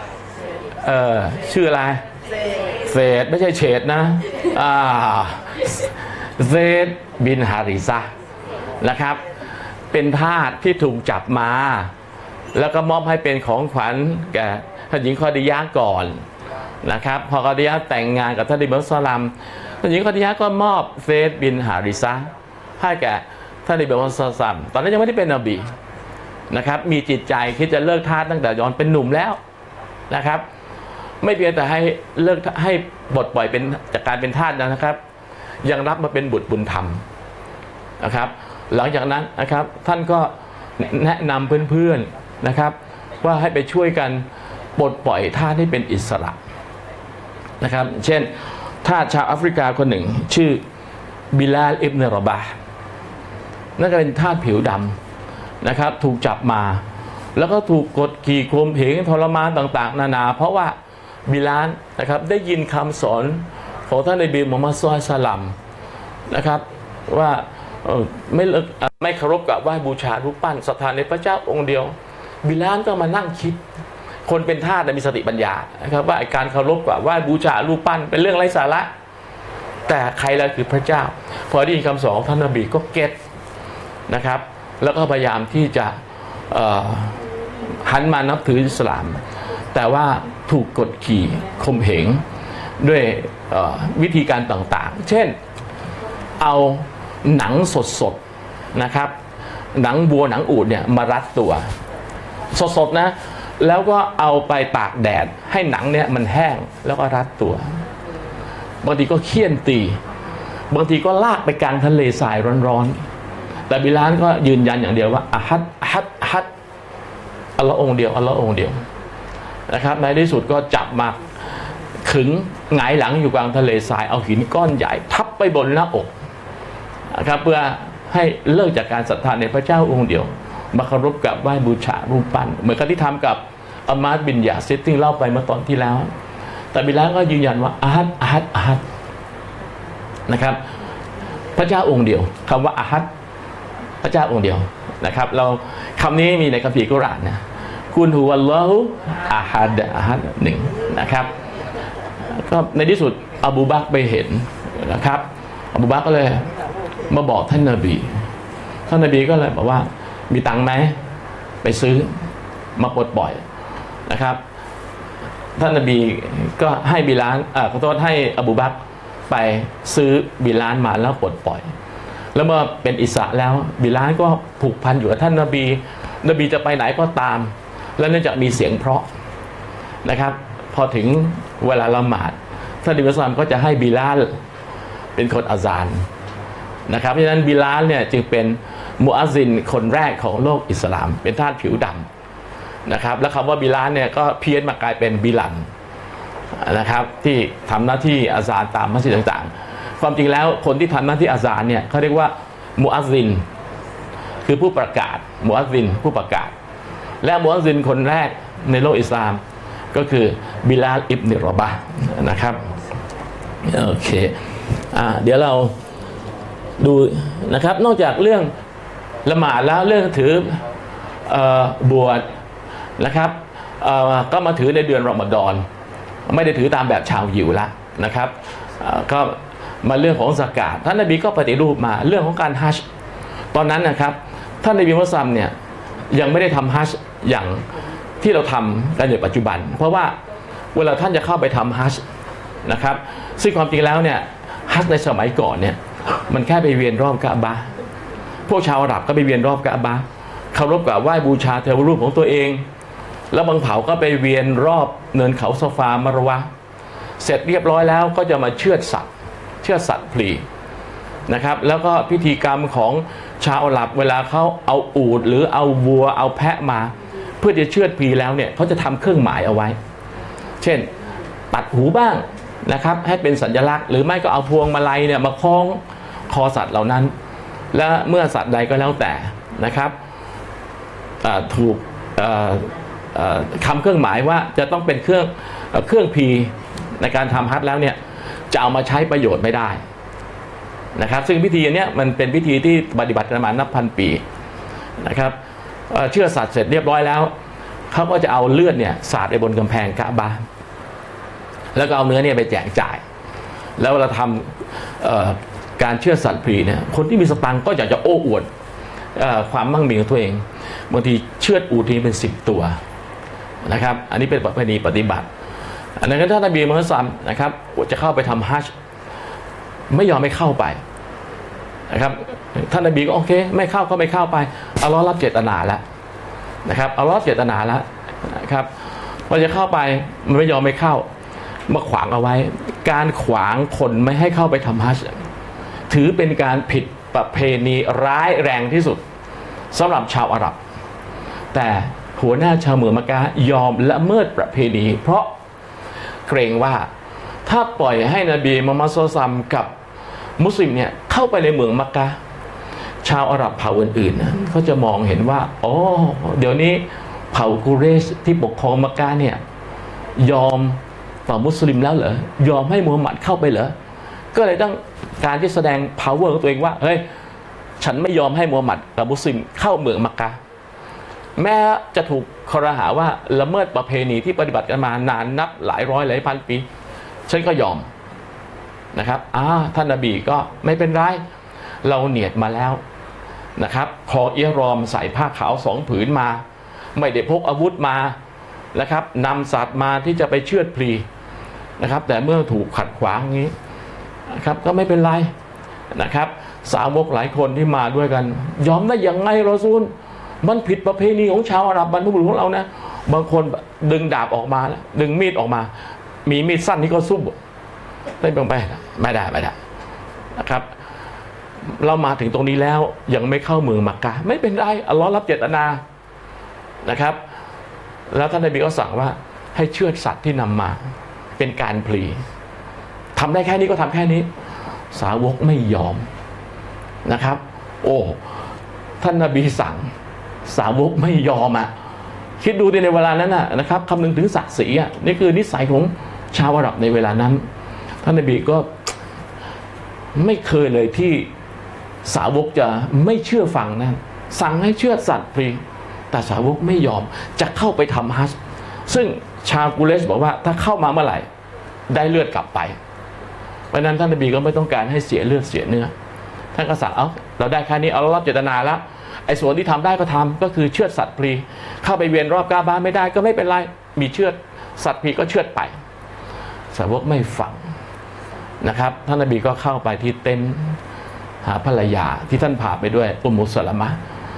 Speaker 1: ชื่ออะไรเซดไม่ใช่เฉดนะเซดบินฮาริซะนะครับเป็นทาสที่ถูกจับมาแล้วก็มอบให้เป็นของขวัญแก่ท่านหญิงคอดียะห์ก่อนนะครับพอคอดียะห์แต่งงานกับท่านนบีมุฮัมมัดท่านหญิงคอดียะห์ก็มอบเซดบินฮาริซะให้แก่ท่านนบีมุฮัมมัดตอนนั้นยังไม่ได้เป็นนบีนะครับมีจิตใจคิดจะเลิกทาสตั้งแต่ย้อนเป็นหนุ่มแล้วนะครับไม่เพียงแต่ให้เลิกให้บทปล่อยเป็นจากการเป็นทาสนะครับยังรับมาเป็นบุตรบุญธรรมนะครับหลังจากนั้นนะครับท่านก็แนะนำเพื่อนๆนะครับว่าให้ไปช่วยกันปลดปล่อยทาสให้เป็นอิสระนะครับเช่นทาสชาวแอฟริกาคนหนึ่งชื่อบิลาลอิบนุรอบาห์นั่นก็เป็นทาสผิวดำนะครับถูกจับมาแล้วก็ถูกกดขี่ข่มเหงทรมานต่างๆนานาเพราะว่าบิลาลนะครับได้ยินคำสอนของท่านนบีมุฮัมมัดศ็อลลัลลอฮุอะลัยฮิวะซัลลัมนะครับว่าไม่เคารพกับไหว้บูชารูปปั้นศรัทธาในพระเจ้าองค์เดียวบิลาลก็มานั่งคิดคนเป็นทาสมีสติปัญญานะครับว่าการเคารพกับไหว้บูชารูปปั้นเป็นเรื่องไร้สาระแต่ใครล่ะคือพระเจ้าพอได้ยินคำสอนของท่านนบีก็เก็ตนะครับแล้วก็พยายามที่จะหันมานับถืออิสลามแต่ว่าถูกกดขี่ข่มเหงด้วยวิธีการต่างๆเช่นเอาหนังสดๆนะครับหนังวัวหนังอูฐเนี่ยมารัดตัวสดๆนะแล้วก็เอาไปตากแดดให้หนังเนี่ยมันแห้งแล้วก็รัดตัวบางทีก็เฆี่ยนตีบางทีก็ลากไปกลางทะเลทรายร้อนๆแต่บิลาลก็ยืนยันอย่างเดียวว่าอะฮัดอัลลอฮ์องค์เดียวอัลลอฮ์องค์เดียวนะครับในที่สุดก็จับมาขึงหงายหลังอยู่กลางทะเลทรายเอาหินก้อนใหญ่ทับไปบนหน้าอกนะครับเพื่อให้เลิกจากการศรัทธาในพระเจ้าองค์เดียวมาเคารพกับไหว้บูชารูปปั้นเหมือนกับที่ทำกับอามาดบินยาซิดที่เล่าไปเมื่อตอนที่แล้วแต่บิลาลก็ยืนยันว่าอะฮัดอะฮัดอะฮัดนะครับพระเจ้าองค์เดียวคำว่าอะฮัดพระเจ้าองค์เดียวนะครับเราคำนี้มีในคัมภีร์กุรอานนะคุณฮุวัลลอฮุอะฮัดอะฮัดหนึ่งนะครับก็ในที่สุดอบูบักรไปเห็นนะครับอบูบักรก็เลยมาบอกท่านนบีก็เลยบอกว่ามีตังค์ไหมไปซื้อมาปลดปล่อยนะครับท่านนบีก็ให้บิลาลขอโทษให้อบูบักรไปซื้อบิลาลมาแล้วปลดปล่อยแล้วเมื่อเป็นอิสระแล้วบิลาลก็ผูกพันอยู่กับท่านนบีจะไปไหนก็ตามแล้วเนื่องจากมีเสียงเพราะนะครับพอถึงเวลาละหมาดท่านนบีมุฮัมมัดก็จะให้บิลาลเป็นคนอาซานนะครับเพราะฉะนั้นบิลาลเนี่ยจึงเป็นมุอัซซินคนแรกของโลกอิสลามเป็นทาสผิวดำนะครับแล้วคำว่าบิลาลเนี่ยก็เพี้ยนมากลายเป็นบิลันนะครับที่ทำหน้าที่อาซานตามมัสยิดต่างๆความจริงแล้วคนที่ทำหน้าที่อาซานเนี่ยเขาเรียกว่ามุอัซซินคือผู้ประกาศมุอัซซินผู้ประกาศและมุอัซซินคนแรกในโลกอิสลามก็คือบิลาลอิบนุรอบะห์นะครับโอเคเดี๋ยวเราดูนะครับนอกจากเรื่องละหมาดแล้วเรื่องถือบวชนะครับก็มาถือในเดือนรอมฎอนไม่ได้ถือตามแบบชาวยิวละนะครับก็มาเรื่องของซะกาตท่านนบีก็ปฏิรูปมาเรื่องของการฮัจญ์ตอนนั้นนะครับท่านนบีมุฮัมมัดเนี่ยยังไม่ได้ทำฮัจญ์อย่างที่เราทำกันในปัจจุบันเพราะว่าเวลาท่านจะเข้าไปทำฮัจญ์นะครับซึ่งความจริงแล้วเนี่ยฮัจญ์ในสมัยก่อนเนี่ยมันแค่ไปเวียนรอบกะอ์บะห์พวกชาวอาหรับก็ไปเวียนรอบกะอ์บะห์เคารพกราบไหว้บูชาเทวรูปของตัวเองแล้วบางเผ่าก็ไปเวียนรอบเนินเขาซอฟามารวะเสร็จเรียบร้อยแล้วก็จะมาเชือดสัตว์พลีนะครับแล้วก็พิธีกรรมของชาวอาหรับเวลาเขาเอาอูฐหรือเอาวัวเอาแพะมาเพื่อจะเชือดพลีแล้วเนี่ยเขาจะทำเครื่องหมายเอาไว้เช่นตัดหูบ้างนะครับให้เป็นสัญลักษณ์หรือไม่ก็เอาพวงมาลัยเนี่ยมาคล้องคอสัตว์เหล่านั้นและเมื่อสัตว์ใดก็แล้วแต่นะครับถูกคำเครื่องหมายว่าจะต้องเป็นเครื่องพีในการทำฮัจญ์แล้วเนี่ยจะเอามาใช้ประโยชน์ไม่ได้นะครับซึ่งพิธีนี้มันเป็นพิธีที่ปฏิบัติกันมานับพันปีนะครับเชื่อสัตว์เสร็จเรียบร้อยแล้วเขาก็จะเอาเลือดเนี่ยสาดไปบนกำแพงกะอ์บะห์แล้วก็เอาเนื้อเนี่ยไปแจกจ่ายแล้วเราทำการเชื่อสัตว์พลีเนี่ยคนที่มีสตังค์ก็อยากจะโอ้อวดความมั่งมีของตัวเองบางทีเชือดอูฐนี้เป็น10 ตัวนะครับอันนี้เป็นประเพณีปฏิบัติอันนั้นท่านนบีมุฮัมมัดนะครับจะเข้าไปทำฮัจญ์ไม่ยอมไม่เข้าไปนะครับท่านนบีก็โอเคไม่เข้าก็ไม่เข้าไปอัลเลาะห์รับเจตนาแล้วนะครับอัลเลาะห์รับเจตนาแล้วนะครับพอจะเข้าไปมันไม่ยอมไม่เข้ามาขวางเอาไว้การขวางคนไม่ให้เข้าไปทำฮัจญ์ถือเป็นการผิดประเพณีร้ายแรงที่สุดสำหรับชาวอาหรับแต่หัวหน้าชาวเมืองมักกะฮ์ยอมละเมิดประเพณีเพราะเกรงว่าถ้าปล่อยให้นบีมุฮัมมัดศ็อลลัลลอฮุอะลัยฮิวะซัลลัมกับมุสลิมเนี่ยเข้าไปในเมืองมักกะฮ์ชาวอาหรับเผ่าอื่นๆนะเขาจะมองเห็นว่าอ๋อเดี๋ยวนี้เผ่ากุเรชที่ปกครองมักกะฮ์เนี่ยยอมต่อมุสลิมแล้วเหรอยอมให้มุฮัมมัดเข้าไปเหรอก็เลยต้องการที่แสดง power ของตัวเองว่าเฮ้ยฉันไม่ยอมให้มุฮัมมัดกับมุสลิมเข้าเมืองมักกะฮ์แม้จะถูกคอรหาว่าละเมิดประเพณีที่ปฏิบัติกันมานานนับหลายร้อยหลายพันปีฉันก็ยอมนะครับท่านนบีก็ไม่เป็นไรเราเนียดมาแล้วนะครับพออิหรอมใส่ผ้าขาว2 ผืนมาไม่ได้พกอาวุธมานะครับนำสัตว์มาที่จะไปเชือดพลีนะครับแต่เมื่อถูกขัดขวางอย่างนี้นะครับก็ไม่เป็นไรนะครับสาวกหลายคนที่มาด้วยกันยอมได้ยังไงรอซูลมันผิดประเพณีของชาวอาหรับบรรพบุรุษของเรานะบางคนดึงดาบออกมาดึงมีดออกมามีมีดสั้นที่ก็สู้ไม่เป็นไปไม่ได้นะครับเรามาถึงตรงนี้แล้วยังไม่เข้าเมืองมักกะฮ์ไม่เป็นไรอัลเลาะห์รับเจตนานะครับแล้วท่านนบีก็สั่งว่าให้เชือดสัตว์ที่นำมาเป็นการพลีทำได้แค่นี้ก็ทำแค่นี้สาวกไม่ยอมนะครับโอ้ท่านนบีสั่งสาวกไม่ยอมคิดดูในเวลานั้นนะครับคำนึงถึงศักดิ์ศรีนี่คือนิสัยของชาวอาหรับในเวลานั้นท่านนบีก็ไม่เคยเลยที่สาวกจะไม่เชื่อฟังนะสั่งให้เชื่อสัตว์ฟรีแต่สาวกไม่ยอมจะเข้าไปทำฮัจญ์ซึ่งชาวกุเรชบอกว่าถ้าเข้ามาเมื่อไหร่ได้เลือดกลับไปเพราะนั้นท่านนบีก็ไม่ต้องการให้เสียเลือดเสียเนื้อท่านก็สั่งเราได้แค่นี้เรารับเจตนาแล้วไอ้ส่วนที่ทำได้ก็ทำก็คือเชือดสัตว์ฟรีเข้าไปเวียนรอบกาบาไม่ได้ก็ไม่เป็นไรมีเชือดสัตว์ฟรีก็เชือดไปสาวกไม่ฟังนะครับท่านนบีก็เข้าไปที่เต็นท์หาภรรยาที่ท่านพาไปด้วยอุมมุสลามะ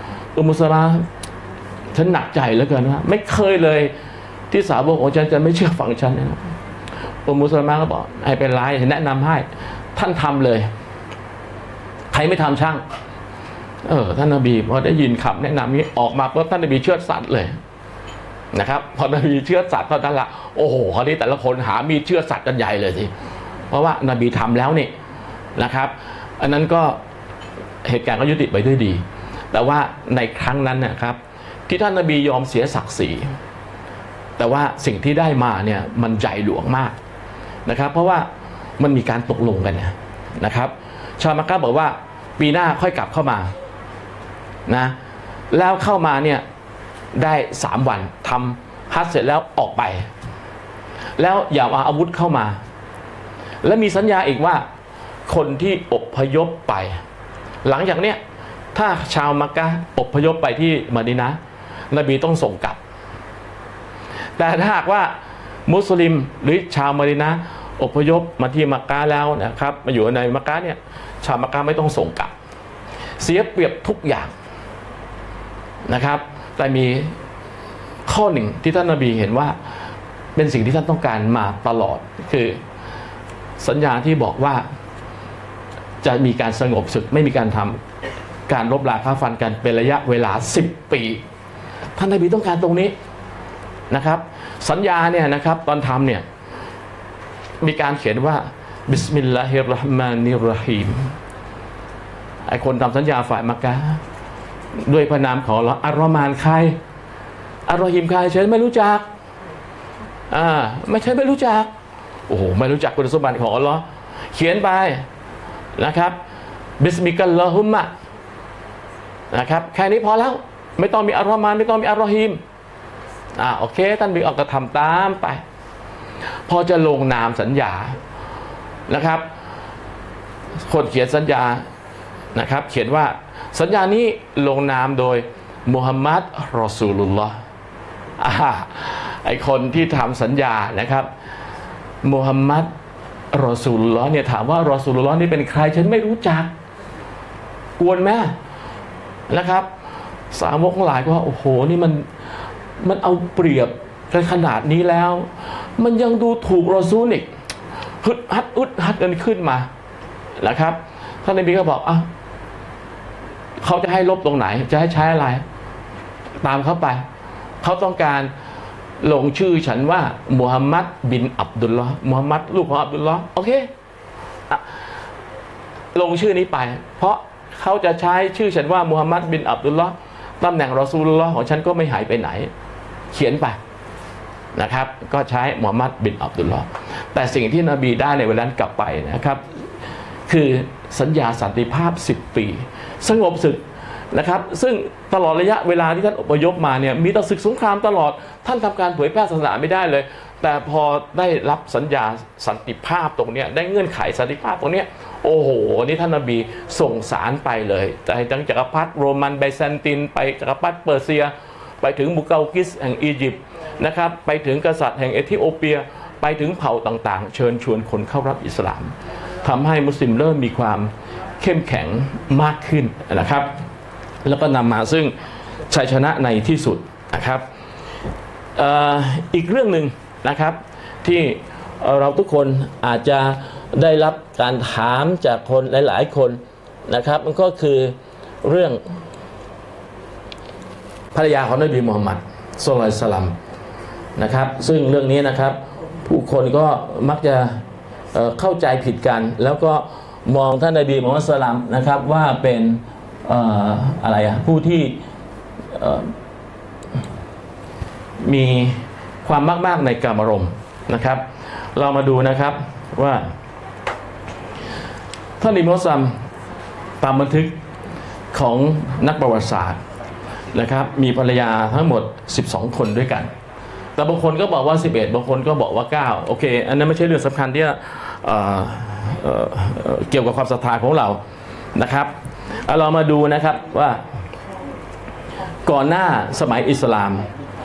Speaker 1: ฉันหนักใจเหลือเกินว่าไม่เคยเลยที่สาวกของฉันจะไม่เชื่อฟังฉันนะอุมมุสลามะก็บอกให้เป็นไรแนะนำให้ท่านทำเลยใครไม่ทำช่างท่านนบีพอได้ยินคำแนะนำนี้ออกมาปุ๊บท่านนบีเชือดสัตว์เลยนะครับพอนบีเชือดสัตว์เท่านั้นละโอ้โหคราวนี้แต่ละคนหามีดเชือดสัตว์กันใหญ่เลยสิเพราะว่านบีทำแล้วนี่นะครับอันนั้นก็เหตุการณ์ก็ยุติไปด้วยดีแต่ว่าในครั้งนั้นนะครับที่ท่านนบียอมเสียศักดิ์ศรีแต่ว่าสิ่งที่ได้มาเนี่ยมันใหญ่หลวงมากนะครับเพราะว่ามันมีการตกลงกันนะครับชาวมักกะฮ์บอกว่าปีหน้าค่อยกลับเข้ามานะแล้วเข้ามาเนี่ยได้3 วันทำฮัจญ์เสร็จแล้วออกไปแล้วอย่าเอาอาวุธเข้ามาและมีสัญญาอีกว่าคนที่อพยพไปหลังจากเนี้ยถ้าชาวมักกะฮ์อพยพไปที่มะดีนะห์นบีต้องส่งกลับแต่ถ้าหากว่ามุสลิมหรือชาวมะดีนะห์อพยพมาที่มักกะฮ์แล้วนะครับมาอยู่ในมักกะฮ์เนี่ยชาวมักกะฮ์ไม่ต้องส่งกลับเสียเปรียบทุกอย่างนะครับแต่มีข้อหนึ่งที่ท่านนบีเห็นว่าเป็นสิ่งที่ท่านต้องการมาตลอดคือสัญญาที่บอกว่าจะมีการสงบศึกไม่มีการทำการรบราฆ่าฟันกันเป็นระยะเวลา10 ปีท่านนบีต้องการตรงนี้นะครับสัญญาเนี่ยนะครับตอนทำเนี่ยมีการเขียนว่าบิสมิลลาฮิรเราะห์มานิรเราะฮีมไอคนทำสัญญาฝ่ายมักกะฮ์ด้วยพระนามของอัลเลาะห์อัรเราะห์มานใครอัรเราะฮีมใครฉันไม่รู้จักไม่ใช่ไม่รู้จักโอ้โหไม่รู้จักคุณสมบัติของอัลเลาะห์เขียนไปนะครับบิสมิกัลลอฮุมมะนะครับแค่นี้พอแล้วไม่ต้องมีอัรเราะห์มานไม่ต้องมีอัรเราะฮีมโอเคท่านบีออกกระทำตามไปพอจะลงนามสัญญานะครับคนเขียนสัญญานะครับเขียนว่าสัญญานี้ลงนามโดยมุฮัมมัดรอซูลุลลอฮ์ไอคนที่ทำสัญญานะครับมุฮัมมัดรอซูลุลลอฮ์เนี่ยถามว่ารอซูลุลลอฮ์นี่เป็นใครฉันไม่รู้จักกวนไหมนะครับสาวกทั้งหลายก็ว่าโอ้โหนี่มันเอาเปรียบกันขนาดนี้แล้วมันยังดูถูกรอซูลอีกฮึดฮัดกันขึ้นมานะครับท่านนบีก็บอกเขาจะให้ลบตรงไหนจะให้ใช้อะไรตามเขาไปเขาต้องการลงชื่อฉันว่ามุฮัมมัดบินอับดุลลอฮ์มุฮัมมัดลูกของอับดุลลอฮ์โอเคลงชื่อนี้ไปเพราะเขาจะใช้ชื่อฉันว่ามุฮัมมัดบินอับดุลลอฮ์ตำแหน่งรอซูลุลลอฮ์ของฉันก็ไม่หายไปไหนเขียนไปนะครับก็ใช้มุฮัมมัดบินอับดุลลอฮ์แต่สิ่งที่นบีได้ในเวลานั้นกลับไปนะครับคือสัญญาสันติภาพ10 ปีสงบศึกนะครับซึ่งตลอดระยะเวลาที่ท่านอพยพมาเนี่ยมีแต่ศึกสงครามตลอดท่านทำการเผยแพร่ศาสนาไม่ได้เลยแต่พอได้รับสัญญาสันติภาพตรงนี้ได้เงื่อนไขสันติภาพตรงนี้โอ้โหนี่ท่านนบีส่งสารไปเลยแต่ทั้งจักรพรรดิโรมันไบแซนตินไปจักรพรรดิเปอร์เซียไปถึงมุเกากิสแห่งอียิปต์นะครับไปถึงกษัตริย์แห่งเอธิโอเปียไปถึงเผ่าต่างๆเชิญชวนคนเข้ารับอิสลามทำให้มุสลิมเริ่มมีความเข้มแข็งมากขึ้นนะครับแล้วก็นำมาซึ่งชัยชนะในที่สุดนะครับอีกเรื่องหนึ่งนะครับที่เราทุกคนอาจจะได้รับการถามจากคนหลายๆคนนะครับมันก็คือเรื่องภรรยาของนบีมุฮัมมัดศ็อลลัลลอฮุอะลัยฮิวะซัลลัมนะครับซึ่งเรื่องนี้นะครับผู้คนก็มักจะเข้าใจผิดกันแล้วก็มองท่านนบีมุฮัมมัดศ็อลลัลลอฮุอะลัยฮิวะซัลลัมนะครับว่าเป็นผู้ที่มีความมากๆในกามารมณ์นะครับเรามาดูนะครับว่าท่านอิมัมซัมตามบันทึกของนักประวัติศาสตร์นะครับมีภรรยาทั้งหมด12คนด้วยกันแต่บางคนก็บอกว่า11บางคนก็บอกว่า9โอเคอันนั้นไม่ใช่เรื่องสำคัญที่เกี่ยวกับความศรัทธาของเรานะครับเรามาดูนะครับว่าก่อนหน้าสมัยอิสลาม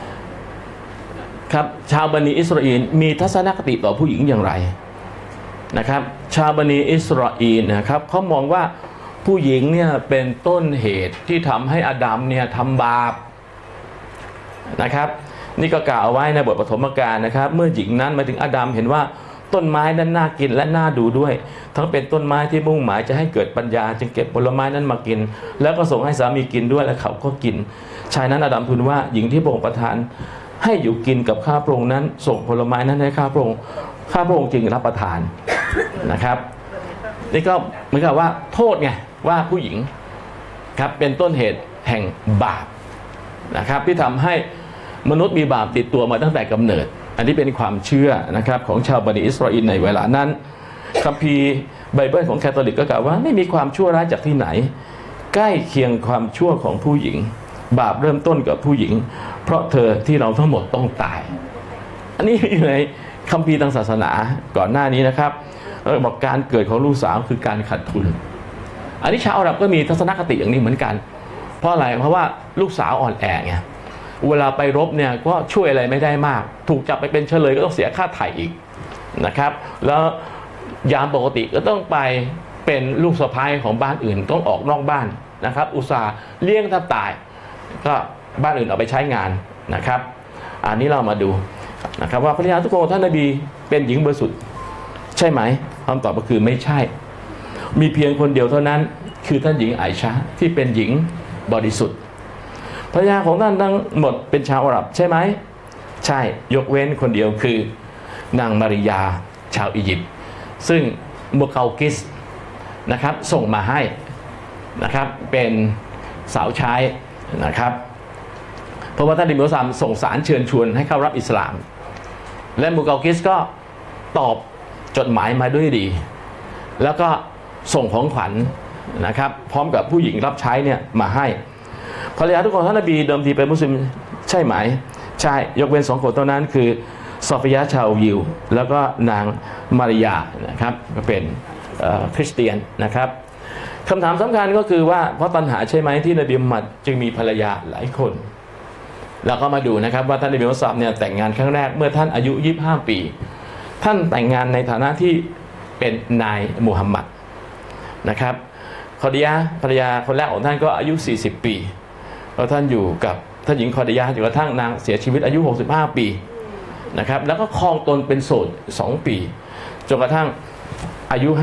Speaker 1: ครับชาวบันิอิสราเอลมีทัศนคติต่อผู้หญิงอย่างไรนะครับชาวบันิอิสราเอลนะครับเขามองว่าผู้หญิงเนี่ยเป็นต้นเหตุที่ทำให้อาดัมเนี่ยทำบาปนะครับนี่ก็กล่าวไว้ในบทปฐมกาลนะครับเมื่อหญิงนั้นมาถึงอาดัมเห็นว่าต้นไม้นั้นน่ากินและน่าดูด้วยทั้งเป็นต้นไม้ที่มุ่งหมายจะให้เกิดปัญญาจึงเก็บผลไม้นั้นมากินแล้วก็ส่งให้สามีกินด้วยและเขาก็กินชายนั้นอาดัมทูลว่าหญิงที่พระองค์ประทานให้อยู่กินกับข้าพระองค์นั้นส่งผลไม้นั้นให้ข้าพระองค์จึงรับประทานนะครับนี่ก็เหมือนกับว่าโทษไงว่าผู้หญิงครับเป็นต้นเหตุแห่งบาปนะครับที่ทำให้มนุษย์มีบาปติดตัวมาตั้งแต่กำเนิดอันนี้เป็นความเชื่อนะครับของชาวบันิอิสราเอลในเวลานั้นคัมภีร์ไบเบิลของแคทอลิกก็กล่าวว่าไม่มีความชั่วร้ายจากที่ไหนใกล้เคียงความชั่วของผู้หญิงบาปเริ่มต้นกับผู้หญิงเพราะเธอที่เราทั้งหมดต้องตายอันนี้อยู่ในคัมภีร์ทางศาสนาก่อนหน้านี้นะครับบอกการเกิดของลูกสาวคือการขาดทุนอันนี้ชาวอาหรับก็มีทัศนคติอย่างนี้เหมือนกันเพราะอะไรเพราะว่าลูกสาวอ่อนแอไงเวลาไปรบเนี่ยก็ช่วยอะไรไม่ได้มากถูกจับไปเป็นเฉลยก็ต้องเสียค่าไถ่อีกนะครับแล้วยามปกติก็ต้องไปเป็นลูกสะใภ้ของบ้านอื่นต้องออกนอกบ้านนะครับอุตส่าห์เลี้ยงแทบตายก็บ้านอื่นเอาไปใช้งานนะครับอันนี้เรามาดูนะครับว่าภรรยาทุกคนท่านนบีเป็นหญิงบริสุทธิ์ใช่ไหมคำตอบก็คือไม่ใช่มีเพียงคนเดียวเท่านั้นคือท่านหญิงไอชาที่เป็นหญิงบริสุทธิ์ภรรยาของท่านทั้งหมดเป็นชาวอาหรับใช่ไหมใช่ยกเว้นคนเดียวคือนางมาริยาชาวอียิปต์ซึ่งมูเกากิสนะครับส่งมาให้นะครับเป็นสาวใช้นะครับเพราะว่าท่านอิมัมซัมส่งสารเชิญชวนให้เข้ารับอิสลามและมูเกากิสก็ตอบจดหมายมาด้วยดีแล้วก็ส่งของขวัญนะครับพร้อมกับผู้หญิงรับใช้เนี่ยมาให้ภรรยาทุกคนท่านนบีเดิมทีเป็นมุสลิมใช่ไหมใช่ยกเว้น2คนเท่านั้นคือซอฟิยะชาวยิวแล้วก็นางมาริยานะครับก็เป็นคริสเตียนนะครับคำถามสำคัญก็คือว่าเพราะตัณหาใช่ไหมที่นบีมุฮัมมัดจึงมีภรรยาหลายคนแล้วก็มาดูนะครับว่าท่านนบีมุฮัมมัดเนี่ยแต่งงานครั้งแรกเมื่อท่านอายุ25 ปีท่านแต่งงานในฐานะที่เป็นนายมุฮัมมัดนะครับคอดียะภรรยาคนแรกของท่านก็อายุ40 ปีแล้วท่านอยู่กับท่านหญิงคอดียะจนกระทั่งนางเสียชีวิตอายุ65 ปีนะครับแล้วก็ครองตนเป็นโสด2 ปีจนกระทั่งอายุ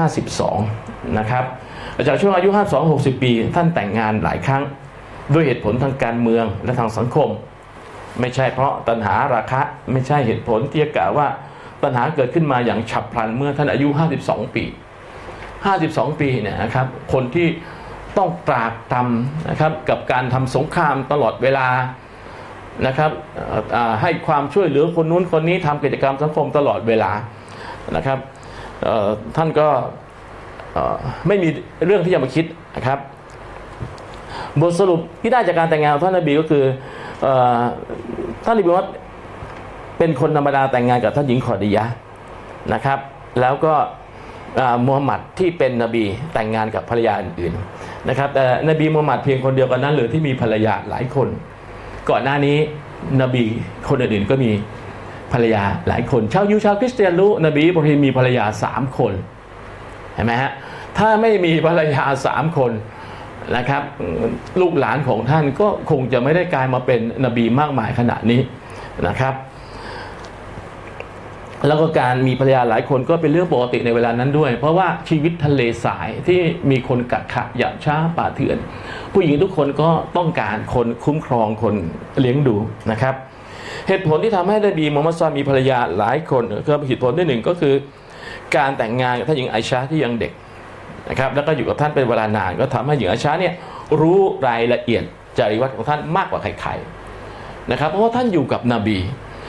Speaker 1: 52นะครับจากช่วงอายุ52-60 ปีท่านแต่งงานหลายครั้งด้วยเหตุผลทางการเมืองและทางสังคมไม่ใช่เพราะตัณหาราคะไม่ใช่เหตุผลที่จะกล่าวว่าตัณหาเกิดขึ้นมาอย่างฉับพลันเมื่อท่านอายุ52 ปี52 ปีเนี่ยนะครับคนที่ต้องตรากตรำนะครับกับการทำสงครามตลอดเวลานะครับให้ความช่วยเหลือคนนู้นคนนี้ทำกิจกรรมสังคมตลอดเวลานะครับท่านก็ไม่มีเรื่องที่จะมาคิดนะครับบทสรุปที่ได้จากการแต่งงานของท่านนบีก็คือท่านนบีว่าเป็นคนธรรมดาแต่งงานกับท่านหญิงคอดียะนะครับแล้วก็มูฮัมหมัดที่เป็นนบีแต่งงานกับภรรยาอื่นๆนะครับแต่นบีมูฮัมหมัดเพียงคนเดียวกันนั้นหรือที่มีภรรยาหลายคนก่อนหน้านี้นบีคนอื่นๆก็มีภรรยาหลายคนชาวยิวชาวคริสเตียนรู้นบีอิบราฮิมมีภรรยา3 คนเห็นไหมฮะถ้าไม่มีภรรยา3 คนนะครับลูกหลานของท่านก็คงจะไม่ได้กลายมาเป็นนบีมากมายขนาดนี้นะครับแล้วก็การมีภรรยาหลายคนก็เป็นเรื่องปกติในเวลานั้นด้วยเพราะว่าชีวิตทะเลสายที่มีคนกักขะหยาบช้าป่าเถื่อนผู้หญิงทุกคนก็ต้องการคนคุ้มครองคนเลี้ยงดูนะครับเหตุผลที่ทำให้นบีมุฮัมมัดมีภรรยาหลายคนคือเหตุผลที่1ก็คือการแต่งงานกับท่านหญิงไอชาที่ยังเด็กนะครับแล้วก็อยู่กับท่านเป็นเวลานานก็ทำให้หญิงไอชาเนี่ยรู้รายละเอียดจริยวัตรของท่านมากกว่าใครๆนะครับเพราะว่าท่านอยู่กับนบี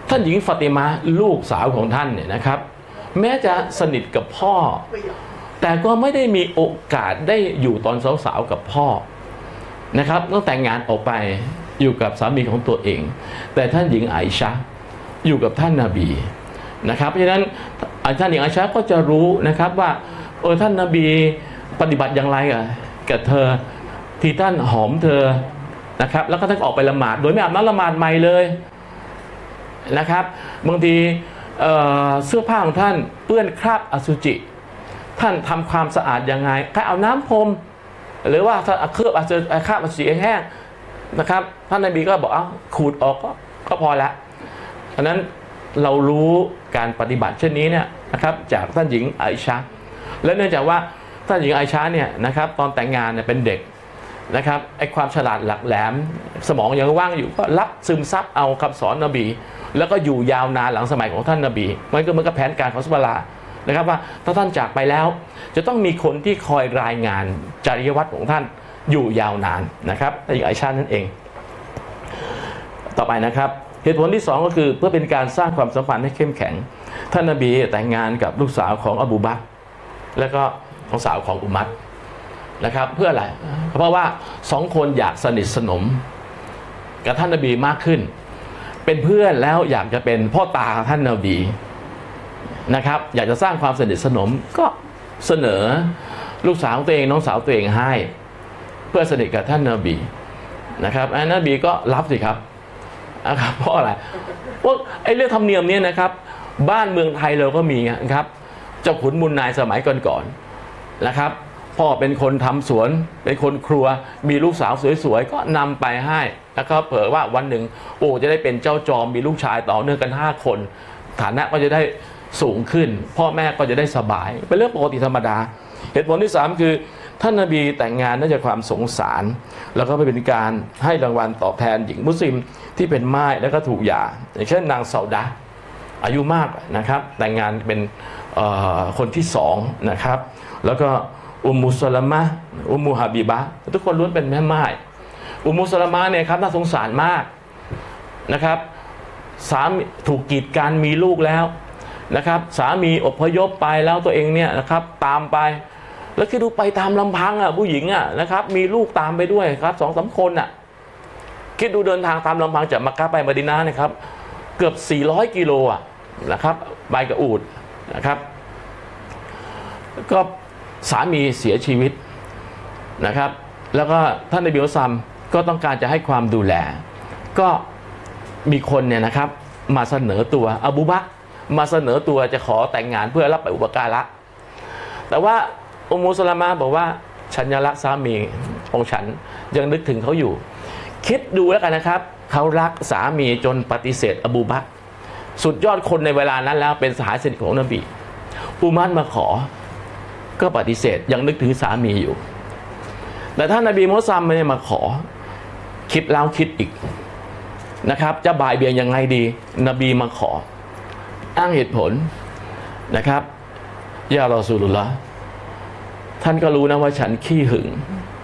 Speaker 1: ท่านหญิงฟาติมาลูกสาวของท่านเนี่ยนะครับแม้จะสนิทกับพ่อแต่ก็ไม่ได้มีโอกาสได้อยู่ตอนสาวๆกับพ่อนะครับต้องแต่งงานออกไปอยู่กับสามีของตัวเองแต่ท่านหญิงไอชะอยู่กับท่านนบีนะครับเพราะฉะนั้นท่านหญิงไอชะก็จะรู้นะครับว่าท่านนบีปฏิบัติอย่างไรกับเธอที่ท่านหอมเธอนะครับแล้วก็ท่านออกไปละหมาดโดยไม่อาบน้ำละหมาดใหม่เลยนะครับบางทีเสื้อผ้าของท่านเปื้อนคราบอสุจิท่านทำความสะอาดยังไงแค่เอาน้ำพรมหรือว่าถ้าเคลือบคราบอสุจิแห้งนะครับท่านนบีก็บอกขูดออกก็พอละฉะนั้นเรารู้การปฏิบัติเช่นนี้เนี่ยนะครับจากท่านหญิงไอชะและเนื่องจากว่าท่านหญิงไอชะเนี่ยนะครับตอนแต่งงานเนี่ยเป็นเด็กนะครับไอ้ความฉลาดหลักแหลมสมองยังว่างอยู่ก็รับซึมซับเอาคำสอนนบีแล้วก็อยู่ยาวนานหลังสมัยของท่านนบีมันก็เหมือนกับแผนการของซุบลานะครับว่าถ้าท่านจากไปแล้วจะต้องมีคนที่คอยรายงานจริยวัตรของท่านอยู่ยาวนานนะครับท่านหญิงไอชะนั่นเองต่อไปนะครับเหตุผลที่2ก็คือเพื่อเป็นการสร้างความสัมพันธ์ให้เข้มแข็งท่านนบีแต่งงานกับลูกสาวของอบูบักรแล้วก็ของสาวของอุมัรนะครับเพื่ออะไรเพราะว่า2คนอยากสนิทสนมกับท่านนบีมากขึ้นเป็นเพื่อนแล้วอยากจะเป็นพ่อตาท่านนบีนะครับอยากจะสร้างความสนิทสนมก็เสนอลูกสาวตัวเองน้องสาวตัวเองให้เพื่อสนิทกับท่านนบีนะครับท่านนบีก็รับสิครับนะครับเพราะอะไรเพราะไอ้เรื่องธรรมเนียมนี้นะครับบ้านเมืองไทยเราก็มีนะครับเจ้าขุนมูลนายสมัยก่อนๆนะครับพ่อเป็นคนทำสวนเป็นคนครัวมีลูกสาวสวยๆก็นำไปให้แล้วก็เผยว่าวันหนึ่งจะได้เป็นเจ้าจอมมีลูกชายต่อเนื่องกัน5 คนฐานะก็จะได้สูงขึ้นพ่อแม่ก็จะได้สบายเป็นเรื่องปกติธรรมดาเหตุผลที่3คือท่านนบีแต่งงานเนื่องจากความสงสารแล้วก็เป็นการให้รางวัลตอบแทนหญิงมุสลิมที่เป็นม่ายแล้วก็ถูกหย่าอย่างเช่นนางซาอุดะอายุมากนะครับแต่งงานเป็นคนที่2นะครับแล้วก็อุมมุสลามะอุมมุฮาบิบะทุกคนล้วนเป็นแม่ม่ายอุมมุสลามะเนี่ยครับน่าสงสารมากนะครับสามีถูกกีดกันมีลูกแล้วนะครับสามีอพยพไปแล้วตัวเองเนี่ยนะครับตามไปแล้วคิดดูไปตามลำพังผู้หญิงนะครับมีลูกตามไปด้วยครับ2-3 คนคิดดูเดินทางตามลำพังจากมักกะไปมะดีนะห์นะครับเกือบ400 กิโลนะครับไปกับอูฐนะครับก็สามีเสียชีวิตนะครับแล้วก็ท่านนบีมุฮัมมัดก็ต้องการจะให้ความดูแลก็มีคนเนี่ยนะครับมาเสนอตัวอบูบักรมาเสนอตัวจะขอแต่งงานเพื่อรับไปอุปการะแต่ว่าอุมมุสลามะบอกว่าฉันยังรักสามีของฉันยังนึกถึงเขาอยู่คิดดูแล้วกันนะครับเขารักสามีจนปฏิเสธอบูบักรสุดยอดคนในเวลานั้นแล้วเป็นสหายสนิทของนบีอุมัรมาขอก็ปฏิเสธยังนึกถึงสามีอยู่แต่ท่านนบีมุฮัมมัดไม่ได้มาขอคิดแล้วคิดอีกนะครับจะบ่ายเบี่ยงยังไงดีนบีมาขออ้างเหตุผลนะครับยารอซูลุลลอฮ์ท่านก็รู้นะว่าฉันขี้หึง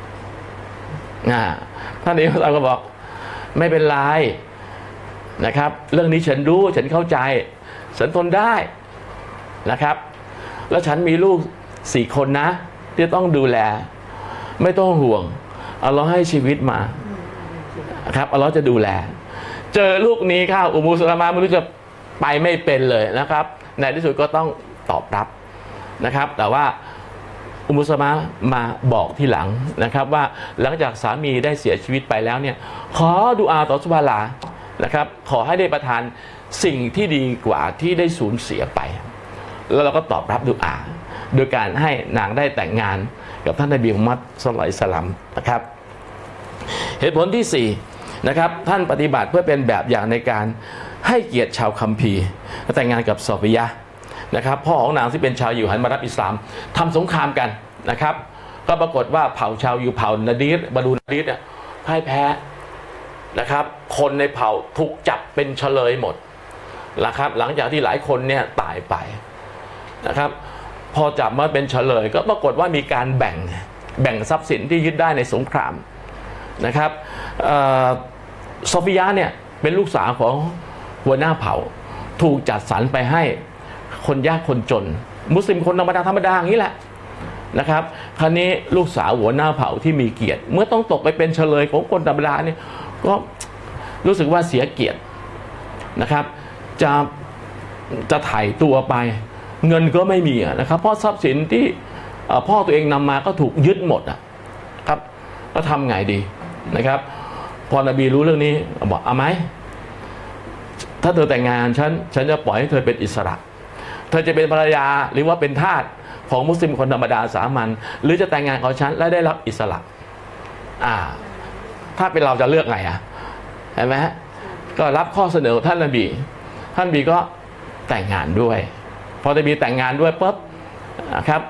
Speaker 1: ท่านนบีมุฮัมมัดก็บอกไม่เป็นไรนะครับเรื่องนี้ฉันรู้ฉันเข้าใจฉันทนได้นะครับแล้วฉันมีลูก4 คนนะที่ต้องดูแลไม่ต้องห่วงอัลลอฮ์ให้ชีวิตมาครับอัลลอฮ์จะดูแลเจอลูกนี้ข้าวอุมมุสลามะไม่รู้จะไปไม่เป็นเลยนะครับในที่สุดก็ต้องตอบรับนะครับแต่ว่าอุมมุสลามะมาบอกทีหลังนะครับว่าหลังจากสามีได้เสียชีวิตไปแล้วเนี่ยขอดุอาต่อซุบฮานะฮูวะตะอาลานะครับขอให้ได้ประทานสิ่งที่ดีกว่าที่ได้สูญเสียไปแล้วเราก็ตอบรับดุอาโดยการให้นางได้แต่งงานกับท่านนบีมุฮัมมัดศ็อลลัลลอฮุอะลัยฮิวะซัลลัมนะครับเหตุผลที่4นะครับท่านปฏิบัติเพื่อเป็นแบบอย่างในการให้เกียรติชาวคัมภีร์แต่งงานกับซอฟิยะห์นะครับพ่อของนางที่เป็นชาวยิวหันมารับอิสลามทำสงครามกันนะครับก็ปรากฏว่าเผ่าชาวยิวเผ่านาดีรบานูนาดีรพ่ายแพ้นะครับคนในเผ่าถูกจับเป็นเฉลยหมดนะครับหลังจากที่หลายคนเนี่ยตายไปนะครับพอจับมาเป็นเฉลยก็ปรากฏว่ามีการแบ่งทรัพย์สินที่ยึดได้ในสงครามนะครับซอฟิยะห์เนี่ยเป็นลูกสาวของหัวหน้าเผ่าถูกจัดสรรไปให้คนยากคนจนมุสลิมคนธรรมดาอย่างนี้แหละนะครับคราวนี้ลูกสาวหัวหน้าเผ่าที่มีเกียรติเมื่อต้องตกไปเป็นเฉลยของคนธรรมดาเนี่ยก็รู้สึกว่าเสียเกียรตินะครับจะไถ่ตัวไปเงินก็ไม่มีนะครับเพราะทรัพย์สินที่พ่อตัวเองนำมาก็ถูกยึดหมดครับก็ทำไงดีนะครับพอนบีรู้เรื่องนี้บอกเอาไหมถ้าเธอแต่งงานฉันจะปล่อยให้เธอเป็นอิสระเธอจะเป็นภรรยาหรือว่าเป็นทาสของมุสลิมคนธรรมดาสามัญหรือจะแต่งงานกับฉันและได้รับอิสระถ้าเป็นเราจะเลือกไงเห็นไหมก็รับข้อเสนอท่านนบีก็แต่งงานด้วยพอนบีแต่งงานด้วยปุ๊บนะครับ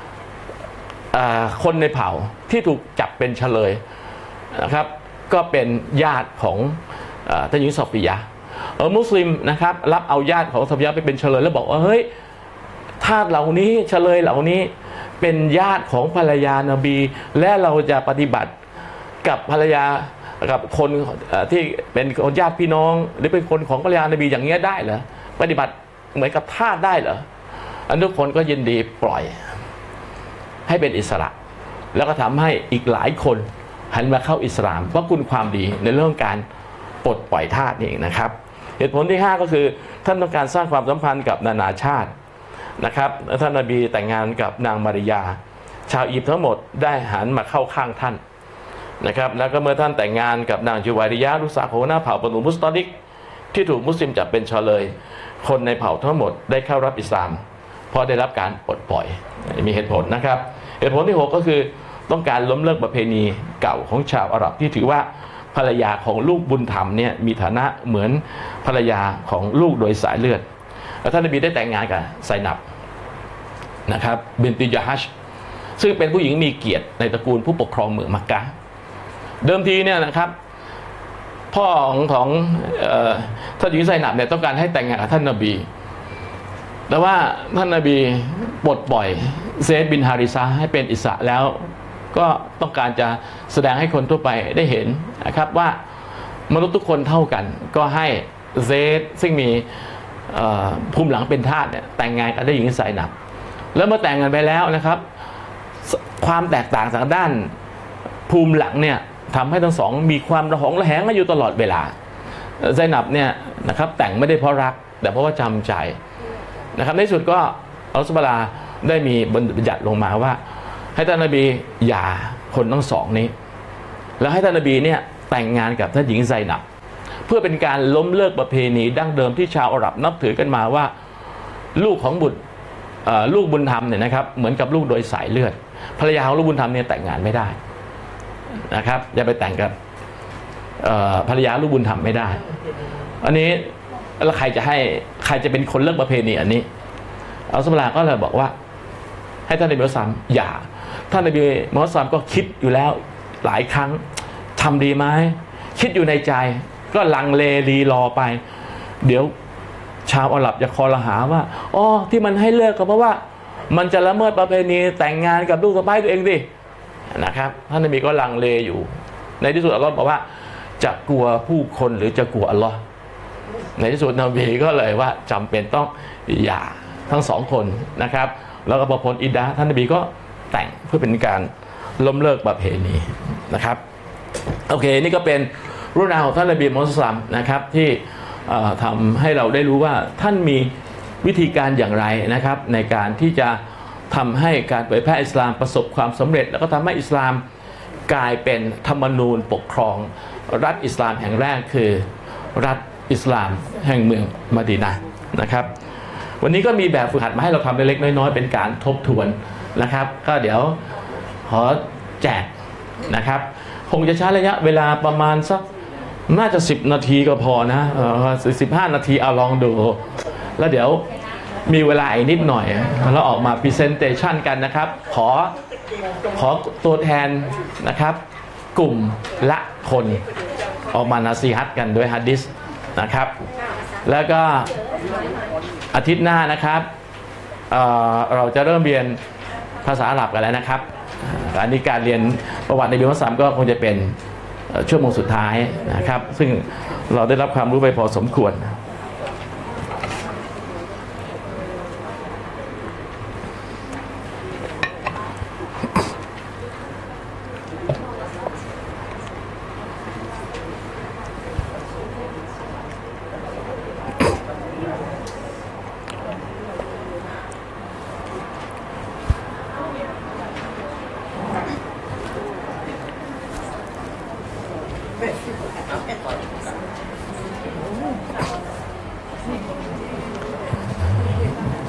Speaker 1: คนในเผ่าที่ถูกจับเป็นเฉลยนะครับก็เป็นญาติของท่านหญิงซอฟียะห์มุสลิมนะครับรับเอาญาติของซอฟียะห์ไปเป็นเฉลยแล้วบอกว่าเฮ้ยทาสเหล่านี้เฉลยเหล่านี้เป็นญาติของภรรยานบีและเราจะปฏิบัติกับภรรยากับคนที่เป็นคนญาติพี่น้องหรือเป็นคนของภรรยานบีอย่างเงี้ยได้เหรอปฏิบัติเหมือนกับทาสได้เหรอทุกคนก็ยินดีปล่อยให้เป็นอิสระแล้วก็ทำให้อีกหลายคนหันมาเข้าอิสลามเพราะคุณความดีในเรื่องการปลดปล่อยทาสนี่เองนะครับเหตุผลที่5ก็คือท่านต้องการสร้างความสัมพันธ์กับนานาชาตินะครับท่านนบีแต่งงานกับนางมาริยาชาวอียิปต์ทั้งหมดได้หันมาเข้าข้างท่านนะครับแล้วก็เมื่อท่านแต่งงานกับนางจูวาริยะลูกสาวของหัวหน้าเผ่าบรรดุมุสตอลิกที่ถูกมุสลิมจับเป็นเฉลยคนในเผ่าทั้งหมดได้เข้ารับอิสลามเพราะได้รับการปลดปล่อยมีเหตุผลนะครับเหตุผลที่6ก็คือต้องการล้มเลิกประเพณีเก่าของชาวอาหรับที่ถือว่าภรรยาของลูกบุญธรรมเนี่ยมีฐานะเหมือนภรรยาของลูกโดยสายเลือดแล้วท่านนบีได้แต่งงานกับไซนับนะครับบินติยะฮัชซึ่งเป็นผู้หญิงมีเกียรติในตระกูลผู้ปกครองเมืองมักกะเดิมทีเนี่ยนะครับพ่อของท่านหญิงไซนับเนี่ยต้องการให้แต่งงานกับท่านนบีแต่ว่าท่านนบีปลดปล่อยเซดบินฮาริซะให้เป็นอิสระแล้วก็ต้องการจะแสดงให้คนทั่วไปได้เห็นนะครับว่ามนุษย์ทุกคนเท่ากันก็ให้เซดซึ่งมีภูมิหลังเป็นทาสเนี่ยแต่งงานกับท่านหญิงไซนับแล้วเมื่อแต่งงานไปแล้วนะครับความแตกต่างทางด้านภูมิหลังเนี่ยทำให้ทั้งสองมีความระหองระแหงกันอยู่ตลอดเวลาไซนับเนี่ยนะครับแต่งไม่ได้เพราะรักแต่เพราะว่าจำใจนะครับในสุดก็อัลลอฮฺซุบฮานะฮูวะตะอาลาได้มีบัญญัติลงมาว่าให้ท่านนบีหย่าคนทั้งสองนี้แล้วให้ท่านนบีเนี่ยแต่งงานกับท่านหญิงไซนับเพื่อเป็นการล้มเลิกประเพณีดั้งเดิมที่ชาวอาหรับนับถือกันมาว่าลูกของลูกบุญธรรมเนี่ยนะครับเหมือนกับลูกโดยสายเลือดภรรยาของลูกบุญธรรมเนี่ยแต่งงานไม่ได้นะครับอย่าไปแต่งกับภรรยาลูกบุญธรรมไม่ได้อันนี้แล้วใครจะเป็นคนเลิกประเพณีอันนี้อัลลอฮฺซุบฮานะฮูวะตะอาลาก็เลยบอกว่าให้ท่านนบีมุฮัมมัดอย่าท่านนบีมุฮัมมัดก็คิดอยู่แล้วหลายครั้งทำดีไหมคิดอยู่ในใจก็ลังเลรีรอไปเดี๋ยวชาวอาหรับจะคอรหาว่าอ๋อที่มันให้เลิกก็เพราะว่ามันจะละเมิดประเพณีแต่งงานกับลูกสะใภ้ตัวเองดินะครับท่านนบีก็ลังเลอยู่ในที่สุดอัลลอฮฺบอกว่าจะกลัวผู้คนหรือจะกลัวอัลลอฮ์ในที่สุดนบีก็เลยว่าจำเป็นต้องหย่าทั้งสองคนนะครับแล้วก็พอพ้นอิดดะห์ท่านนบีก็แต่งเพื่อเป็นการล้มเลิกประเพณีนะครับโอเคนี่ก็เป็นเรื่องราวของท่านนบีมุฮัมมัดนะครับที่ทำให้เราได้รู้ว่าท่านมีวิธีการอย่างไรนะครับในการที่จะทำให้การเผยแพร่อิสลามประสบความสำเร็จแล้วก็ทำให้อิสลามกลายเป็นธรรมนูญปกครองรัฐอิสลามแห่งแรกคือรัฐอิสลามแห่งเมืองมะดีนะห์นะครับวันนี้ก็มีแบบฝึกหัดมาให้เราทำเล็กๆน้อยๆเป็นการทบทวนนะครับก็เดี๋ยวขอแจกนะครับคงจะใช้ระยะเวลาประมาณสักน่าจะ10 นาทีก็พอนะ15 นาทีเอาลองดูแล้วเดี๋ยวมีเวลาอีกนิดหน่อยแล้วออกมา presentation กันนะครับขอตัวแทนนะครับกลุ่มละคนออกมานาซีฮัตกันด้วยฮะดิษนะครับแล้วก็อาทิตย์หน้านะครับเราจะเริ่มเรียนภาษาอาหรับกันแล้วนะครับอันนี้การเรียนประวัติในบิมุฮัมมัดก็คงจะเป็นชั่วโมงสุดท้ายนะครับซึ่งเราได้รับความรู้ไปพอสมควร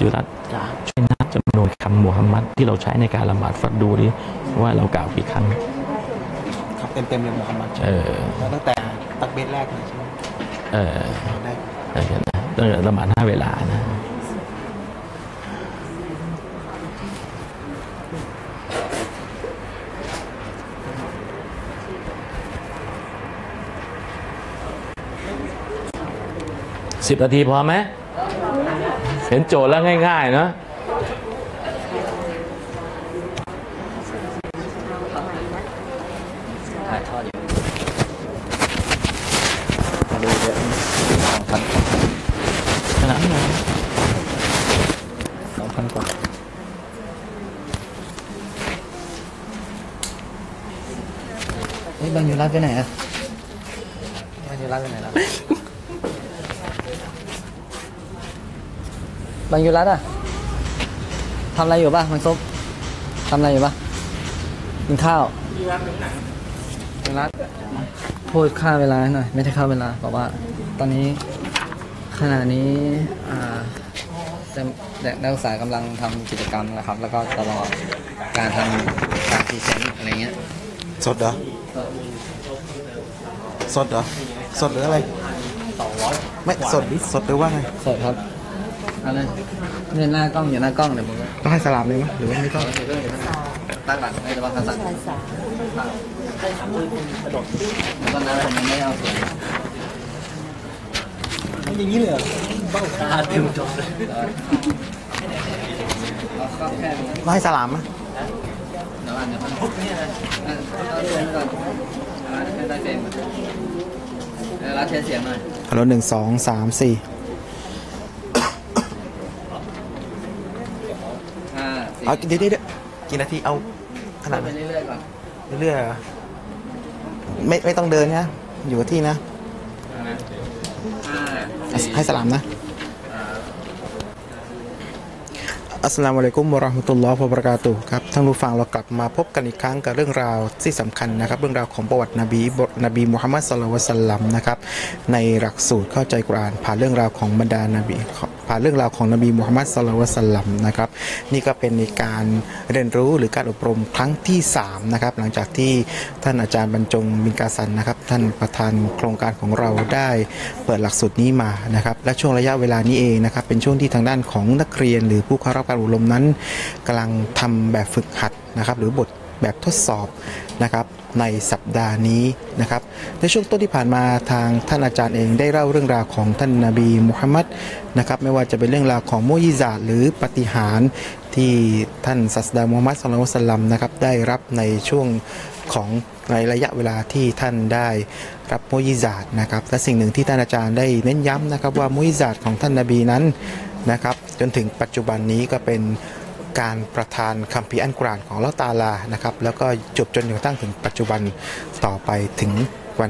Speaker 1: ยุรัตช่วยนับจำนวนคำมูฮัมมัดที่เราใช้ในการละหมาดฟัดดูดิว่าเรากล่าวกี่ครั้ง
Speaker 2: ครับเต็มเลยมูฮัมมัดแล้วตั้งแต่ตักเบสแรกเลยใช่ไหม
Speaker 1: ได้ตั้งแต่ละหมาด5 เวลานะ10 นาทีพอไหมเห็นโจทย์แล้วง่ายๆเนาะ
Speaker 2: ถ่ายทอดอยู่มาดูเยอะ2,000ขนาดไหน2,000 กว่าบางอยู่ร้านไปไหนอ่ะบางอยู่ร้านไปไหนล่ะบางยูรัตอ่ะทำอะไรอยู่ป่ะบางซุปทำอะไรอยู่ป่ะกินข้าวยูรัตพูดค่าเวลาหน่อยไม่ใช่ค่าเวลาบอกว่าตอนนี้ขณะนี้นักศึกษากำลังทำกิจกรรมนะครับแล้วก็ตลอดการทำการพรีเซนต์อะไรเงี้ย
Speaker 3: สดเหรอสดเหรอสดหรืออะไรไม่สดหรือว่าไง
Speaker 2: สดครับอะไรเนี่ยหน้ากล้องอยู่หน้ากล้องเดี๋ยวผม
Speaker 3: ต้องให้สลามเลยไหมหรือว่าไม่ต้อง
Speaker 2: ตั้งหลังไม่จะว่าภาษาตอนนั้นผมยังไม่เอาเสียงอย่างนี้เลยบ้าตาเต็มจอเลย
Speaker 3: ต้องให้สลามไหม
Speaker 2: เดี๋ยวปุ๊บนี่นะเอาเสียงก่อนได้เสียงรับเสียงหน่อย
Speaker 3: ฮัลโหล1 2 3 4เอาเดี๋ยวกี่นาทีเอาขนาดไหน
Speaker 2: เรื่อยๆก่อน
Speaker 3: เรื่อยๆไม่ต้องเดินนะอยู่ที่นะให้สลามนะอัสสลามุอะลัยกุมวะเราะห์มะตุลลอฮ์วะบะเราะกาตุฮ์ครับท่านผู้ฟังเรากลับมาพบกันอีกครั้งกับเรื่องราวที่สำคัญนะครับเรื่องราวของประวัตินบีมุฮัมมัดศ็อลลัลลอฮุอะลัยฮิวะซัลลัมนะครับในหลักสูตรเข้าใจกุรอานผ่านเรื่องราวของบรรดานบีผ่านเรื่องราวของนบีมุฮัมมัดศ็อลลัลลอฮุอะลัยฮิวะซัลลัมนะครับนี่ก็เป็นในการเรียนรู้หรือการอบรมครั้งที่3นะครับหลังจากที่ท่านอาจารย์บรรจงบินกาซันนะครับท่านประธานโครงการของเราได้เปิดหลักสูตรนี้มานะครับและช่วงระยะเวลานี้เองนะครับเป็นช่วงที่ทางด้านของนักเรียนหรือผู้เข้ารับการอบรมนั้นกำลังทำแบบฝึกหัดนะครับหรือบทแบบทดสอบนะครับในสัปดาห์นี้นะครับในช่วงต้นที่ผ่านมาทางท่านอาจารย์เองได้เล่าเรื่องราวของท่านนบีมุฮัมมัดนะครับไม่ว่าจะเป็นเรื่องราวของมุญิซาตหรือปาฏิหาริย์ที่ท่านศาสดามุฮัมมัดศ็อลลัลลอฮุอะลัยฮิวะซัลลัมนะครับได้รับในช่วงของในระยะเวลาที่ท่านได้รับมุญิซาตนะครับและสิ่งหนึ่งที่ท่านอาจารย์ได้เน้นย้ำนะครับว่ามุญิซาตของท่านนบีนั้นนะครับจนถึงปัจจุบันนี้ก็เป็นการประทานคัมภีร์อัลกุรอานของอัลเลาะห์ตะอาลานะครับแล้วก็จบจนกระทั่งถึงปัจจุบันต่อไปถึงวัน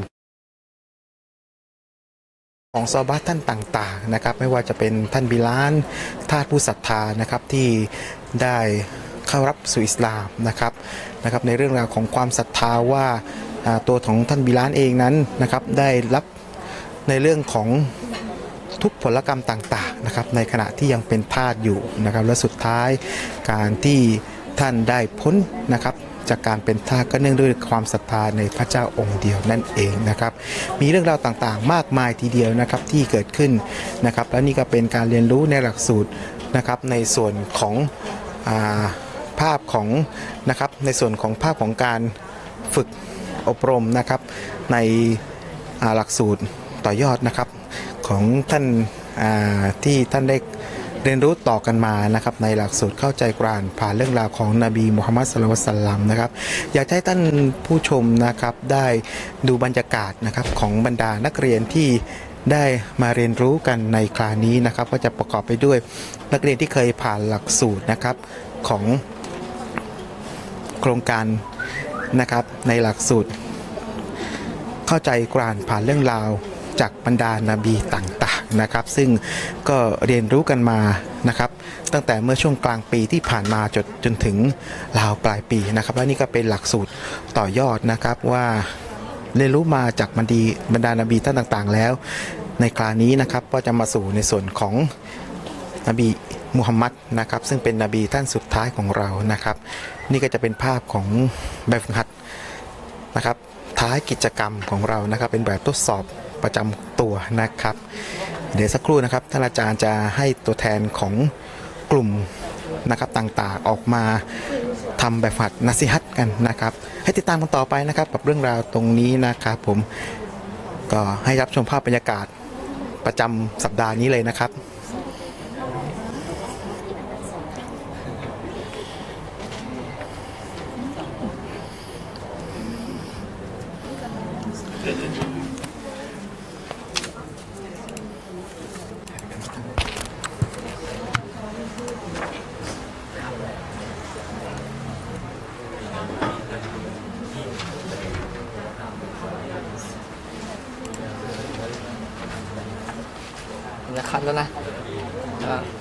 Speaker 3: ของซอฮาบะห์ท่านต่างๆนะครับไม่ว่าจะเป็นท่านบิลาลทาสผู้ศรัทธานะครับที่ได้เข้ารับสู่อิสลามนะครับในเรื่องราวของความศรัทธาว่าตัวของท่านบิลาลเองนั้นนะครับได้รับในเรื่องของทุกผลกรรมต่างๆนะครับในขณะที่ยังเป็นทาสอยู่นะครับและสุดท้ายการที่ท่านได้พ้นนะครับจากการเป็นทาสก็เนื่องด้วยความศรัทธาในพระเจ้าองค์เดียวนั่นเองนะครับมีเรื่องราวต่างๆมากมายทีเดียวนะครับที่เกิดขึ้นนะครับและนี่ก็เป็นการเรียนรู้ในหลักสูตรนะครับในส่วนของภาพของนะครับในส่วนของภาพของการฝึกอบรมนะครับในหลักสูตรต่อยอดนะครับของท่านที่ท่านได้เรียนรู้ต่อกันมานะครับในหลักสูตรเข้าใจกุรอานผ่านเรื่องราวของนบีมุฮัมมัดศ็อลลัลลอฮุอะลัยฮิวะซัลลัมนะครับอยากให้ท่านผู้ชมนะครับได้ดูบรรยากาศนะครับของบรรดานักเรียนที่ได้มาเรียนรู้กันในคราวนี้นะครับก็จะประกอบไปด้วยนักเรียนที่เคยผ่านหลักสูตรนะครับของโครงการนะครับในหลักสูตรเข้าใจกุรอานผ่านเรื่องราวจากบรรดานาบีต่างๆนะครับซึ่งก็เรียนรู้กันมานะครับตั้งแต่เมื่อช่วงกลางปีที่ผ่านมาจนถึงราวปลายปีนะครับและนี่ก็เป็นหลักสูตรต่อยอดนะครับว่าเรียนรู้มาจากบรรดานาบีท่านต่างๆแล้วในคราวนี้นะครับก็จะมาสู่ในส่วนของนบีมุฮัมมัดนะครับซึ่งเป็นนบีท่านสุดท้ายของเรานะครับนี่ก็จะเป็นภาพของแบบฝึกหัดนะครับท้ายกิจกรรมของเรานะครับเป็นแบบทดสอบประจำตัวนะครับเดี๋ยวสักครู่นะครับท่านอาจารย์จะให้ตัวแทนของกลุ่มนะครับต่างๆออกมาทำแบบฝึกหัดนัสิฮัตกันนะครับให้ติดตามกันต่อไปนะครับกับเรื่องราวตรงนี้นะครับผมก็ให้รับชมภาพบรรยากาศประจำสัปดาห์นี้เลยนะครับ
Speaker 2: จะคัดแล้วนะ